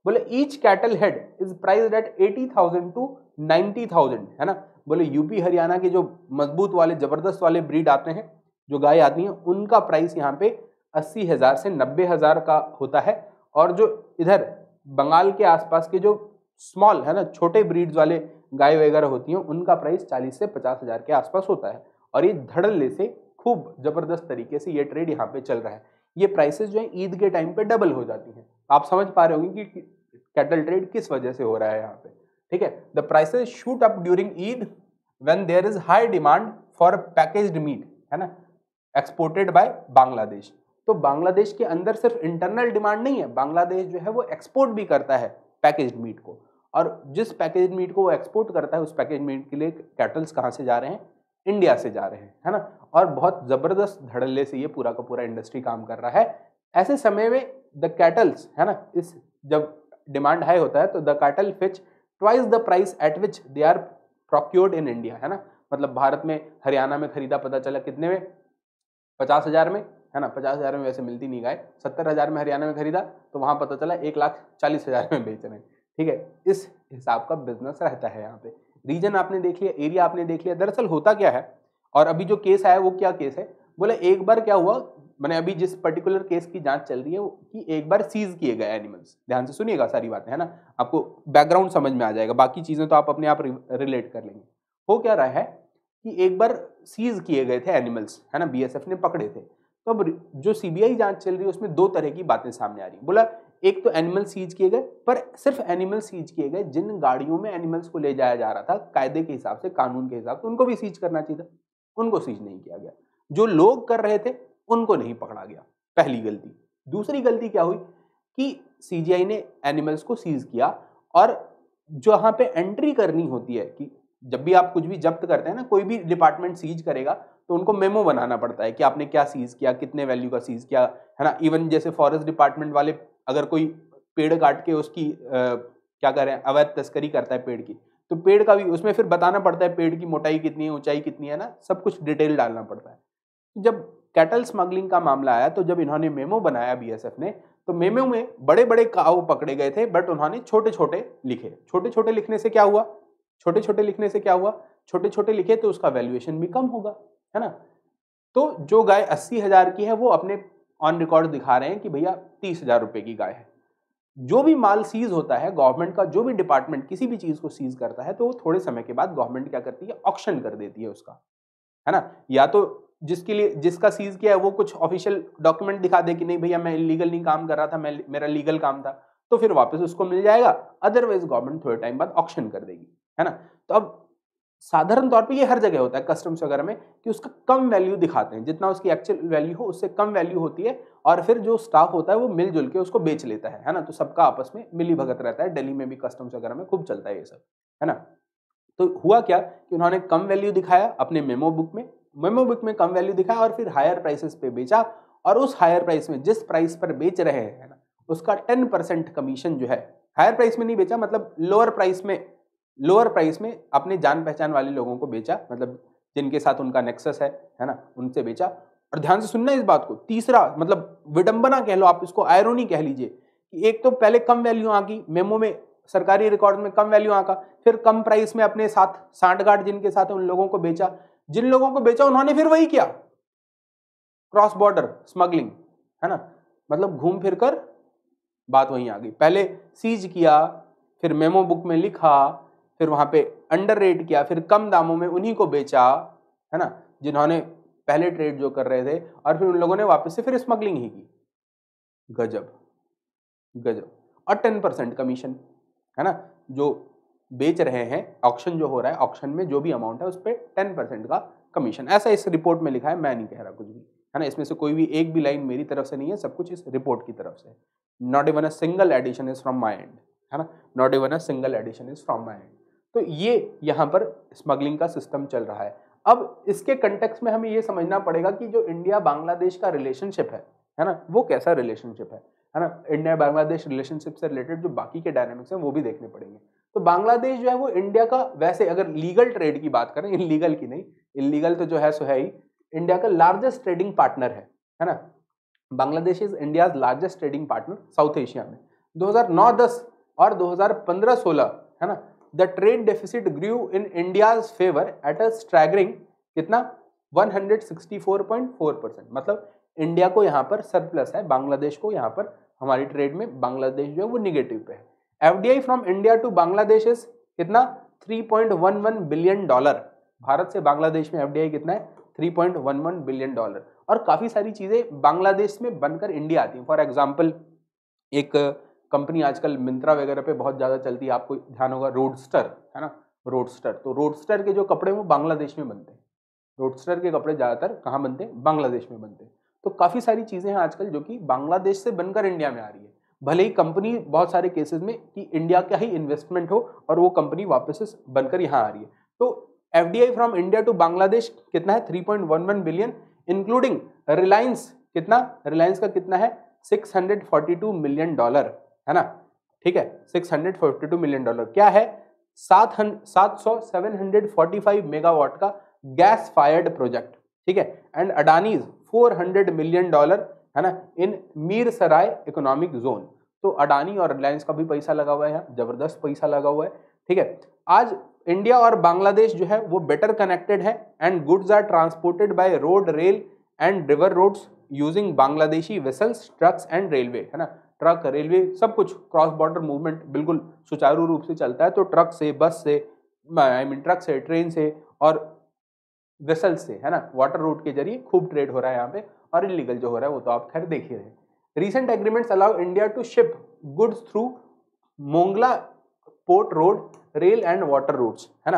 बोले each cattle head is priced at eighty thousand to ninety thousand, है ना। बोले यूपी हरियाणा के जो मजबूत वाले जबरदस्त वाले ब्रीड आते हैं, जो गाय आती हैं, उनका प्राइस यहाँ पे अस्सी हजार से नब्बे हजार का होता है। और जो इधर बंगाल के आसपास के जो स्मॉल, है ना, छोटे ब्रीड्स वाले गाय वगैरह होती हैं, उनका प्राइस चालीस से पचास हजार के आसपास होता है। और ये धड़ल्ले से खूब जबरदस्त तरीके से ये ट्रेड यहाँ पे चल रहा है। ये प्राइसेस जो है ईद के टाइम पे डबल हो जाती हैं। आप समझ पा रहे होंगे कि कैटल ट्रेड किस वजह से हो रहा है यहाँ पे, ठीक है। The prices shoot up during Eid when there is high demand for packaged meat, है ना, एक्सपोर्टेड बाय बांग्लादेश। तो बांग्लादेश के अंदर सिर्फ इंटरनल डिमांड नहीं है, बांग्लादेश जो है वो एक्सपोर्ट भी करता है पैकेज्ड मीट को। और जिस पैकेज्ड मीट को वो एक्सपोर्ट करता है, उस पैकेज्ड मीट के लिए कैटल्स कहाँ से जा रहे हैं, इंडिया से जा रहे हैं, है ना। और बहुत जबरदस्त धड़ल्ले से ये पूरा का पूरा इंडस्ट्री काम कर रहा है। ऐसे समय में द कैटल्स, है ना, इस जब डिमांड हाई होता है तो the cattle fetch twice the price at which they are procured in India, है ना। मतलब भारत में, हरियाणा में खरीदा, पता चला कितने में, पचास हजार में, है ना। पचास हजार में वैसे मिलती नहीं गाय, सत्तर हजार में हरियाणा में खरीदा तो वहां पता चला एक लाख चालीस हजार में बेच रहे हैं, ठीक है। इस हिसाब का बिजनेस रहता है यहाँ पे। रीजन आपने देख लिया, एरिया आपने देख लिया। दरअसल होता क्या है, और अभी जो केस आया वो क्या केस है, बोले एक बार क्या हुआ, मैंने अभी जिस पर्टिकुलर केस की जांच चल रही है कि एक बार सीज किए गए एनिमल्स। ध्यान से सुनिएगा सारी बातें, है ना, आपको बैकग्राउंड समझ में आ जाएगा, बाकी चीजें तो आप अपने आप रिलेट कर लेंगे। हो क्या रहा है कि एक बार सीज किए गए थे एनिमल्स, है ना, बीएसएफ ने पकड़े थे। तो अब जो सीबीआई जांच चल रही है उसमें दो तरह की बातें सामने आ रही है। बोला एक तो एनिमल सीज किए गए, पर सिर्फ एनिमल सीज किए गए, जिन गाड़ियों में एनिमल्स को ले जाया जा रहा था कायदे के हिसाब से, कानून के हिसाब से, उनको भी सीज करना चाहिए था, उनको सीज नहीं किया गया। जो लोग कर रहे थे उनको नहीं पकड़ा गया, पहली गलती। दूसरी गलती क्या हुई कि सीजीआई ने एनिमल्स को सीज किया, और जहां पे एंट्री करनी होती है, कि जब भी आप कुछ भी जब्त करते हैं ना, कोई भी डिपार्टमेंट सीज करेगा तो उनको मेमो बनाना पड़ता है कि आपने क्या सीज किया, कितने वैल्यू का सीज किया, है ना। इवन जैसे फॉरेस्ट डिपार्टमेंट वाले अगर कोई पेड़ काट के उसकी आ, क्या करें, अवैध तस्करी करता है पेड़ की, तो पेड़ का भी उसमें फिर बताना पड़ता है, पेड़ की मोटाई कितनी है, ऊंचाई कितनी है ना, सब कुछ डिटेल डालना पड़ता है। जब कैटल स्मगलिंग का मामला आया तो जब इन्होंने मेमो बनाया बीएसएफ ने, तो मेमो में बड़े बड़े काऊ पकड़े गए थे, बट उन्होंने छोटे छोटे लिखे। छोटे छोटे लिखने से क्या हुआ, छोटे छोटे लिखने से क्या हुआ, छोटे छोटे लिखे तो उसका वैल्यूएशन भी कम होगा, है ना। तो जो गाय अस्सी हजार की है वो अपने ऑन रिकॉर्ड दिखा रहे हैं कि भैया तीस हजार रुपए की गाय है। जो भी माल सीज होता है, गवर्नमेंट का जो भी डिपार्टमेंट किसी भी चीज को सीज करता है, तो वो थोड़े समय के बाद गवर्नमेंट क्या करती है, ऑक्शन कर देती है उसका, है ना। या तो जिसके लिए, जिसका सीज किया है वो कुछ ऑफिशियल डॉक्यूमेंट दिखा दे कि नहीं भैया मैं इलीगल नहीं काम कर रहा था, मैं मेरा लीगल काम था, तो फिर वापस उसको मिल जाएगा। अदरवाइज गवर्नमेंट थोड़े टाइम बाद ऑक्शन कर देगी, है ना। तो अब साधारण तौर पे ये हर जगह होता है कस्टम्स वगैरह में कि उसका कम वैल्यू दिखाते हैं, जितना उसकी एक्चुअल वैल्यू हो उससे कम वैल्यू होती है, और फिर जो स्टाफ होता है वो मिलजुल के उसको बेच लेता है, है ना। तो सबका आपस में मिली भगत रहता है। दिल्ली में भी कस्टम्स वगैरह में खूब चलता है ये सब, है ना। तो हुआ क्या कि उन्होंने कम वैल्यू दिखाया अपने मेमो बुक में, मेमो बुक में कम वैल्यू दिखाया और फिर हायर प्राइसेस पे बेचा, और उस हायर प्राइस में, जिस प्राइस पर बेच रहे हैं ना, उसका टेन परसेंट कमीशन जो है, हायर प्राइस में नहीं बेचा, मतलब लोअर प्राइस में, लोअर प्राइस में अपने जान पहचान वाले लोगों को बेचा, मतलब जिनके साथ उनका नेक्सस है, है ना, उनसे बेचा। और ध्यान से सुनना इस बात को, तीसरा मतलब विडंबना कह लो आप इसको, आयरोनी कह लीजिए, कि एक तो पहले कम वैल्यू आ गई मेमो में, सरकारी रिकॉर्ड में कम वैल्यू आका, फिर कम प्राइस में अपने साथ सांठगांठ जिनके साथ उन लोगों को बेचा, जिन लोगों को बेचा उन्होंने फिर वही किया, क्रॉस बॉर्डर स्मगलिंग, है ना। मतलब घूम फिर कर बात वहीं आ गई, पहले सीज किया, फिर मेमो बुक में लिखा, फिर वहां पे अंडर रेट किया, फिर कम दामों में उन्हीं को बेचा, है ना, जिन्होंने पहले ट्रेड जो कर रहे थे, और फिर उन लोगों ने वापस से फिर स्मगलिंग ही की। गजब गजब। और टेन परसेंट कमीशन, है ना, जो बेच रहे हैं, ऑक्शन जो हो रहा है, ऑक्शन में जो भी अमाउंट है उस पर टेन परसेंट का कमीशन, ऐसा इस रिपोर्ट में लिखा है, मैं नहीं कह रहा कुछ भी, है ना। इसमें से कोई भी एक भी लाइन मेरी तरफ से नहीं है, सब कुछ इस रिपोर्ट की तरफ से। Not even a single addition is from my end, है ना, not even a single addition is from my end. तो ये यहाँ पर स्मगलिंग का सिस्टम चल रहा है। अब इसके कंटेक्स्ट में हमें ये समझना पड़ेगा कि जो इंडिया बांग्लादेश का रिलेशनशिप है, है ना, वो कैसा रिलेशनशिप है, है ना। इंडिया बांग्लादेश रिलेशनशिप से रिलेटेड जो बाकी के डायनामिक्स हैं वो भी देखने पड़ेंगे। तो बांग्लादेश जो है वो इंडिया का, वैसे अगर लीगल ट्रेड की बात करें, इलीगल की नहीं, इलीगल तो जो है सो है ही, इंडिया का लार्जेस्ट ट्रेडिंग पार्टनर है, है ना। Bangladesh is India's largest trading partner South Asia में। दो हज़ार नौ दस और दो हज़ार पंद्रह सोलह है ना, the trade deficit grew in India's favour at a staggering कितना एक सौ चौंसठ पॉइंट चार परसेंट, मतलब इंडिया को यहाँ पर सरप्लस है, बांग्लादेश को यहाँ पर हमारी ट्रेड में बांग्लादेश जो है वो निगेटिव पे है। FDI from India to Bangladesh is कितना तीन पॉइंट एक एक बिलियन डॉलर, भारत से बांग्लादेश में एफडीआई कितना है तीन पॉइंट एक एक बिलियन डॉलर। और काफी सारी चीजें बांग्लादेश में बनकर इंडिया आती हैं। फॉर एग्जांपल एक कंपनी आजकल मिंत्रा वगैरह पे बहुत ज्यादा चलती है, आपको ध्यान होगा रोडस्टर है ना, रोडस्टर, तो रोडस्टर के जो कपड़े वो बांग्लादेश में बनते हैं, रोडस्टर के कपड़े ज्यादातर कहाँ बनते हैं, बांग्लादेश में बनते हैं। तो काफी सारी चीजें हैं आजकल जो कि बांग्लादेश से बनकर इंडिया में आ रही है, भले ही कंपनी बहुत सारे केसेस में कि इंडिया का ही इन्वेस्टमेंट हो और वो कंपनी वापस बनकर यहाँ आ रही है। तो FDI from India to Bangladesh कितना है तीन पॉइंट एक एक बिलियन, इंक्लूडिंग रिलायंस, कितना रिलायंस का कितना है छह सौ बयालीस मिलियन डॉलर है ना, ठीक है, छह सौ बयालीस मिलियन डॉलर क्या है, सात सौ seven hundred forty five megawatt का गैस फायर्ड प्रोजेक्ट, ठीक है, एंड अडानीज चार सौ मिलियन डॉलर है ना in Mir Sarai economic zone. तो अडानी और रिलायंस का भी पैसा लगा हुआ है यहाँ, जबरदस्त पैसा लगा हुआ है, ठीक है। आज इंडिया और बांग्लादेश जो है वो बेटर कनेक्टेड है and goods are transported by road, rail and river roads using Bangladeshi vessels, trucks and railway है ना, ट्रक, रेलवे, सब कुछ क्रॉस बॉर्डर मूवमेंट बिल्कुल सुचारू रूप से चलता है। तो ट्रक से, बस से, आई मीन ट्रक से, ट्रेन से और वेसल से है ना, वाटर रोड के जरिए खूब ट्रेड हो रहा है यहाँ पे, और इलीगल जो हो रहा है वो तो आप खैर देख ही रहे हैं। Recent agreements allow India to ship goods through Mongla port road, rail and water routes है ना।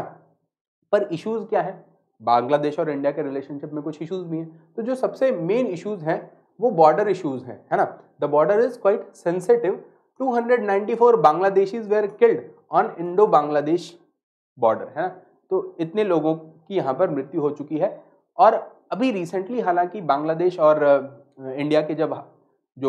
पर इश्यूज क्या है, बांग्लादेश और इंडिया के रिलेशनशिप में कुछ इश्यूज भी हैं। तो जो सबसे मेन इश्यूज हैं वो बॉर्डर इश्यूज हैं है ना। The border is quite sensitive, two hundred ninety four Bangladeshis were killed on Indo Bangladesh border है ना। तो इतने लोगों की यहाँ पर मृत्यु हो चुकी है। और अभी रिसेंटली हालांकि बांग्लादेश और इंडिया के जब जो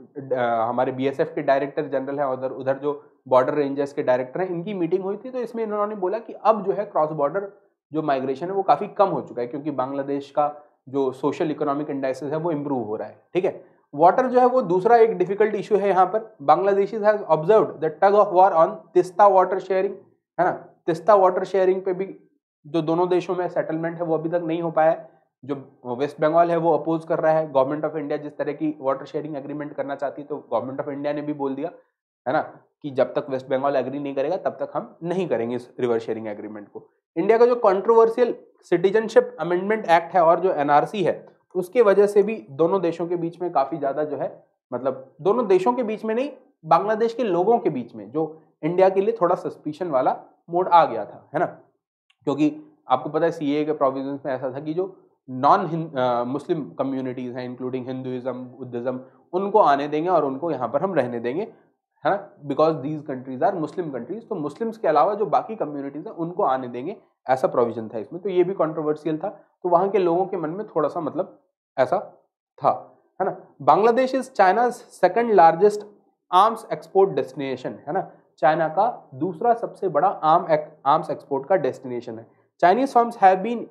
हमारे बीएसएफ के डायरेक्टर जनरल हैं, उधर उधर जो बॉर्डर रेंजर्स के डायरेक्टर हैं, इनकी मीटिंग हुई थी। तो इसमें इन्होंने बोला कि अब जो है क्रॉस बॉर्डर जो माइग्रेशन है वो काफी कम हो चुका है, क्योंकि बांग्लादेश का जो सोशल इकोनॉमिक इंडाइसेस है वो इम्प्रूव हो रहा है, ठीक है। वाटर जो है वो दूसरा एक डिफिकल्ट इशू है यहाँ पर। Bangladeshis have observed the tug of war on Teesta water sharing है ना। तिस्ता वाटर शेयरिंग पे भी जो दोनों देशों में सेटलमेंट है वो अभी तक नहीं हो पाया है। जो वेस्ट बंगाल है वो अपोज कर रहा है, गवर्नमेंट ऑफ इंडिया जिस तरह की वाटर शेयरिंग एग्रीमेंट करना चाहती है, तो गवर्नमेंट ऑफ इंडिया ने भी बोल दिया है ना कि जब तक वेस्ट बंगाल एग्री नहीं करेगा तब तक हम नहीं करेंगे इस रिवर शेयरिंग एग्रीमेंट को। इंडिया का जो कंट्रोवर्शियल सिटीजनशिप अमेंडमेंट एक्ट है और जो एनआरसी है, उसके वजह से भी दोनों देशों के बीच में काफी ज्यादा जो है, मतलब दोनों देशों के बीच में नहीं, बांग्लादेश के लोगों के बीच में जो इंडिया के लिए थोड़ा सस्पिशन वाला मोड आ गया था है ना। क्योंकि आपको पता है सीए के प्रोविजंस में ऐसा था कि जो नॉन मुस्लिम कम्युनिटीज हैं, इंक्लूडिंग हिंदुइज्म, बुद्धिज्म, उनको आने देंगे और उनको यहाँ पर हम रहने देंगे है ना, because these countries are Muslim countries. तो मुस्लिम्स के अलावा जो बाकी कम्युनिटीज हैं उनको आने देंगे, ऐसा प्रोविजन था इसमें। तो ये भी कंट्रोवर्शियल था, तो वहाँ के लोगों के मन में थोड़ा सा मतलब ऐसा था है ना। Bangladesh is China's second largest arms export destination है ना, चाइना का दूसरा सबसे बड़ा आर्म आर्म्स एक्सपोर्ट का डेस्टिनेशन है। Chinese firms have been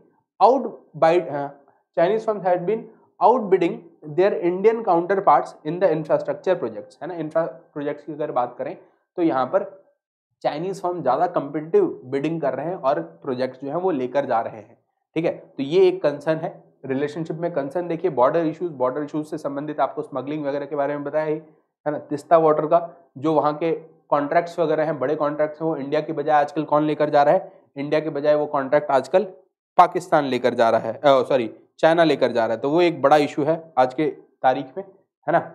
outbid uh, Chinese firms had been outbidding their Indian counterparts in the infrastructure projects है ना। इंफ्रा प्रोजेक्ट्स की अगर बात करें तो यहाँ पर चाइनीज फर्म ज्यादा कंपिटिटिव बिडिंग कर रहे हैं और प्रोजेक्ट्स जो है वो लेकर जा रहे हैं, ठीक है। तो ये एक कंसर्न है रिलेशनशिप में। कंसर्न देखिए बॉर्डर इश्यूज, बॉर्डर इश्यूज से संबंधित आपको स्मगलिंग वगैरह के बारे में बताया ही है ना। तिस्ता वाटर का जो वहाँ के कॉन्ट्रैक्ट्स वगैरह हैं, बड़े कॉन्ट्रैक्ट्स हैं, वो इंडिया की बजाय आजकल कौन लेकर जा रहा है, इंडिया के बजाय वो कॉन्ट्रैक्ट आजकल पाकिस्तान लेकर जा रहा है, सॉरी चाइना लेकर जा रहा है। तो वो एक बड़ा इशू है आज के तारीख में है ना,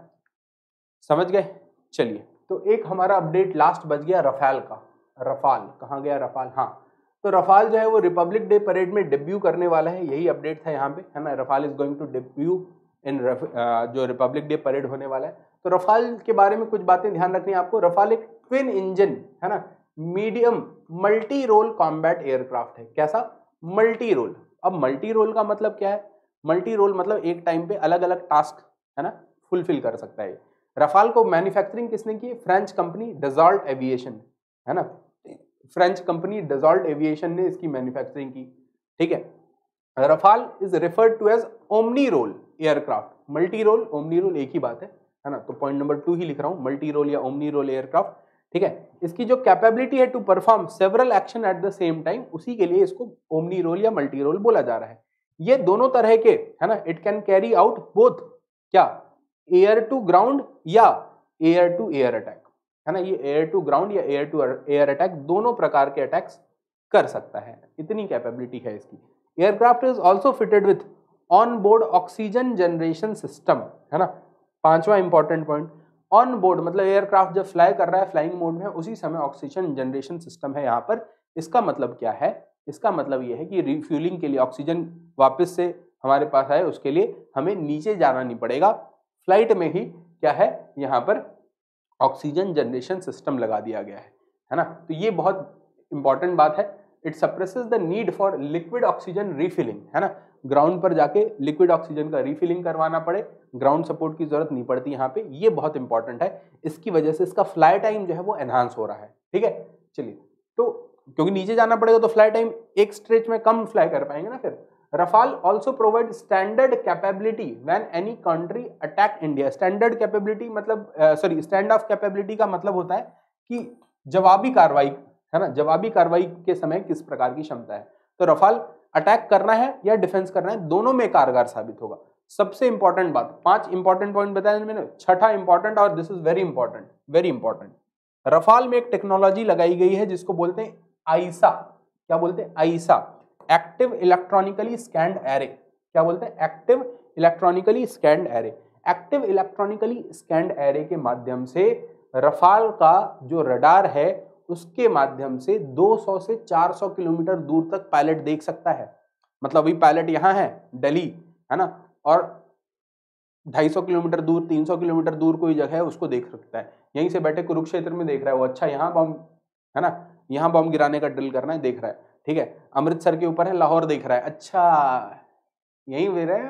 समझ गए। चलिए, तो एक हमारा अपडेट लास्ट बच गया रफाल का। रफाल कहाँ गया रफाल, हाँ, तो रफाल जो है वो रिपब्लिक डे परेड में डेब्यू करने वाला है, यही अपडेट था यहाँ पे है ना। Rafale is going to debut in जो रिपब्लिक डे परेड होने वाला है। तो रफाल के बारे में कुछ बातें ध्यान रखनी है आपको। रफाल एक ट्विन इंजन है ना, medium multi role combat aircraft है। कैसा, मल्टी रोल। अब मल्टी रोल का मतलब क्या है, मल्टी रोल मतलब एक टाइम पे अलग अलग टास्क है ना फुलफिल कर सकता है। रफाल को मैन्युफैक्चरिंग किसने की, फ्रेंच कंपनी डसॉल्ट एविएशन है ना, फ्रेंच कंपनी डसॉल्ट एविएशन ने इसकी मैन्युफैक्चरिंग की, ठीक है। Rafale is referred to as omni role aircraft. Multi role, omni role एक ही बात है है ना। तो पॉइंट नंबर टू ही लिख रहा हूं, मल्टी रोल या ओमनी रोल एयरक्राफ्ट। ठीक है। इसकी जो कैपेबिलिटी है to perform several action at the same time, उसी के लिए इसको ओमनी रोल या मल्टी रोल बोला जा रहा है। ये दोनों तरह के है ना, it can carry out both क्या, एयर टू ग्राउंड या एयर टू एयर अटैक, है ना। ये एयर टू ग्राउंड या एयर टू एयर अटैक दोनों प्रकार के अटैक्स कर सकता है, इतनी कैपेबिलिटी है इसकी। Aircraft is also fitted with on board oxygen generation system, है ना। पांचवा इंपॉर्टेंट पॉइंट, ऑन बोर्ड मतलब एयरक्राफ्ट जब फ्लाई कर रहा है, फ्लाइंग मोड में, उसी समय ऑक्सीजन जनरेशन सिस्टम है यहाँ पर। इसका मतलब क्या है, इसका मतलब ये है कि रिफ्यूलिंग के लिए ऑक्सीजन वापस से हमारे पास आए, उसके लिए हमें नीचे जाना नहीं पड़ेगा, फ्लाइट में ही क्या है यहाँ पर ऑक्सीजन जनरेशन सिस्टम लगा दिया गया है, है ना। तो ये बहुत इंपॉर्टेंट बात है। It suppresses the need for liquid oxygen refilling, है ना। ग्राउंड पर जाके लिक्विड ऑक्सीजन का रिफिलिंग करवाना पड़े, ग्राउंड सपोर्ट की जरूरत नहीं पड़ती यहाँ पे, ये बहुत इंपॉर्टेंट है। इसकी वजह से इसका फ्लाई टाइम जो है वो एनहांस हो रहा है, ठीक है। चलिए, तो क्योंकि नीचे जाना पड़ेगा तो फ्लाई टाइम एक स्ट्रेच में कम फ्लाई कर पाएंगे ना फिर। Rafale also provide standard capability when any country attack India. Standard capability मतलब सॉरी स्टैंड ऑफ कैपेबिलिटी का मतलब होता है कि जवाबी कार्रवाई, है ना, जवाबी कार्रवाई के समय किस प्रकार की क्षमता है। तो रफाल अटैक करना है या डिफेंस करना है, दोनों में कारगर साबित होगा। सबसे इंपॉर्टेंट बात, पांच इंपॉर्टेंट पॉइंट बताया मैंने, छठा इंपॉर्टेंट और this is very important, very important. Rafale में एक टेक्नोलॉजी लगाई गई है जिसको बोलते हैं आईसा। क्या बोलते हैं? AESA, active electronically scanned array. क्या बोलते हैं? Active electronically scanned array. Active electronically scanned array के माध्यम से रफाल का जो रडार है उसके माध्यम से दो सौ से चार सौ किलोमीटर दूर तक पायलट देख सकता है। मतलब अभी पायलट यहाँ है दिल्ली, है ना, और ढाई सौ किलोमीटर दूर, तीन सौ किलोमीटर दूर कोई जगह है उसको देख सकता है। यहीं से बैठे कुरुक्षेत्र में देख रहा है वो, अच्छा यहाँ बम, है ना, यहाँ बम गिराने का ड्रिल करना है, देख रहा है, ठीक है। अमृतसर के ऊपर है, लाहौर देख रहा है, अच्छा यहीं वे रहे,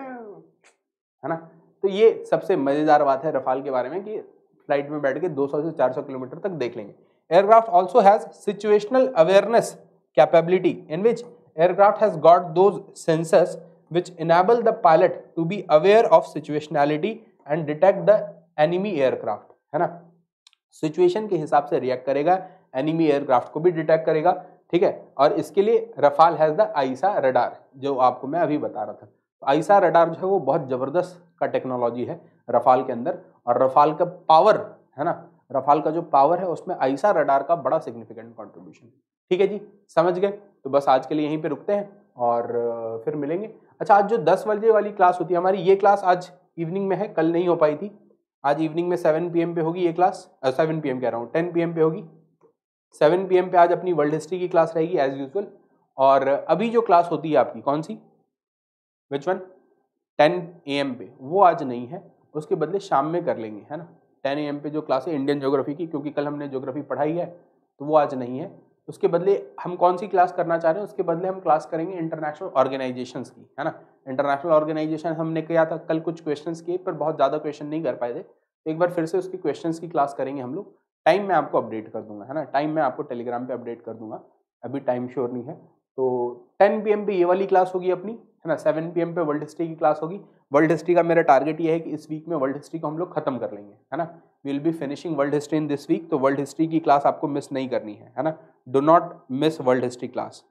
है ना। तो ये सबसे मजेदार बात है रफाल के बारे में कि फ्लाइट में बैठ के दो सौ से चार सौ किलोमीटर तक देख लेंगे। Aircraft also has situational awareness capability in which aircraft has got those sensors which enable the pilot to be aware of situationality and detect the enemy aircraft, है ना। सिचुएशन के हिसाब से रिएक्ट करेगा, एनिमी एयरक्राफ्ट को भी detect करेगा, ठीक है। और इसके लिए Rafale has the AESA radar, जो आपको मैं अभी बता रहा था। आईसा रडार जो है वो बहुत जबरदस्त का टेक्नोलॉजी है रफाल के अंदर, और रफाल का पावर, है ना, रफाल का जो पावर है उसमें आईसा रडार का बड़ा सिग्निफिकेंट कंट्रीब्यूशन। ठीक है जी, समझ गए। तो बस आज के लिए यहीं पे रुकते हैं और फिर मिलेंगे। अच्छा, आज जो दस बजे वाली क्लास होती है हमारी, ये क्लास आज इवनिंग में है, कल नहीं हो पाई थी। आज इवनिंग में सेवन पी एम पे होगी ये क्लास, सेवन पी एम कह रहा हूँ, टेन पी एम पे होगी। सेवन पी एम पे आज अपनी वर्ल्ड हिस्ट्री की क्लास रहेगी एज यूजुअल। और अभी जो क्लास होती है आपकी कौन सी, which one, ten A M पे, वो आज नहीं है, उसके बदले शाम में कर लेंगे, है ना। टेन ए एम पे जो क्लास है इंडियन ज्योग्राफी की, क्योंकि कल हमने ज्योग्राफी पढ़ाई है तो वो आज नहीं है। उसके बदले हम कौन सी क्लास करना चाह रहे हैं, उसके बदले हम क्लास करेंगे इंटरनेशनल ऑर्गेनाइजेशंस की, है ना। इंटरनेशनल ऑर्गेनाइजेशन हमने किया था कल, कुछ क्वेश्चंस किए पर बहुत ज़्यादा क्वेश्चन नहीं कर पाए थे। एक बार फिर से उसकी क्वेश्चंस की क्लास करेंगे हम लोग। टाइम मैं आपको अपडेट कर दूंगा, है ना, टाइम मैं आपको टेलीग्राम पे अपडेट कर दूंगा, अभी टाइम श्योर नहीं है। तो टेन पी एम पे ये वाली क्लास होगी अपनी, है ना। सेवन पी एम पे वर्ल्ड हिस्ट्री की क्लास होगी। वर्ल्ड हिस्ट्री का मेरा टारगेट ये है कि इस वीक में वर्ल्ड हिस्ट्री को हम लोग खत्म कर लेंगे, है ना। We will be finishing world history in this week. तो वर्ल्ड हिस्ट्री की क्लास आपको मिस नहीं करनी है, है ना। Do not miss world history class.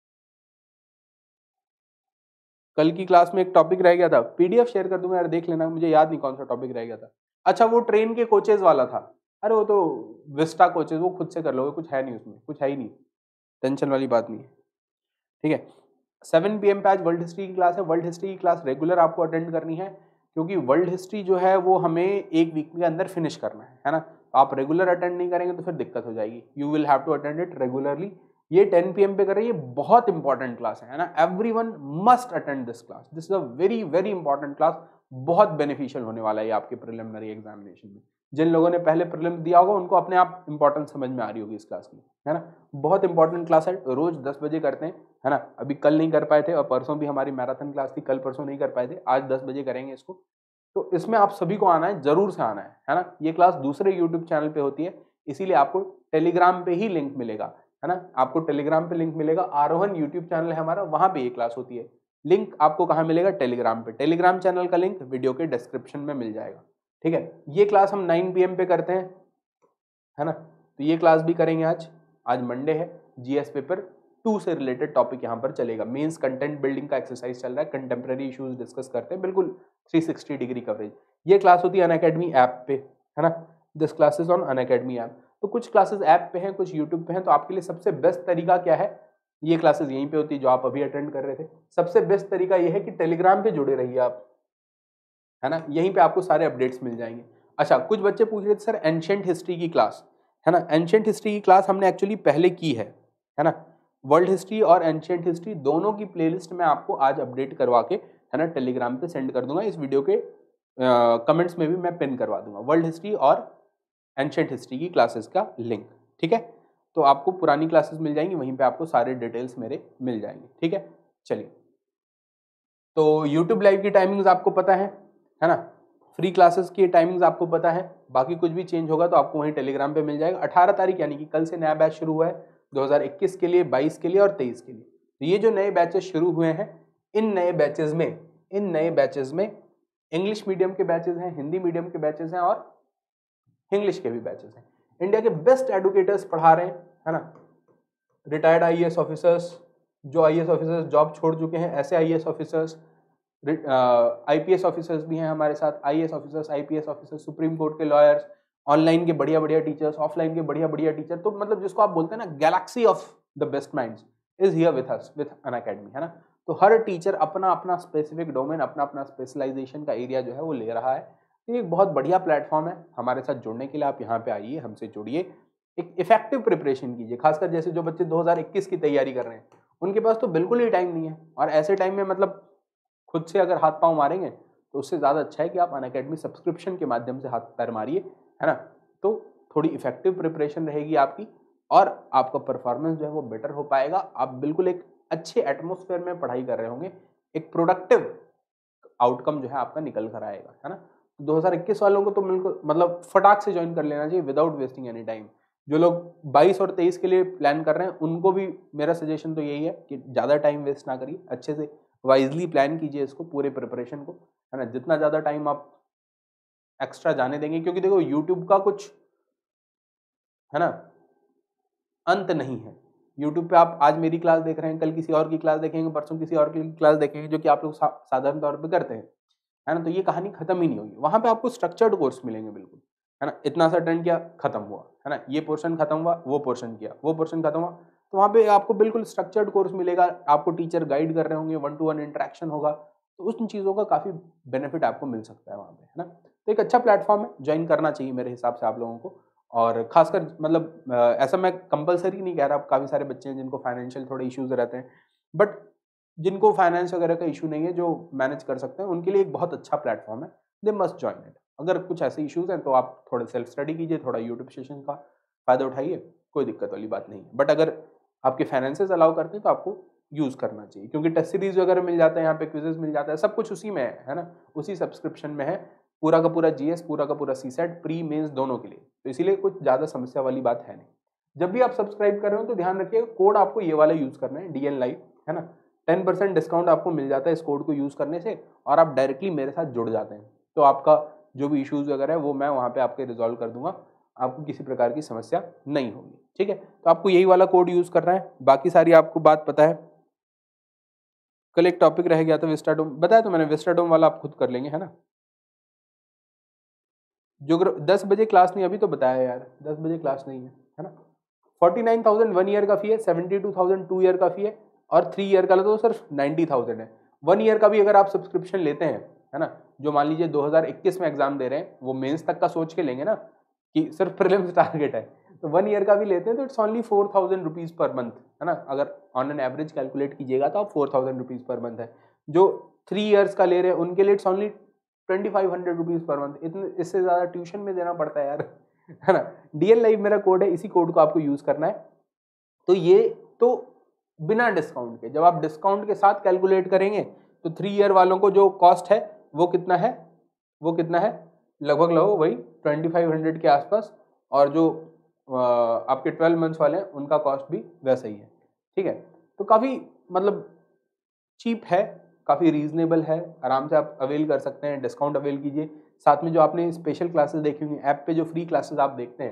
कल की क्लास में एक टॉपिक रह गया था, पीडीएफ शेयर कर दूंगा यार, देख लेना, मुझे याद नहीं कौन सा टॉपिक रह गया था। अच्छा, वो ट्रेन के कोचेज वाला था। अरे वो तो विस्टा कोचेज, वो खुद से कर लोगे, कुछ है नहीं उसमें, कुछ है ही नहीं, टेंशन वाली बात नहीं है, ठीक है। सेवन पी एम पे आज वर्ल्ड हिस्ट्री की क्लास है। वर्ल्ड हिस्ट्री की क्लास रेगुलर आपको अटेंड करनी है, क्योंकि वर्ल्ड हिस्ट्री जो है वो हमें एक वीक के अंदर फिनिश करना है, है ना। आप रेगुलर अटेंड नहीं करेंगे तो फिर दिक्कत हो जाएगी। You will have to attend it regularly. ये टेन पी एम पे कर रही है, बहुत इंपॉर्टेंट क्लास है, है ना। Everyone must attend this class, this is a very very important class, बहुत बेनिफिशियल होने वाला है आपके प्रिलिमिनरी एग्जामिनेशन में। जिन लोगों ने पहले प्रीलिम दिया होगा उनको अपने आप इंपॉर्टेंस समझ में आ रही होगी इस क्लास की, है ना। बहुत इंपॉर्टेंट क्लास है, रोज दस बजे करते हैं, है ना। अभी कल नहीं कर पाए थे और परसों भी हमारी मैराथन क्लास थी, कल परसों नहीं कर पाए थे, आज दस बजे करेंगे इसको। तो इसमें आप सभी को आना है, जरूर से आना है, है ना। ये क्लास दूसरे यूट्यूब चैनल पे होती है, इसीलिए आपको टेलीग्राम पे ही लिंक मिलेगा, है ना। आपको टेलीग्राम पे लिंक मिलेगा, आरोहन यूट्यूब चैनल है हमारा, वहां पे ये क्लास होती है। लिंक आपको कहाँ मिलेगा, टेलीग्राम पे। टेलीग्राम चैनल का लिंक वीडियो के डिस्क्रिप्शन में मिल जाएगा, ठीक है। ये क्लास हम नाइन पी एम पे करते हैं, है ना। तो ये क्लास भी करेंगे आज। आज मंडे है, जीएस पेपर टू से रिलेटेड टॉपिक यहाँ पर चलेगा। मेंस कंटेंट बिल्डिंग का एक्सरसाइज चल रहा है, कंटेम्प्रेरी इश्यूज डिस्कस करते हैं, बिल्कुल थ्री सिक्सटी डिग्री कवरेज। ये क्लास होती है अनअकैडमी ऐप पे, है ना, this classes on Unacademy app. तो कुछ क्लासेस ऐप पे हैं, कुछ यूट्यूब पे हैं, तो आपके लिए सबसे बेस्ट तरीका क्या है, ये क्लासेस यहीं पे होती है जो आप अभी अटेंड कर रहे थे। सबसे बेस्ट तरीका ये है कि टेलीग्राम पे जुड़े रहिए आप, है ना, यहीं पे आपको सारे अपडेट्स मिल जाएंगे। अच्छा, कुछ बच्चे पूछ रहे थे सर एंशिएंट हिस्ट्री की क्लास, है ना, एंशिएंट हिस्ट्री की क्लास हमने एक्चुअली पहले की है, है ना, वर्ल्ड हिस्ट्री और एंशिएंट हिस्ट्री दोनों की प्लेलिस्ट में आपको आज अपडेट करवा के, है ना, टेलीग्राम पे सेंड कर दूंगा। इस वीडियो के कमेंट्स में भी मैं पिन करवा दूंगा वर्ल्ड हिस्ट्री और एंशिएंट हिस्ट्री की क्लासेस का लिंक, ठीक है। तो आपको पुरानी क्लासेस मिल जाएंगी, वहीं पे आपको सारे डिटेल्स मेरे मिल जाएंगे, ठीक है। चलिए, तो यूट्यूब लाइव की टाइमिंग्स आपको पता है है ना, फ्री क्लासेस की टाइमिंग्स आपको पता है, बाकी कुछ भी चेंज होगा तो आपको वहीं टेलीग्राम पे मिल जाएगा। अठारह तारीख यानी कि कल से नया बैच शुरू हुआ है दो हज़ार इक्कीस के लिए, बाईस के लिए और तेईस के लिए। तो ये जो नए बैचेस शुरू हुए हैं, इन नए बैचेस में इन नए बैचेस में इंग्लिश मीडियम के बैचेस हैं, हिंदी मीडियम के बैचेस हैं और इंग्लिश के भी बैचेस हैं। इंडिया के बेस्ट एडुकेटर्स पढ़ा रहे हैं, है ना, रिटायर्ड आईएएस ऑफिसर्स, जो आईएएस ऑफिसर्स जॉब छोड़ चुके हैं, ऐसे आईएएस ऑफिसर्स, आईपीएस ऑफिसर्स भी हैं हमारे साथ, IAS officers, IPS officers, Supreme Court के लॉयर्स, ऑनलाइन के बढ़िया बढ़िया टीचर्स, ऑफलाइन के बढ़िया बढ़िया टीचर। तो मतलब जिसको आप बोलते हैं ना galaxy of the best minds is here with us with Unacademy, है ना। तो हर टीचर अपना अपना स्पेसिफिक डोमेन, अपना अपना स्पेशलाइजेशन का एरिया जो है वो ले रहा है। तो ये एक बहुत बढ़िया प्लेटफॉर्म है हमारे साथ जुड़ने के लिए। आप यहाँ पे आइए, हमसे जुड़िए, एक इफेक्टिव प्रिपरेशन कीजिए। खासकर जैसे जो बच्चे दो हज़ार इक्कीस की तैयारी कर रहे हैं, उनके पास तो बिल्कुल ही टाइम नहीं है, और ऐसे टाइम में मतलब खुद से अगर हाथ पांव मारेंगे तो उससे ज़्यादा अच्छा है कि आप अनअकैडमी सब्सक्रिप्शन के माध्यम से हाथ पैर मारिए, है ना। तो थोड़ी इफेक्टिव प्रिपरेशन रहेगी आपकी और आपका परफॉर्मेंस जो है वो बेटर हो पाएगा। आप बिल्कुल एक अच्छे एटमोसफेयर में पढ़ाई कर रहे होंगे, एक प्रोडक्टिव आउटकम जो है आपका निकल कर आएगा, है ना। दो हज़ार इक्कीस वालों को तो बिल्कुल मतलब फटाक से ज्वाइन कर लेना चाहिए विदाउट वेस्टिंग एनी टाइम। जो लोग बाईस और तेईस के लिए प्लान कर रहे हैं, उनको भी मेरा सजेशन तो यही है कि ज़्यादा टाइम वेस्ट ना करिए, अच्छे से वाइजली प्लान कीजिए इसको, पूरे प्रिपरेशन को, है ना। जितना ज़्यादा टाइम आप एक्स्ट्रा जाने देंगे, क्योंकि देखो यूट्यूब का कुछ, है ना, अंत नहीं है। यूट्यूब पे आप आज मेरी क्लास देख रहे हैं, कल किसी और की क्लास देखेंगे, परसों किसी और की क्लास देखेंगे, जो कि आप लोग सा, साधारण तौर पे करते हैं, है ना। तो ये कहानी खत्म ही नहीं होगी। वहां पे आपको स्ट्रक्चर्ड कोर्स मिलेंगे बिल्कुल, है ना। इतना सा अटेंड किया, खत्म हुआ, है ना, ये पोर्शन खत्म हुआ, वो पोर्शन किया, वो पोर्शन खत्म हुआ। तो वहाँ पे आपको बिल्कुल स्ट्रक्चर्ड कोर्स मिलेगा, आपको टीचर गाइड कर रहे होंगे, वन टू वन इंटरेक्शन होगा, तो उन चीज़ों का काफ़ी बेनिफिट आपको मिल सकता है वहाँ पे, है ना। तो एक अच्छा प्लेटफॉर्म है, ज्वाइन करना चाहिए मेरे हिसाब से आप लोगों को। और खासकर मतलब ऐसा मैं कंपलसरी नहीं कह रहा, काफ़ी सारे बच्चे हैं जिनको फाइनेंशियल थोड़े इश्यूज रहते हैं, बट जिनको फाइनेंस वगैरह का इशू नहीं है, जो मैनेज कर सकते हैं, उनके लिए एक बहुत अच्छा प्लेटफॉर्म है, दे मस्ट ज्वाइन इट। अगर कुछ ऐसे इश्यूज हैं तो आप थोड़े सेल्फ स्टडी कीजिए, थोड़ा यूट्यूब सेशन का फायदा उठाइए, कोई दिक्कत वाली बात नहीं है। बट अगर आपके फाइनेंसेस अलाउ करते हैं तो आपको यूज करना चाहिए, क्योंकि टेस्ट सीरीज वगैरह मिल जाता है, यहाँ पे क्विजेस मिल जाता है, सब कुछ उसी में है, है ना, उसी सब्सक्रिप्शन में है, पूरा का पूरा जीएस, पूरा का पूरा सीसेट, प्री मेंस दोनों के लिए। तो इसीलिए कुछ ज़्यादा समस्या वाली बात है नहीं। जब भी आप सब्सक्राइब कर रहे हो तो ध्यान रखिएगा, कोड आपको ये वाला यूज करना है, डीएन लाइव, है ना। टेन परसेंट डिस्काउंट आपको मिल जाता है इस कोड को यूज करने से, और आप डायरेक्टली मेरे साथ जुड़ जाते हैं। तो आपका जो भी इश्यूज वगैरह है वो मैं वहाँ पे आपके रिजॉल्व कर दूंगा, आपको किसी प्रकार की समस्या नहीं होगी, ठीक है। तो आपको यही वाला कोड यूज करना है, बाकी सारी आपको बात पता है। कल एक टॉपिक रह गया था विस्टाडोम, बताया तो मैंने, विस्टाडोम वाला आप खुद कर लेंगे, है ना। जो दस बजे क्लास नहीं, अभी तो बताया यार, दस बजे क्लास नहीं है, है ना। Forty nine thousand one year का फी है, seventy two thousand two year का फी है, और थ्री ईयर का तो सिर्फ नाइन्टी थाउजेंड है। वन ईयर का भी अगर आप सब्सक्रिप्शन लेते हैं, है ना, जो मान लीजिए दो हज़ार इक्कीस में एग्जाम दे रहे हैं, वो मेंस तक का सोच के लेंगे ना कि सिर्फ प्रीलिम्स टारगेट है, तो वन ईयर का भी लेते हैं तो it's only four thousand rupees per month, है ना। अगर ऑन एन एवरेज कैलकुलेट कीजिएगा तो आप four thousand rupees per month है। जो थ्री ईयर्स का ले रहे हैं उनके लिए it's only twenty five hundred rupees per month. इतने इससे ज्यादा ट्यूशन में देना पड़ता है यार, है ना। डीएल लाइव मेरा कोड है, इसी कोड को आपको यूज करना है। तो ये तो बिना डिस्काउंट के, जब आप डिस्काउंट के साथ कैलकुलेट करेंगे तो थ्री ईयर वालों को जो कॉस्ट है वो कितना है, वो कितना है लगभग लगभग वही ट्वेंटी फाइव हंड्रेड के आसपास, और जो आपके ट्वेल्व मंथ्स वाले हैं उनका कॉस्ट भी वैसा ही है, ठीक है। तो काफ़ी मतलब चीप है, काफ़ी रीजनेबल है, आराम से आप अवेल कर सकते हैं, डिस्काउंट अवेल कीजिए। साथ में जो आपने स्पेशल क्लासेस देखी होंगी ऐप पे, जो फ्री क्लासेस आप देखते हैं,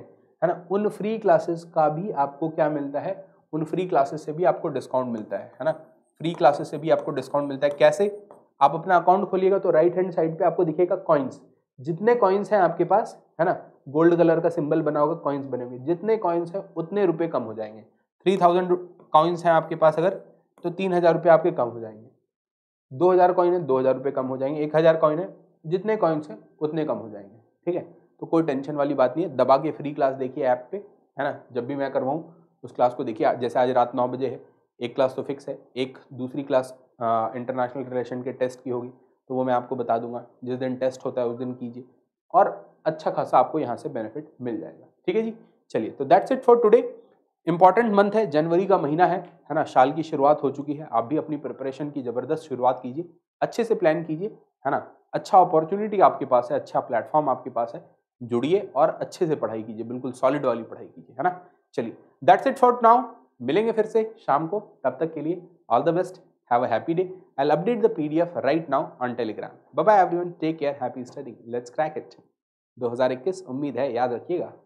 है ना, उन फ्री क्लासेस का भी आपको क्या मिलता है, उन फ्री क्लासेस से भी आपको डिस्काउंट मिलता है है ना, फ्री क्लासेस से भी आपको डिस्काउंट मिलता है। कैसे? आप अपना अकाउंट खोलिएगा तो राइट हैंड साइड पे आपको दिखेगा कॉइन्स, जितने कॉइन्स हैं आपके पास, है ना, गोल्ड कलर का सिंबल बना होगा, कॉइन्स बने हुए, जितने कॉइन्स हैं उतने रुपए कम हो जाएंगे। थ्री थाउजेंड कॉइन्स हैं आपके पास अगर, तो तीन हजार रुपये आपके कम हो जाएंगे। दो हजार कॉइन है, दो हजार रुपये कम हो जाएंगे। एक हजार कॉइन है, जितने कॉइन्स हैं उतने कम हो जाएंगे। ठीक है, तो कोई टेंशन वाली बात नहीं है। दबा के फ्री क्लास देखिए ऐप पे, है ना, जब भी मैं करवाऊँ उस क्लास को देखिए। जैसे आज रात नौ बजे है, एक क्लास तो फिक्स है, एक दूसरी क्लास इंटरनेशनल रिलेशन के टेस्ट की होगी, तो वो मैं आपको बता दूंगा। जिस दिन टेस्ट होता है उस दिन कीजिए, और अच्छा खासा आपको यहाँ से बेनिफिट मिल जाएगा। ठीक है जी, चलिए, तो that's it for today. Important month है, जनवरी का महीना है है ना, साल की शुरुआत हो चुकी है। आप भी अपनी प्रिपरेशन की जबरदस्त शुरुआत कीजिए, अच्छे से प्लान कीजिए, है ना। अच्छा अपॉर्चुनिटी आपके पास है, अच्छा प्लेटफॉर्म आपके पास है, जुड़िए और अच्छे से पढ़ाई कीजिए, बिल्कुल सॉलिड वाली पढ़ाई कीजिए, है ना। चलिए, दैट्स इट फॉर नाउ, मिलेंगे फिर से शाम को, तब तक के लिए all the best, have a happy day. I will update the PDF right now on Telegram. Bye bye everyone, take care, happy study, let's crack it. दो हज़ार इक्कीस उम्मीद है याद रखिएगा।